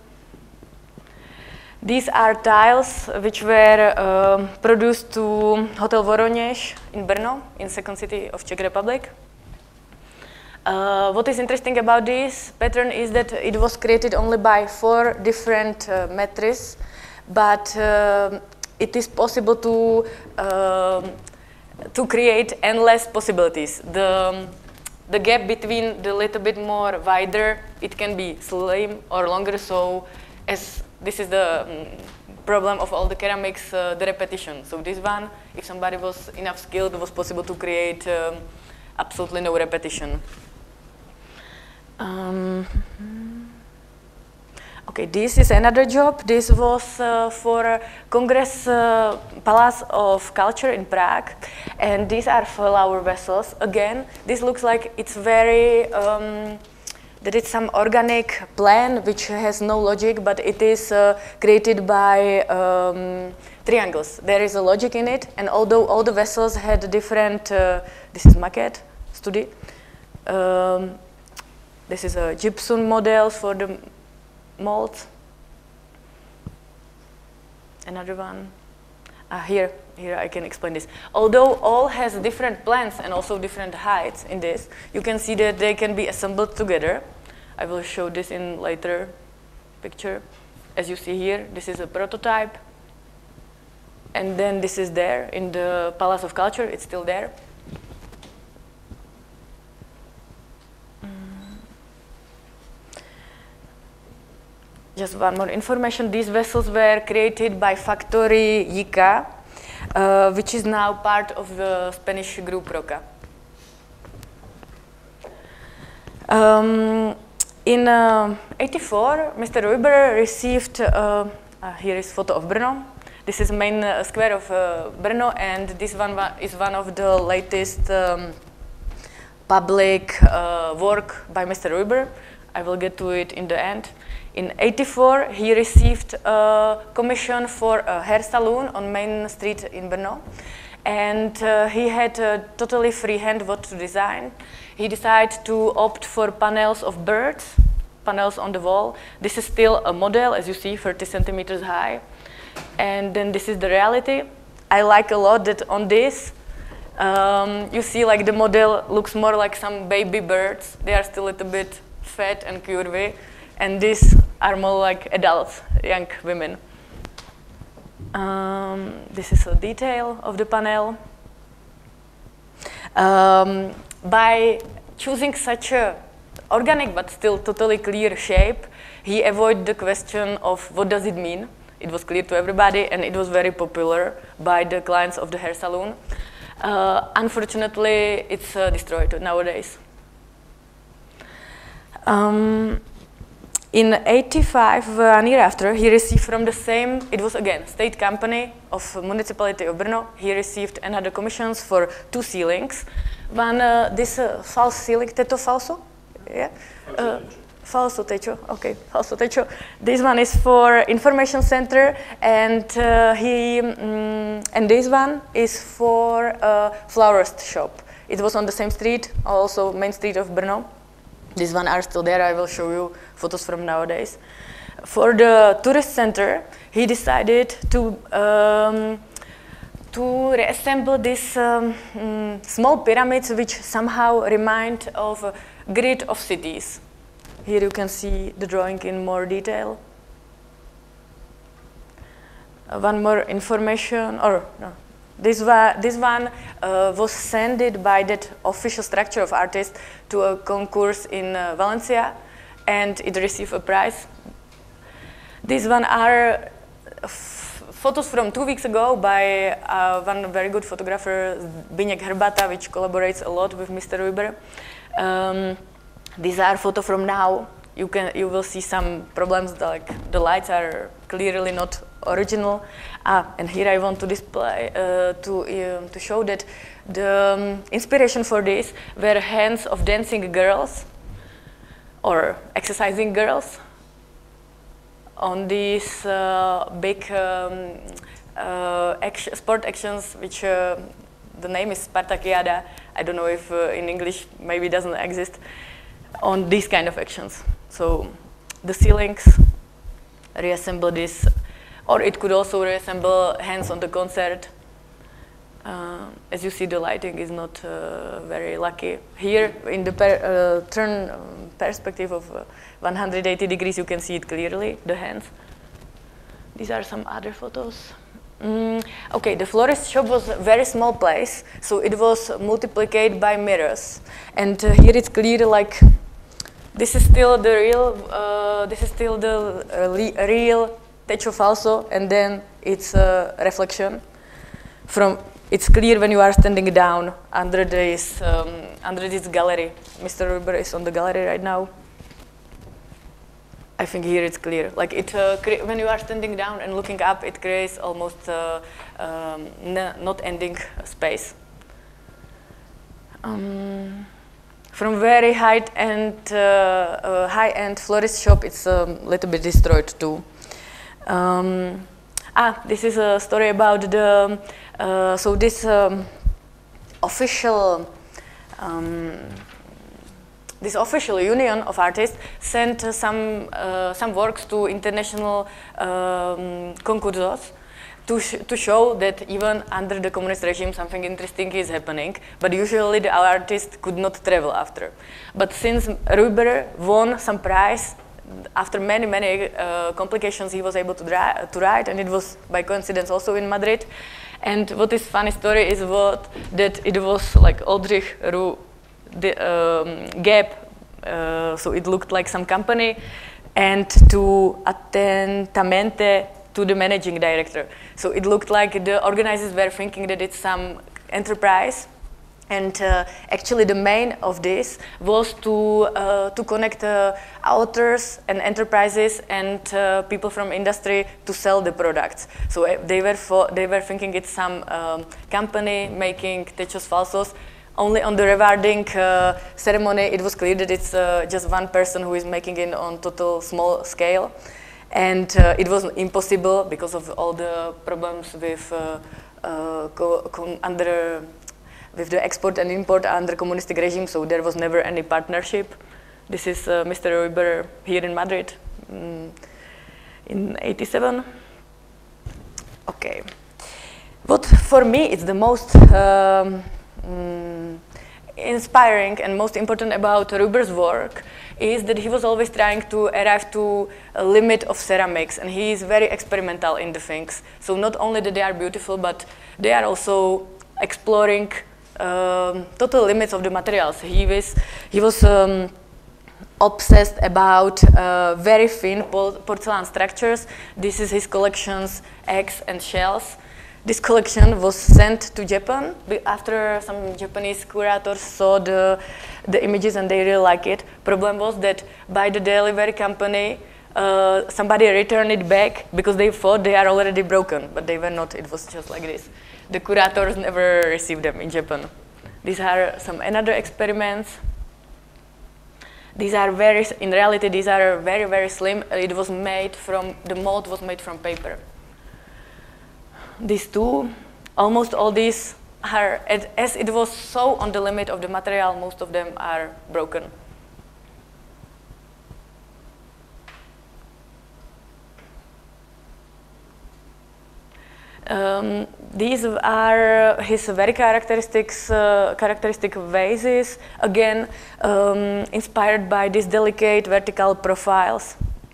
These are tiles which were um, produced to Hotel Voroněž in Brno, in second city of Czech Republic. Uh, what is interesting about this pattern is that it was created only by four different uh, metries, but uh, it is possible to uh, to create endless possibilities. The, the gap between the little bit more wider, it can be slim or longer, so as this is the um, problem of all the ceramics, uh, the repetition. So this one, if somebody was enough skilled, it was possible to create um, absolutely no repetition. Um, okay, this is another job. This was uh, for Congress uh, Palace of Culture in Prague, and these are flower vessels. Again, this looks like it's very um, that it's some organic plan which has no logic, but it is uh, created by um, triangles. There is a logic in it, and although all the vessels had different, uh, this is maquette study. Um, this is a gypsum model for the molds. Another one. Ah, here, here I can explain this. Although all has different plans and also different heights in this, you can see that they can be assembled together. I will show this in later picture. As you see here, this is a prototype. And then this is there in the Palace of Culture, it's still there. Just one more information, these vessels were created by Factory Yika, uh, which is now part of the Spanish group Roca. Um, in uh, eighty-four, Mister Ruyber received, uh, uh, here is photo of Brno. This is main uh, square of uh, Brno, and this one is one of the latest um, public uh, work by Mister Ruyber. I will get to it in the end. In eighty-four, he received a commission for a hair salon on Main Street in Brno. And uh, he had a totally free hand what to design. He decided to opt for panels of birds, panels on the wall. This is still a model, as you see, thirty centimeters high. And then this is the reality. I like a lot that on this, um, you see like the model looks more like some baby birds. They are still a little bit fat and curvy. And these are more like adults, young women. Um, this is a detail of the panel. Um, by choosing such a organic but still totally clear shape, he avoided the question of what does it mean. It was clear to everybody, and it was very popular by the clients of the hair salon. Uh, unfortunately, it's uh, destroyed nowadays. Um, In eighty-five, uh, one year after, he received from the same, it was again, state company of municipality of Brno. He received another commissions for two ceilings. One, uh, this uh, false ceiling, teto falso? Yeah? Uh, falso techo, okay, falso techo. This one is for information center, and uh, he, um, and this one is for a florist shop. It was on the same street, also main street of Brno. These ones are still there. I will show you photos from nowadays. For the tourist center, he decided to um, to reassemble these um, um, small pyramids, which somehow remind of a grid of cities. Here you can see the drawing in more detail. Uh, one more information, or no. This, wa this one uh, was sent by that official structure of artists to a concourse in uh, Valencia, and it received a prize. These one are f photos from two weeks ago by uh, one very good photographer, Zbigněk Hrbata, which collaborates a lot with Mister Ruyber. Um, these are photos from now. You can you will see some problems, like the lights are clearly not original. Ah, and here I want to display uh, to uh, to show that the um, inspiration for this were hands of dancing girls or exercising girls on these uh, big um, uh, action, sport actions, which uh, the name is Spartakiada. I don't know if uh, in English maybe it doesn't exist. On these kind of actions. So the ceilings reassemble this, or it could also reassemble hands on the concert. Uh, as you see, the lighting is not uh, very lucky. Here, in the per, uh, turn um, perspective of uh, one hundred eighty degrees, you can see it clearly, the hands. These are some other photos. Mm, okay, the florist shop was a very small place, so it was multiplied by mirrors. And uh, here it's clear, like, this is still the real, uh, this is still the uh, real techo falso, and then it's a reflection. From, it's clear when you are standing down under this, um, under this gallery. Mister Ruyber is on the gallery right now. I think here it's clear. Like it, uh, when you are standing down and looking up, it creates almost uh, um, not ending space. Um, from very high-end, uh, uh, high-end florist shop, it's a little bit destroyed too. Um, ah, this is a story about the. Uh, so this um, official. Um, This official union of artists sent uh, some uh, some works to international um, concursos to sh to show that even under the communist regime something interesting is happening. But usually the artists could not travel after. But since Ruyber won some prize, after many many uh, complications, he was able to, to write, and it was by coincidence also in Madrid. And what is funny story is what that it was like Oldrich Ru. The um, Gap, uh, so it looked like some company, and to Attentamente to the managing director. So it looked like the organizers were thinking that it's some enterprise, and uh, actually the main of this was to uh, to connect uh, authors and enterprises and uh, people from industry to sell the products. So uh, they were they were thinking it's some um, company making techos falsos. Only on the rewarding uh, ceremony, it was clear that it's uh, just one person who is making it on total small scale. And uh, it was impossible because of all the problems with, uh, uh, co com under, with the export and import under communistic regime, so there was never any partnership. This is uh, Mister Ruyber here in Madrid um, in eighty-seven. Okay. What for me is the most um, Mm, inspiring and most important about Ruyber's work is that he was always trying to arrive to a limit of ceramics, and he is very experimental in the things. So not only that they are beautiful, but they are also exploring um, total limits of the materials. He was, he was um, obsessed about uh, very thin porcelain structures. This is his collections, eggs and shells. This collection was sent to Japan after some Japanese curators saw the, the images and they really like it. Problem was that by the delivery company, uh, somebody returned it back because they thought they are already broken, but they were not. It was just like this. The curators never received them in Japan. These are some another experiments. These are very, in reality, these are very, very slim. It was made from, the mold was made from paper. These two, almost all these are, as it was so on the limit of the material, most of them are broken. Um, these are his very characteristic, uh, characteristic vases, again um, inspired by these delicate vertical profiles.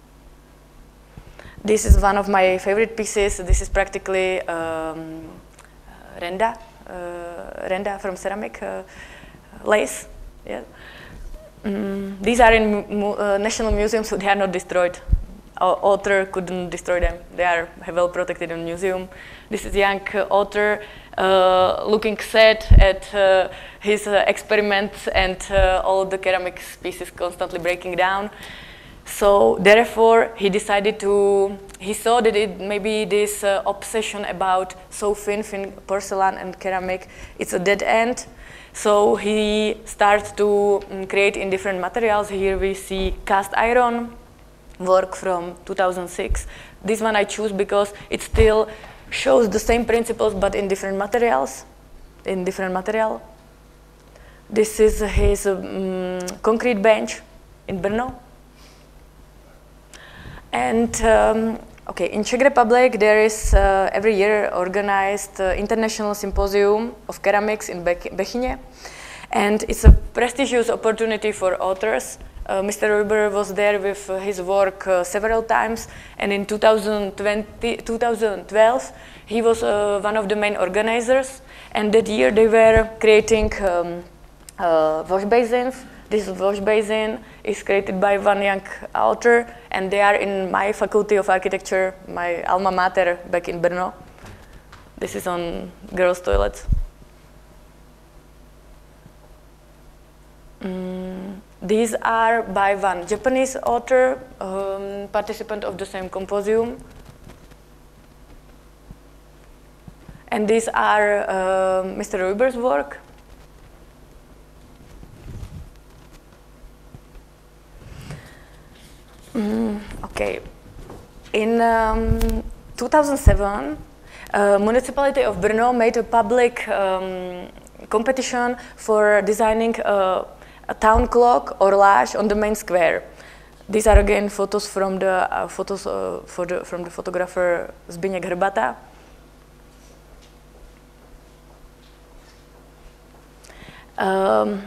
This is one of my favorite pieces. This is practically um, renda, uh, renda from ceramic, uh, lace. Yeah. Mm, these are in mu uh, national museums, so they are not destroyed. Our author couldn't destroy them. They are well protected in a museum. This is young uh, author uh, looking sad at uh, his uh, experiments and uh, all the ceramic pieces constantly breaking down. So therefore, he decided to, he saw that it maybe this uh, obsession about so thin, thin porcelain and ceramic, it's a dead end. So he starts to um, create in different materials. Here we see cast iron work from two thousand six. This one I choose because it still shows the same principles, but in different materials, in different material. This is his um, concrete bench in Brno. And um, okay, in Czech Republic there is uh, every year organized uh, International Symposium of Ceramics in Bechyně, and it's a prestigious opportunity for authors. Uh, Mister Ruyber was there with uh, his work uh, several times, and in two thousand twelve he was uh, one of the main organizers, and that year they were creating um, uh, wash basins. This wash basin is created by one young author, and they are in my faculty of architecture, my alma mater back in Brno. This is on girls' toilets. Mm, these are by one Japanese author. Um, um, participant of the same symposium. And these are uh, Mister Ruber's work. Mm, okay. In um, two thousand seven, uh, municipality of Brno made a public um, competition for designing a, a town clock horloge on the main square. These are again photos from the uh, photos uh, for the, from the photographer Zbigněk Hrbata. Um,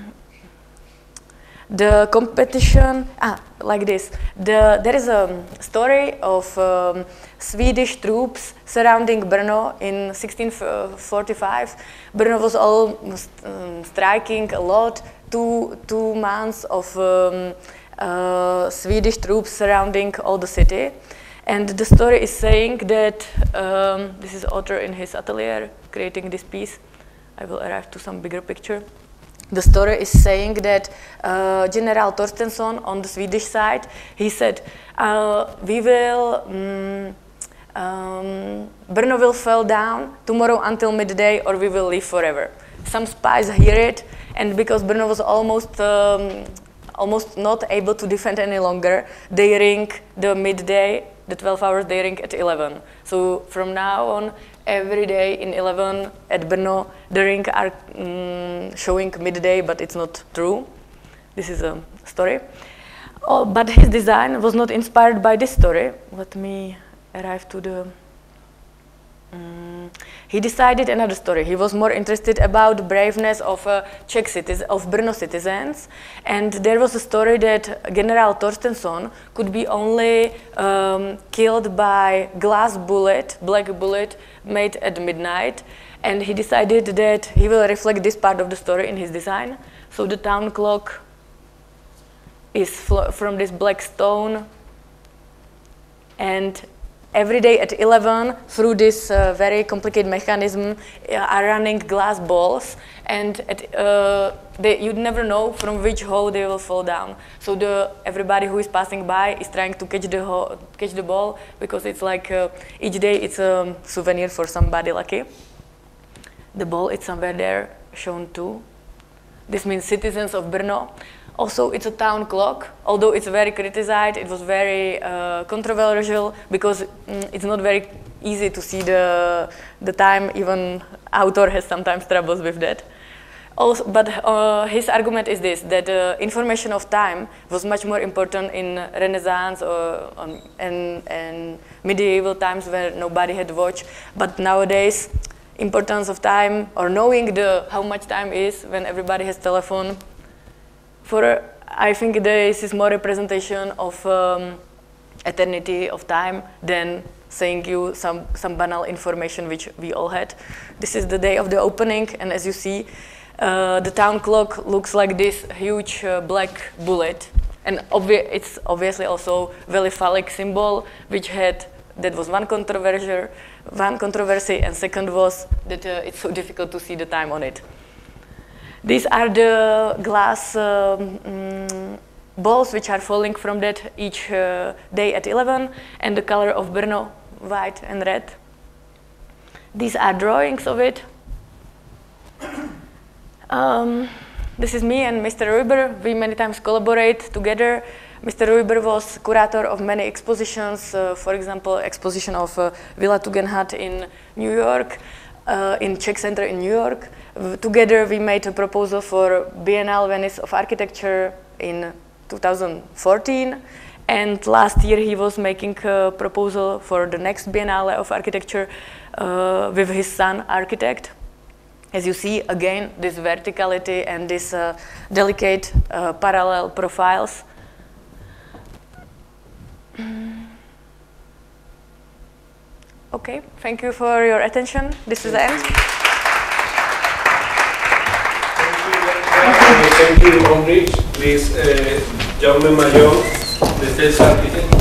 the competition, ah, like this. The, there is a story of um, Swedish troops surrounding Brno in sixteen forty-five. Brno was almost um, striking a lot. Two, two months of um, uh, Swedish troops surrounding all the city. And the story is saying that, um, this is author in his atelier creating this piece. I will arrive to some bigger picture. The story is saying that uh, General Torstensson on the Swedish side, he said, uh, we will, um, um, Brno will fall down tomorrow until midday or we will leave forever. Some spies hear it, and because Brno was almost, um, almost not able to defend any longer, they ring the midday, the twelve hours, they ring at eleven. So from now on, every day in eleven at Brno, the ring are um, showing midday, but it's not true. This is a story. Oh, but his design was not inspired by this story. Let me arrive to the... Um, he decided another story. He was more interested about the braveness of uh, Czech citizens, of Brno citizens, and there was a story that General Torstensson could be only um, killed by glass bullet, black bullet, made at midnight, and he decided that he will reflect this part of the story in his design. So the town clock is from this black stone, and every day at eleven, through this uh, very complicated mechanism, uh, are running glass balls, and at, uh, they, you'd never know from which hole they will fall down. So the, everybody who is passing by is trying to catch the, ho catch the ball, because it's like uh, each day it's a souvenir for somebody lucky. The ball is somewhere there, shown too. This means citizens of Brno. Also, it's a town clock, although it's very criticized. It was very uh, controversial because mm, it's not very easy to see the, the time. Even author has sometimes troubles with that. Also, but uh, his argument is this, that uh, information of time was much more important in Renaissance or on, and, and medieval times where nobody had watch. But nowadays, importance of time or knowing the, how much time is when everybody has telephone, For, I think this is more representation of um, eternity of time than saying you some, some banal information which we all had. This is the day of the opening, and as you see, uh, the town clock looks like this huge uh, black bullet. And obvi it's obviously also very phallic symbol, which had, that was one controversy, one controversy, and second was that uh, it's so difficult to see the time on it. These are the glass um, um, balls which are falling from that each uh, day at eleven, and the color of Brno, white and red. These are drawings of it. Um, this is me and Mister Ruber. We many times collaborate together. Mister Ruber was curator of many expositions, uh, for example, exposition of uh, Villa Tugendhat in New York, uh, in Czech Center in New York. Together we made a proposal for Biennale Venice of Architecture in two thousand fourteen, and last year he was making a proposal for the next Biennale of Architecture uh, with his son, architect. As you see, again, this verticality and this uh, delicate uh, parallel profiles. Okay, thank you for your attention. This is the end. Thank you, Omrich. Please, uh, Jaume Mayor, the sales architect.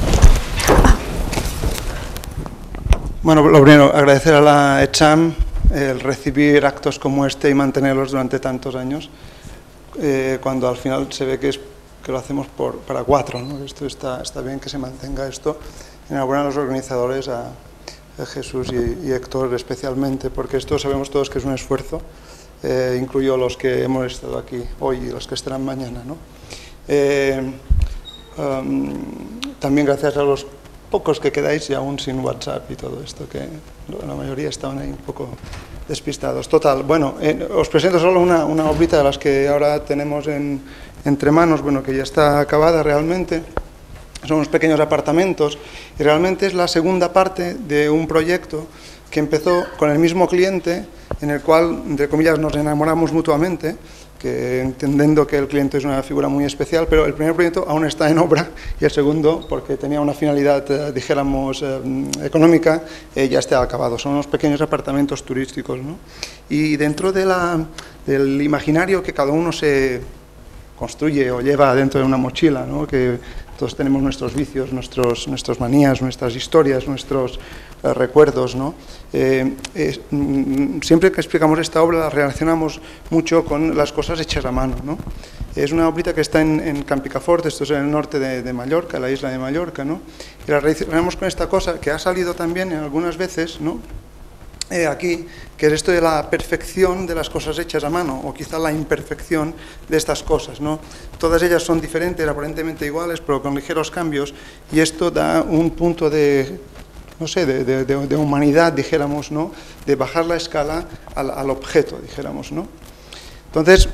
Bueno, lo primero, agradecer a la ECHAM el recibir actos como este y mantenerlos durante tantos años, eh, cuando al final se ve que es que lo hacemos por, para cuatro, ¿no? Esto está, está bien que se mantenga esto. Enhorabuena a los organizadores, a, a Jesús y, y Héctor especialmente, porque esto sabemos todos que es un esfuerzo, eh, incluyo los que hemos estado aquí hoy y los que estarán mañana, ¿no? Eh, um, también gracias a los pocos que quedáis y aún sin WhatsApp y todo esto, que la mayoría estaban ahí un poco despistados. Total, bueno, eh, os presento solo una, una obrita de las que ahora tenemos en, entre manos, bueno, que ya está acabada realmente. Son unos pequeños apartamentos y realmente es la segunda parte de un proyecto que empezó con el mismo cliente, en el cual, entre comillas, nos enamoramos mutuamente, que entendiendo que el cliente es una figura muy especial, pero el primer proyecto aún está en obra y el segundo, porque tenía una finalidad, eh, dijéramos, eh, económica, eh, ya está acabado. Son unos pequeños apartamentos turísticos, ¿no? Y dentro de la, del imaginario que cada uno se construye o lleva dentro de una mochila, ¿no? Que todos tenemos nuestros vicios, nuestros, nuestras manías, nuestras historias, nuestros eh, recuerdos, ¿no? Eh, eh, siempre que explicamos esta obra la relacionamos mucho con las cosas hechas a mano, ¿no? Es una obrita que está en, en Campicafort, esto es en el norte de, de Mallorca, la isla de Mallorca, ¿no? Y la relacionamos con esta cosa que ha salido también en algunas veces, ¿no? Eh, aquí, que es esto de la perfección de las cosas hechas a mano, o quizá la imperfección de estas cosas, ¿no? Todas ellas son diferentes, aparentemente iguales, pero con ligeros cambios, y esto da un punto de, no sé, de, de, de, de humanidad, dijéramos, ¿no? De bajar la escala al, al objeto, dijéramos, ¿no? Entonces,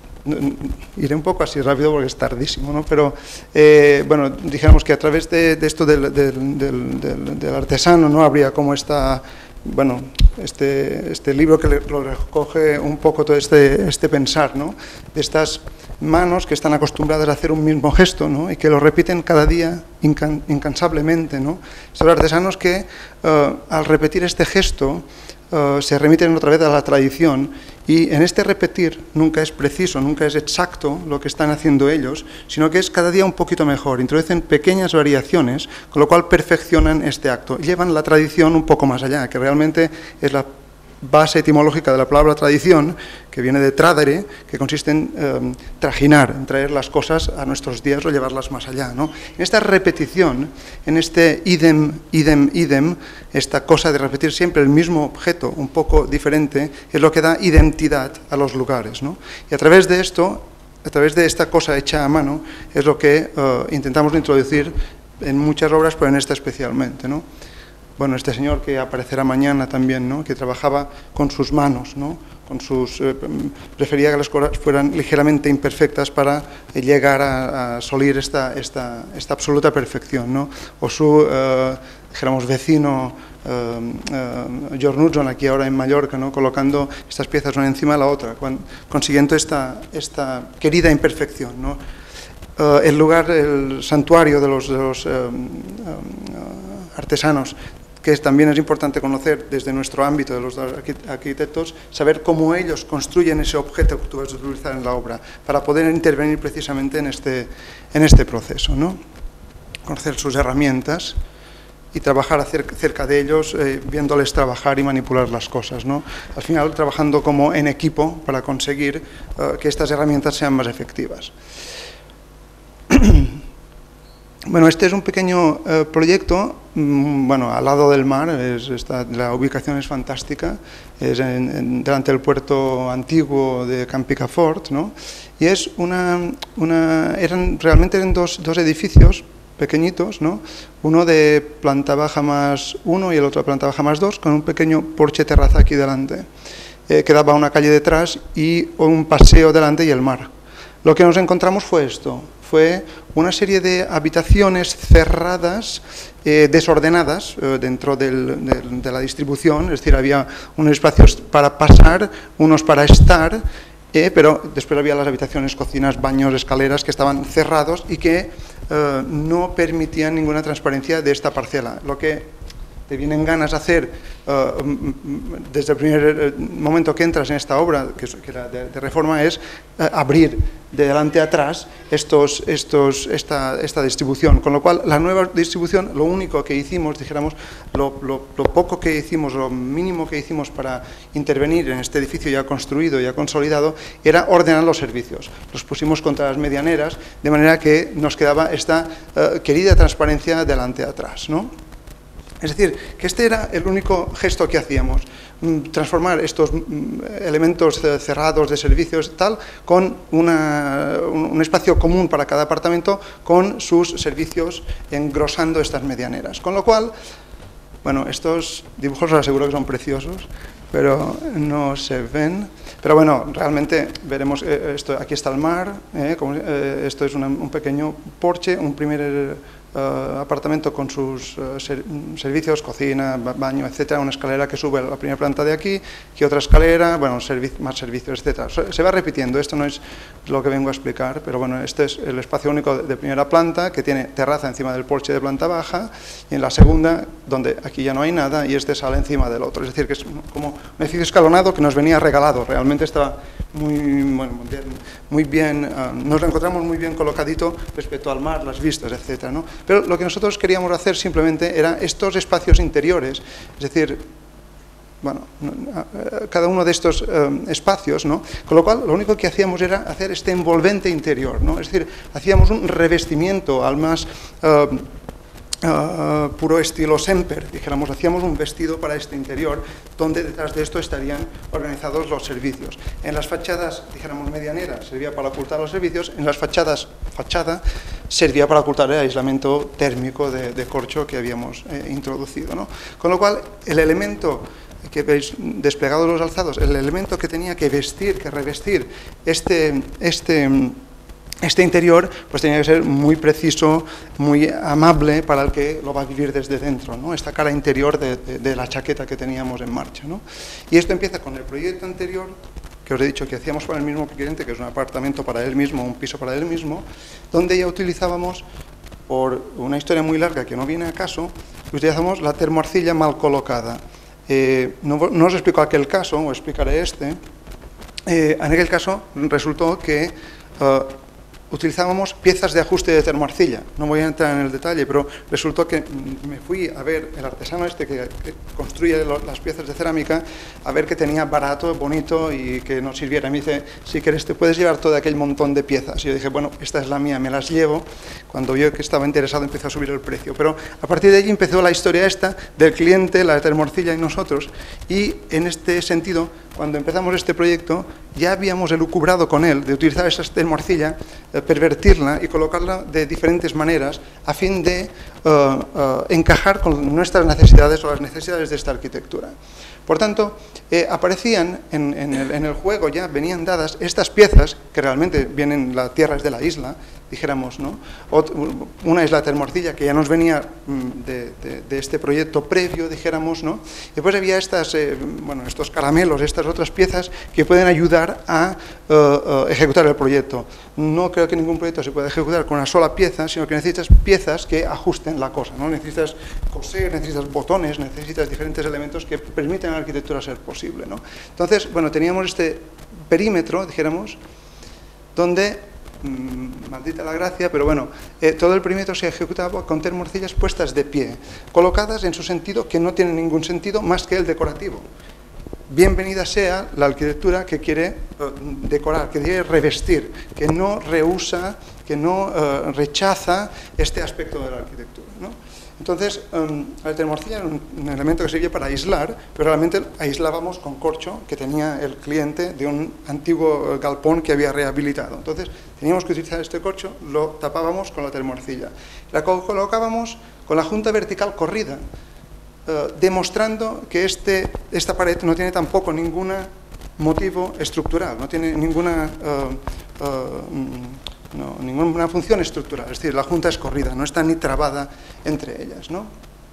iré un poco así rápido porque es tardísimo, ¿no? Pero, eh, bueno, dijéramos que a través de, de esto del, del, del, del, del artesano, ¿no? Habría como esta... Bueno, este, este libro que lo recoge un poco todo este, este pensar, ¿no? De estas manos que están acostumbradas a hacer un mismo gesto, ¿no? Y que lo repiten cada día incan, incansablemente, ¿no? Son artesanos que uh, al repetir este gesto uh, se remiten otra vez a la tradición, y en este repetir nunca es preciso, nunca es exacto lo que están haciendo ellos, sino que es cada día un poquito mejor, introducen pequeñas variaciones, con lo cual perfeccionan este acto, llevan la tradición un poco más allá, que realmente es la base etimológica de la palabra tradición, que viene de tradere, que consiste en eh, trajinar, en traer las cosas a nuestros días o llevarlas más allá, ¿no? En esta repetición, en este idem, idem, idem, esta cosa de repetir siempre el mismo objeto, un poco diferente, es lo que da identidad a los lugares, ¿no? Y a través de esto, a través de esta cosa hecha a mano, es lo que eh, intentamos introducir en muchas obras, pero en esta especialmente, ¿no? Bueno, este señor que aparecerá mañana también, ¿no? Que trabajaba con sus manos, ¿no? Con sus, eh, prefería que las cosas fueran ligeramente imperfectas para eh, llegar a, a solir esta, esta, esta absoluta perfección, ¿no? O su, eh, dijéramos, vecino eh, eh, George Knudson, aquí ahora en Mallorca, ¿no? Colocando estas piezas una encima de la otra, cuando, consiguiendo esta, esta querida imperfección, ¿no? Eh, el lugar, el santuario de los, de los eh, eh, artesanos, que es, también es importante conocer desde nuestro ámbito de los arquitectos, saber cómo ellos construyen ese objeto que tú vas a utilizar en la obra, para poder intervenir precisamente en este, en este proceso, ¿no? Conocer sus herramientas y trabajar cerca de ellos, eh, viéndoles trabajar y manipular las cosas, ¿no? Al final, trabajando como en equipo para conseguir uh, que estas herramientas sean más efectivas. Bueno, este es un pequeño eh, proyecto, mmm, bueno, al lado del mar, es, está, la ubicación es fantástica, es en, en, delante del puerto antiguo de Campicafort, ¿no? Y es una, una eran, realmente eran dos, dos edificios pequeñitos, ¿no? Uno de planta baja más uno y el otro de planta baja más dos, con un pequeño porche terraza aquí delante, eh, que daba a una calle detrás y un paseo delante y el mar. Lo que nos encontramos fue esto. Fue una serie de habitaciones cerradas, eh, desordenadas eh, dentro del, de, de la distribución, es decir, había unos espacios para pasar, unos para estar, eh, pero después había las habitaciones, cocinas, baños, escaleras que estaban cerrados y que eh, no permitían ninguna transparencia de esta parcela, lo que te vienen ganas de hacer, uh, desde el primer momento que entras en esta obra, que, que era de, de reforma, es uh, abrir de delante a atrás estos, estos, esta, esta distribución. Con lo cual, la nueva distribución, lo único que hicimos, dijéramos, lo, lo, lo poco que hicimos, lo mínimo que hicimos para intervenir en este edificio ya construido, ya consolidado, era ordenar los servicios. Los pusimos contra las medianeras, de manera que nos quedaba esta uh, querida transparencia delante a atrás, ¿no? Es decir, que este era el único gesto que hacíamos, transformar estos elementos cerrados de servicios tal con una, un espacio común para cada apartamento con sus servicios engrosando estas medianeras. Con lo cual, bueno, estos dibujos os aseguro que son preciosos, pero no se ven. Pero bueno, realmente veremos, eh, esto, aquí está el mar, eh, como, eh, esto es una, un pequeño porche, un primer Uh, apartamento con sus uh, ser, servicios, cocina, baño, etcétera, una escalera que sube a la primera planta de aquí, y otra escalera, bueno, servi más servicios, etcétera. Se va repitiendo, esto no es lo que vengo a explicar, pero bueno, este es el espacio único de primera planta, que tiene terraza encima del porche de planta baja, y en la segunda, donde aquí ya no hay nada, y este sale encima del otro. Es decir, que es como un edificio escalonado que nos venía regalado, realmente estaba muy, bueno, muy bien, muy bien uh, nos lo encontramos muy bien colocadito respecto al mar, las vistas, etcétera, ¿no? Pero lo que nosotros queríamos hacer simplemente era estos espacios interiores, es decir, bueno, cada uno de estos um, espacios, ¿no? Con lo cual lo único que hacíamos era hacer este envolvente interior, ¿no? Es decir, hacíamos un revestimiento al más uh, Uh, puro estilo Semper, dijéramos, hacíamos un vestido para este interior, donde detrás de esto estarían organizados los servicios. En las fachadas, dijéramos, medianeras, servía para ocultar los servicios, en las fachadas, fachada, servía para ocultar el aislamiento térmico de, de corcho que habíamos eh, introducido, ¿no? Con lo cual, el elemento que veis desplegados los alzados, el elemento que tenía que vestir, que revestir este... este Este interior pues tenía que ser muy preciso, muy amable para el que lo va a vivir desde dentro, ¿no? Esta cara interior de, de, de la chaqueta que teníamos en marcha, ¿no? Y esto empieza con el proyecto anterior, que os he dicho que hacíamos para el mismo cliente, que es un apartamento para él mismo, un piso para él mismo, donde ya utilizábamos, por una historia muy larga que no viene a caso, utilizamos la termoarcilla mal colocada. Eh, no, no os explico aquel caso, os explicaré este. Eh, en aquel caso resultó que uh, utilizábamos piezas de ajuste de termoarcilla. No voy a entrar en el detalle, pero resultó que me fui a ver el artesano este que, que construye lo, las piezas de cerámica, a ver que tenía barato, bonito y que nos sirviera. Me dice, si quieres te puedes llevar todo aquel montón de piezas. Y yo dije, bueno, esta es la mía, me las llevo. Cuando vio que estaba interesado empezó a subir el precio. Pero a partir de allí empezó la historia esta del cliente, la termoarcilla y nosotros. Y en este sentido, cuando empezamos este proyecto, ya habíamos elucubrado con él de utilizar esa termoarcilla, eh, pervertirla y colocarla de diferentes maneras a fin de uh, uh, encajar con nuestras necesidades o las necesidades de esta arquitectura. Por tanto, eh, aparecían en, en, el, en el juego, ya venían dadas estas piezas, que realmente vienen, la tierra es de la isla, dijéramos, ¿no? Una es la termoarcilla, que ya nos venía de, de, de este proyecto previo, dijéramos, ¿no? Después había estas, eh, bueno, estos caramelos, estas otras piezas que pueden ayudar a uh, uh, ejecutar el proyecto. No creo que ningún proyecto se pueda ejecutar con una sola pieza, sino que necesitas piezas que ajusten la cosa, ¿no? Necesitas coser, necesitas botones, necesitas diferentes elementos que permiten a la arquitectura ser posible, ¿no? Entonces, bueno, teníamos este perímetro, dijéramos, donde maldita la gracia, pero bueno, eh, todo el perímetro se ejecutaba con termoarcillas puestas de pie, colocadas en su sentido que no tiene ningún sentido más que el decorativo. Bienvenida sea la arquitectura que quiere uh, decorar, que quiere revestir, que no rehúsa, que no uh, rechaza este aspecto de la arquitectura, ¿no? Entonces, um, la termoarcilla era un, un elemento que servía para aislar, pero realmente aislábamos con corcho que tenía el cliente de un antiguo galpón que había rehabilitado. Entonces, teníamos que utilizar este corcho, lo tapábamos con la termoarcilla. La colocábamos con la junta vertical corrida, uh, demostrando que este, esta pared no tiene tampoco ningún motivo estructural, no tiene ninguna... Uh, uh, No, ninguna función estructural, es decir, la junta es corrida, no está ni trabada entre ellas, ¿no?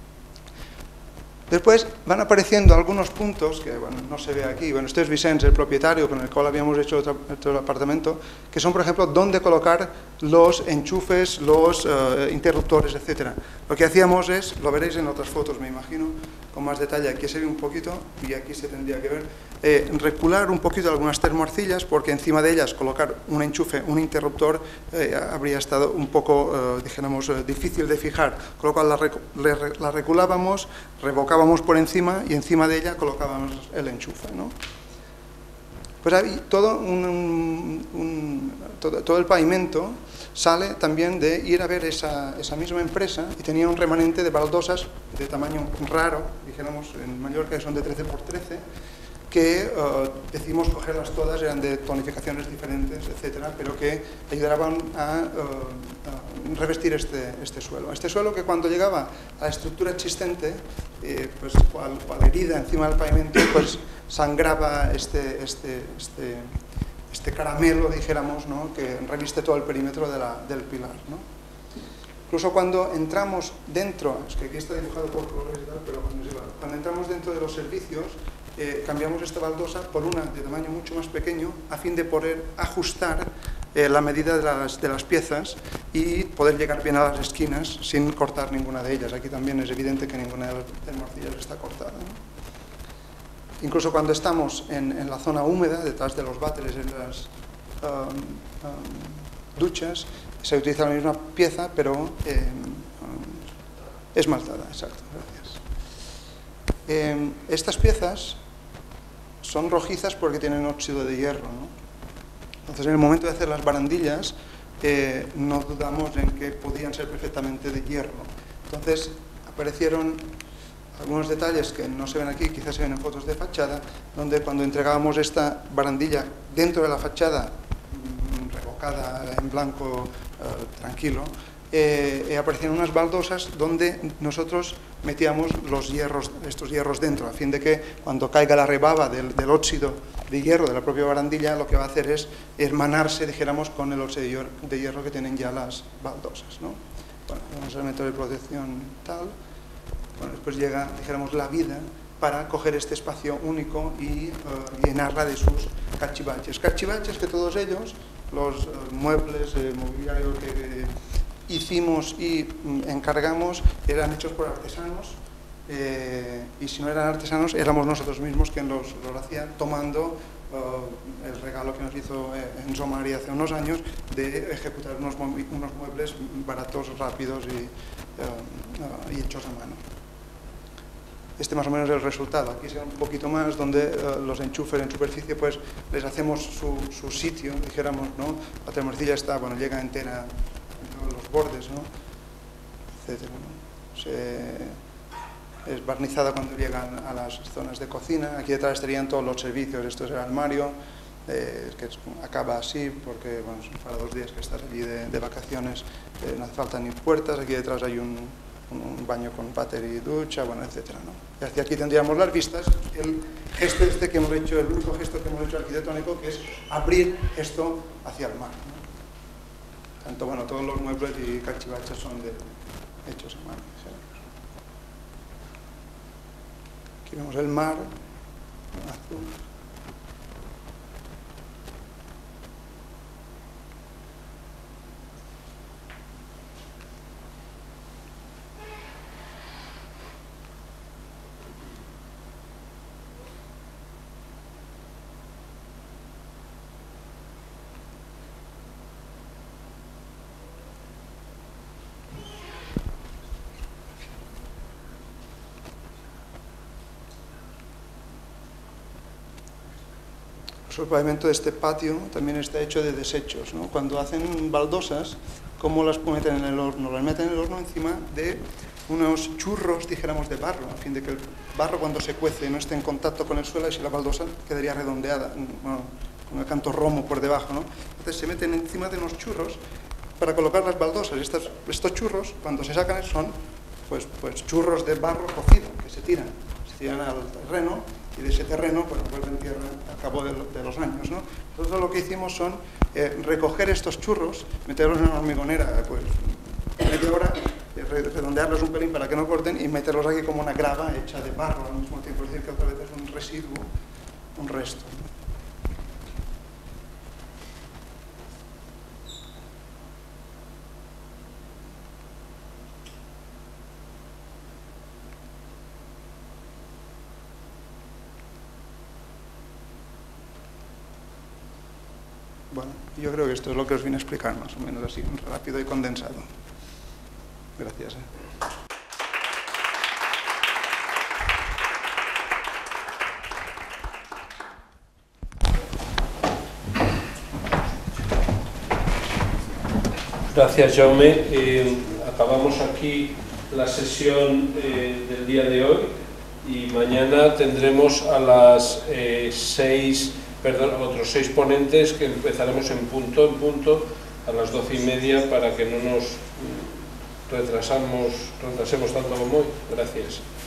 Después van apareciendo algunos puntos, que bueno, no se ve aquí, bueno, este es Vicens, el propietario con el cual habíamos hecho otro, otro apartamento, que son, por ejemplo, dónde colocar los enchufes, los uh, interruptores, etcétera. Lo que hacíamos es, lo veréis en otras fotos, me imagino, con más detalle. Aquí se ve un poquito y aquí se tendría que ver. Eh, recular un poquito algunas termoarcillas, porque encima de ellas colocar un enchufe, un interruptor, eh, habría estado un poco, eh, dijéramos, eh, difícil de fijar, con lo cual la, recu le, la reculábamos, revocábamos por encima y encima de ella colocábamos el enchufe, ¿no? Pues hay todo, un, un, un, todo, todo el pavimento sale también de ir a ver esa, esa misma empresa, y tenía un remanente de baldosas de tamaño raro, dijéramos en Mallorca que son de trece por trece, que uh, decidimos cogerlas todas, eran de tonificaciones diferentes, etcétera, pero que ayudaban a, uh, a revestir este, este suelo. Este suelo que cuando llegaba a la estructura existente, eh, pues cual, cual herida encima del pavimento, pues sangraba este, este, este, este caramelo, dijéramos, ¿no?, que reviste todo el perímetro de la, del pilar, ¿no? Incluso cuando entramos dentro, es que aquí está dibujado por colores y tal, pero cuando, cuando entramos dentro de los servicios, eh, cambiamos esta baldosa por una de tamaño mucho más pequeño, a fin de poder ajustar eh, la medida de las, de las piezas y poder llegar bien a las esquinas sin cortar ninguna de ellas. Aquí también es evidente que ninguna de las termoarcillas está cortada, ¿no? Incluso cuando estamos en, en la zona húmeda, detrás de los váteres, en las um, um, duchas, se utiliza la misma pieza, pero eh, um, esmaltada, exacto, gracias. Eh, estas piezas son rojizas porque tienen óxido de hierro, ¿no? Entonces, en el momento de hacer las barandillas, eh, no dudamos en que podían ser perfectamente de hierro. Entonces, aparecieron algunos detalles que no se ven aquí, quizás se ven en fotos de fachada, donde cuando entregábamos esta barandilla dentro de la fachada, revocada en blanco, eh, tranquilo, eh, eh, aparecían unas baldosas donde nosotros metíamos los hierros, estos hierros dentro, a fin de que cuando caiga la rebaba del, del óxido de hierro de la propia barandilla, lo que va a hacer es hermanarse, dijéramos, con el óxido de hierro, de hierro que tienen ya las baldosas, ¿no? Bueno, unos elementos de protección tal. Bueno, después llega, dijéramos, la vida para coger este espacio único y uh, llenarla de sus cachivaches. Cachivaches que todos ellos, los uh, muebles, el mobiliario que eh, hicimos y mm, encargamos, eran hechos por artesanos, eh, y si no eran artesanos, éramos nosotros mismos quienes los, los hacían, tomando uh, el regalo que nos hizo eh, Enzo Mari hace unos años de ejecutar unos, unos muebles baratos, rápidos y, uh, uh, y hechos a mano. Este más o menos es el resultado. Aquí se ve un poquito más donde uh, los enchufes en superficie, pues les hacemos su, su sitio, dijéramos, ¿no? La termoarcilla está, bueno, llega entera en todos los bordes, ¿no? Etcétera, ¿no? Se, es barnizada cuando llegan a las zonas de cocina. Aquí detrás estarían todos los servicios. Esto es el armario, eh, que es, acaba así porque, bueno, para dos días que estás allí de, de vacaciones, eh, no hace falta ni puertas. Aquí detrás hay un un baño con váter y ducha, bueno, etcétera, ¿no? Y hacia aquí tendríamos las vistas. El gesto este que hemos hecho, el único gesto que hemos hecho arquitectónico, que es abrir esto hacia el mar, ¿no? Tanto, bueno, todos los muebles y cachivaches son de, hechos a mano. Aquí vemos el mar, azul. El pavimento de este patio también está hecho de desechos, ¿no? Cuando hacen baldosas, ¿cómo las meten en el horno? Las meten en el horno encima de unos churros, dijéramos, de barro, a fin de que el barro, cuando se cuece, no esté en contacto con el suelo, y si la baldosa quedaría redondeada, bueno, con el canto romo por debajo, ¿no? Entonces se meten encima de unos churros para colocar las baldosas. Estos, estos churros, cuando se sacan, son pues, pues churros de barro cocido, que se tiran, se tiran al terreno, y de ese terreno, pues vuelven tierra al cabo de, lo, de los años, ¿no? Entonces lo que hicimos son eh, recoger estos churros, meterlos en una hormigonera, pues media hora, eh, redondearlos un pelín para que no corten y meterlos aquí como una grava hecha de barro al mismo tiempo, es decir, que otra vez es un residuo, un resto, ¿no? Bueno, yo creo que esto es lo que os vine a explicar, más o menos así, rápido y condensado. Gracias. ¿eh? Gracias, Jaume. Eh, acabamos aquí la sesión eh, del día de hoy y mañana tendremos a las eh, seis, perdón, otros seis ponentes que empezaremos en punto, en punto, a las doce y media para que no nos retrasamos, retrasemos tanto como hoy. Gracias.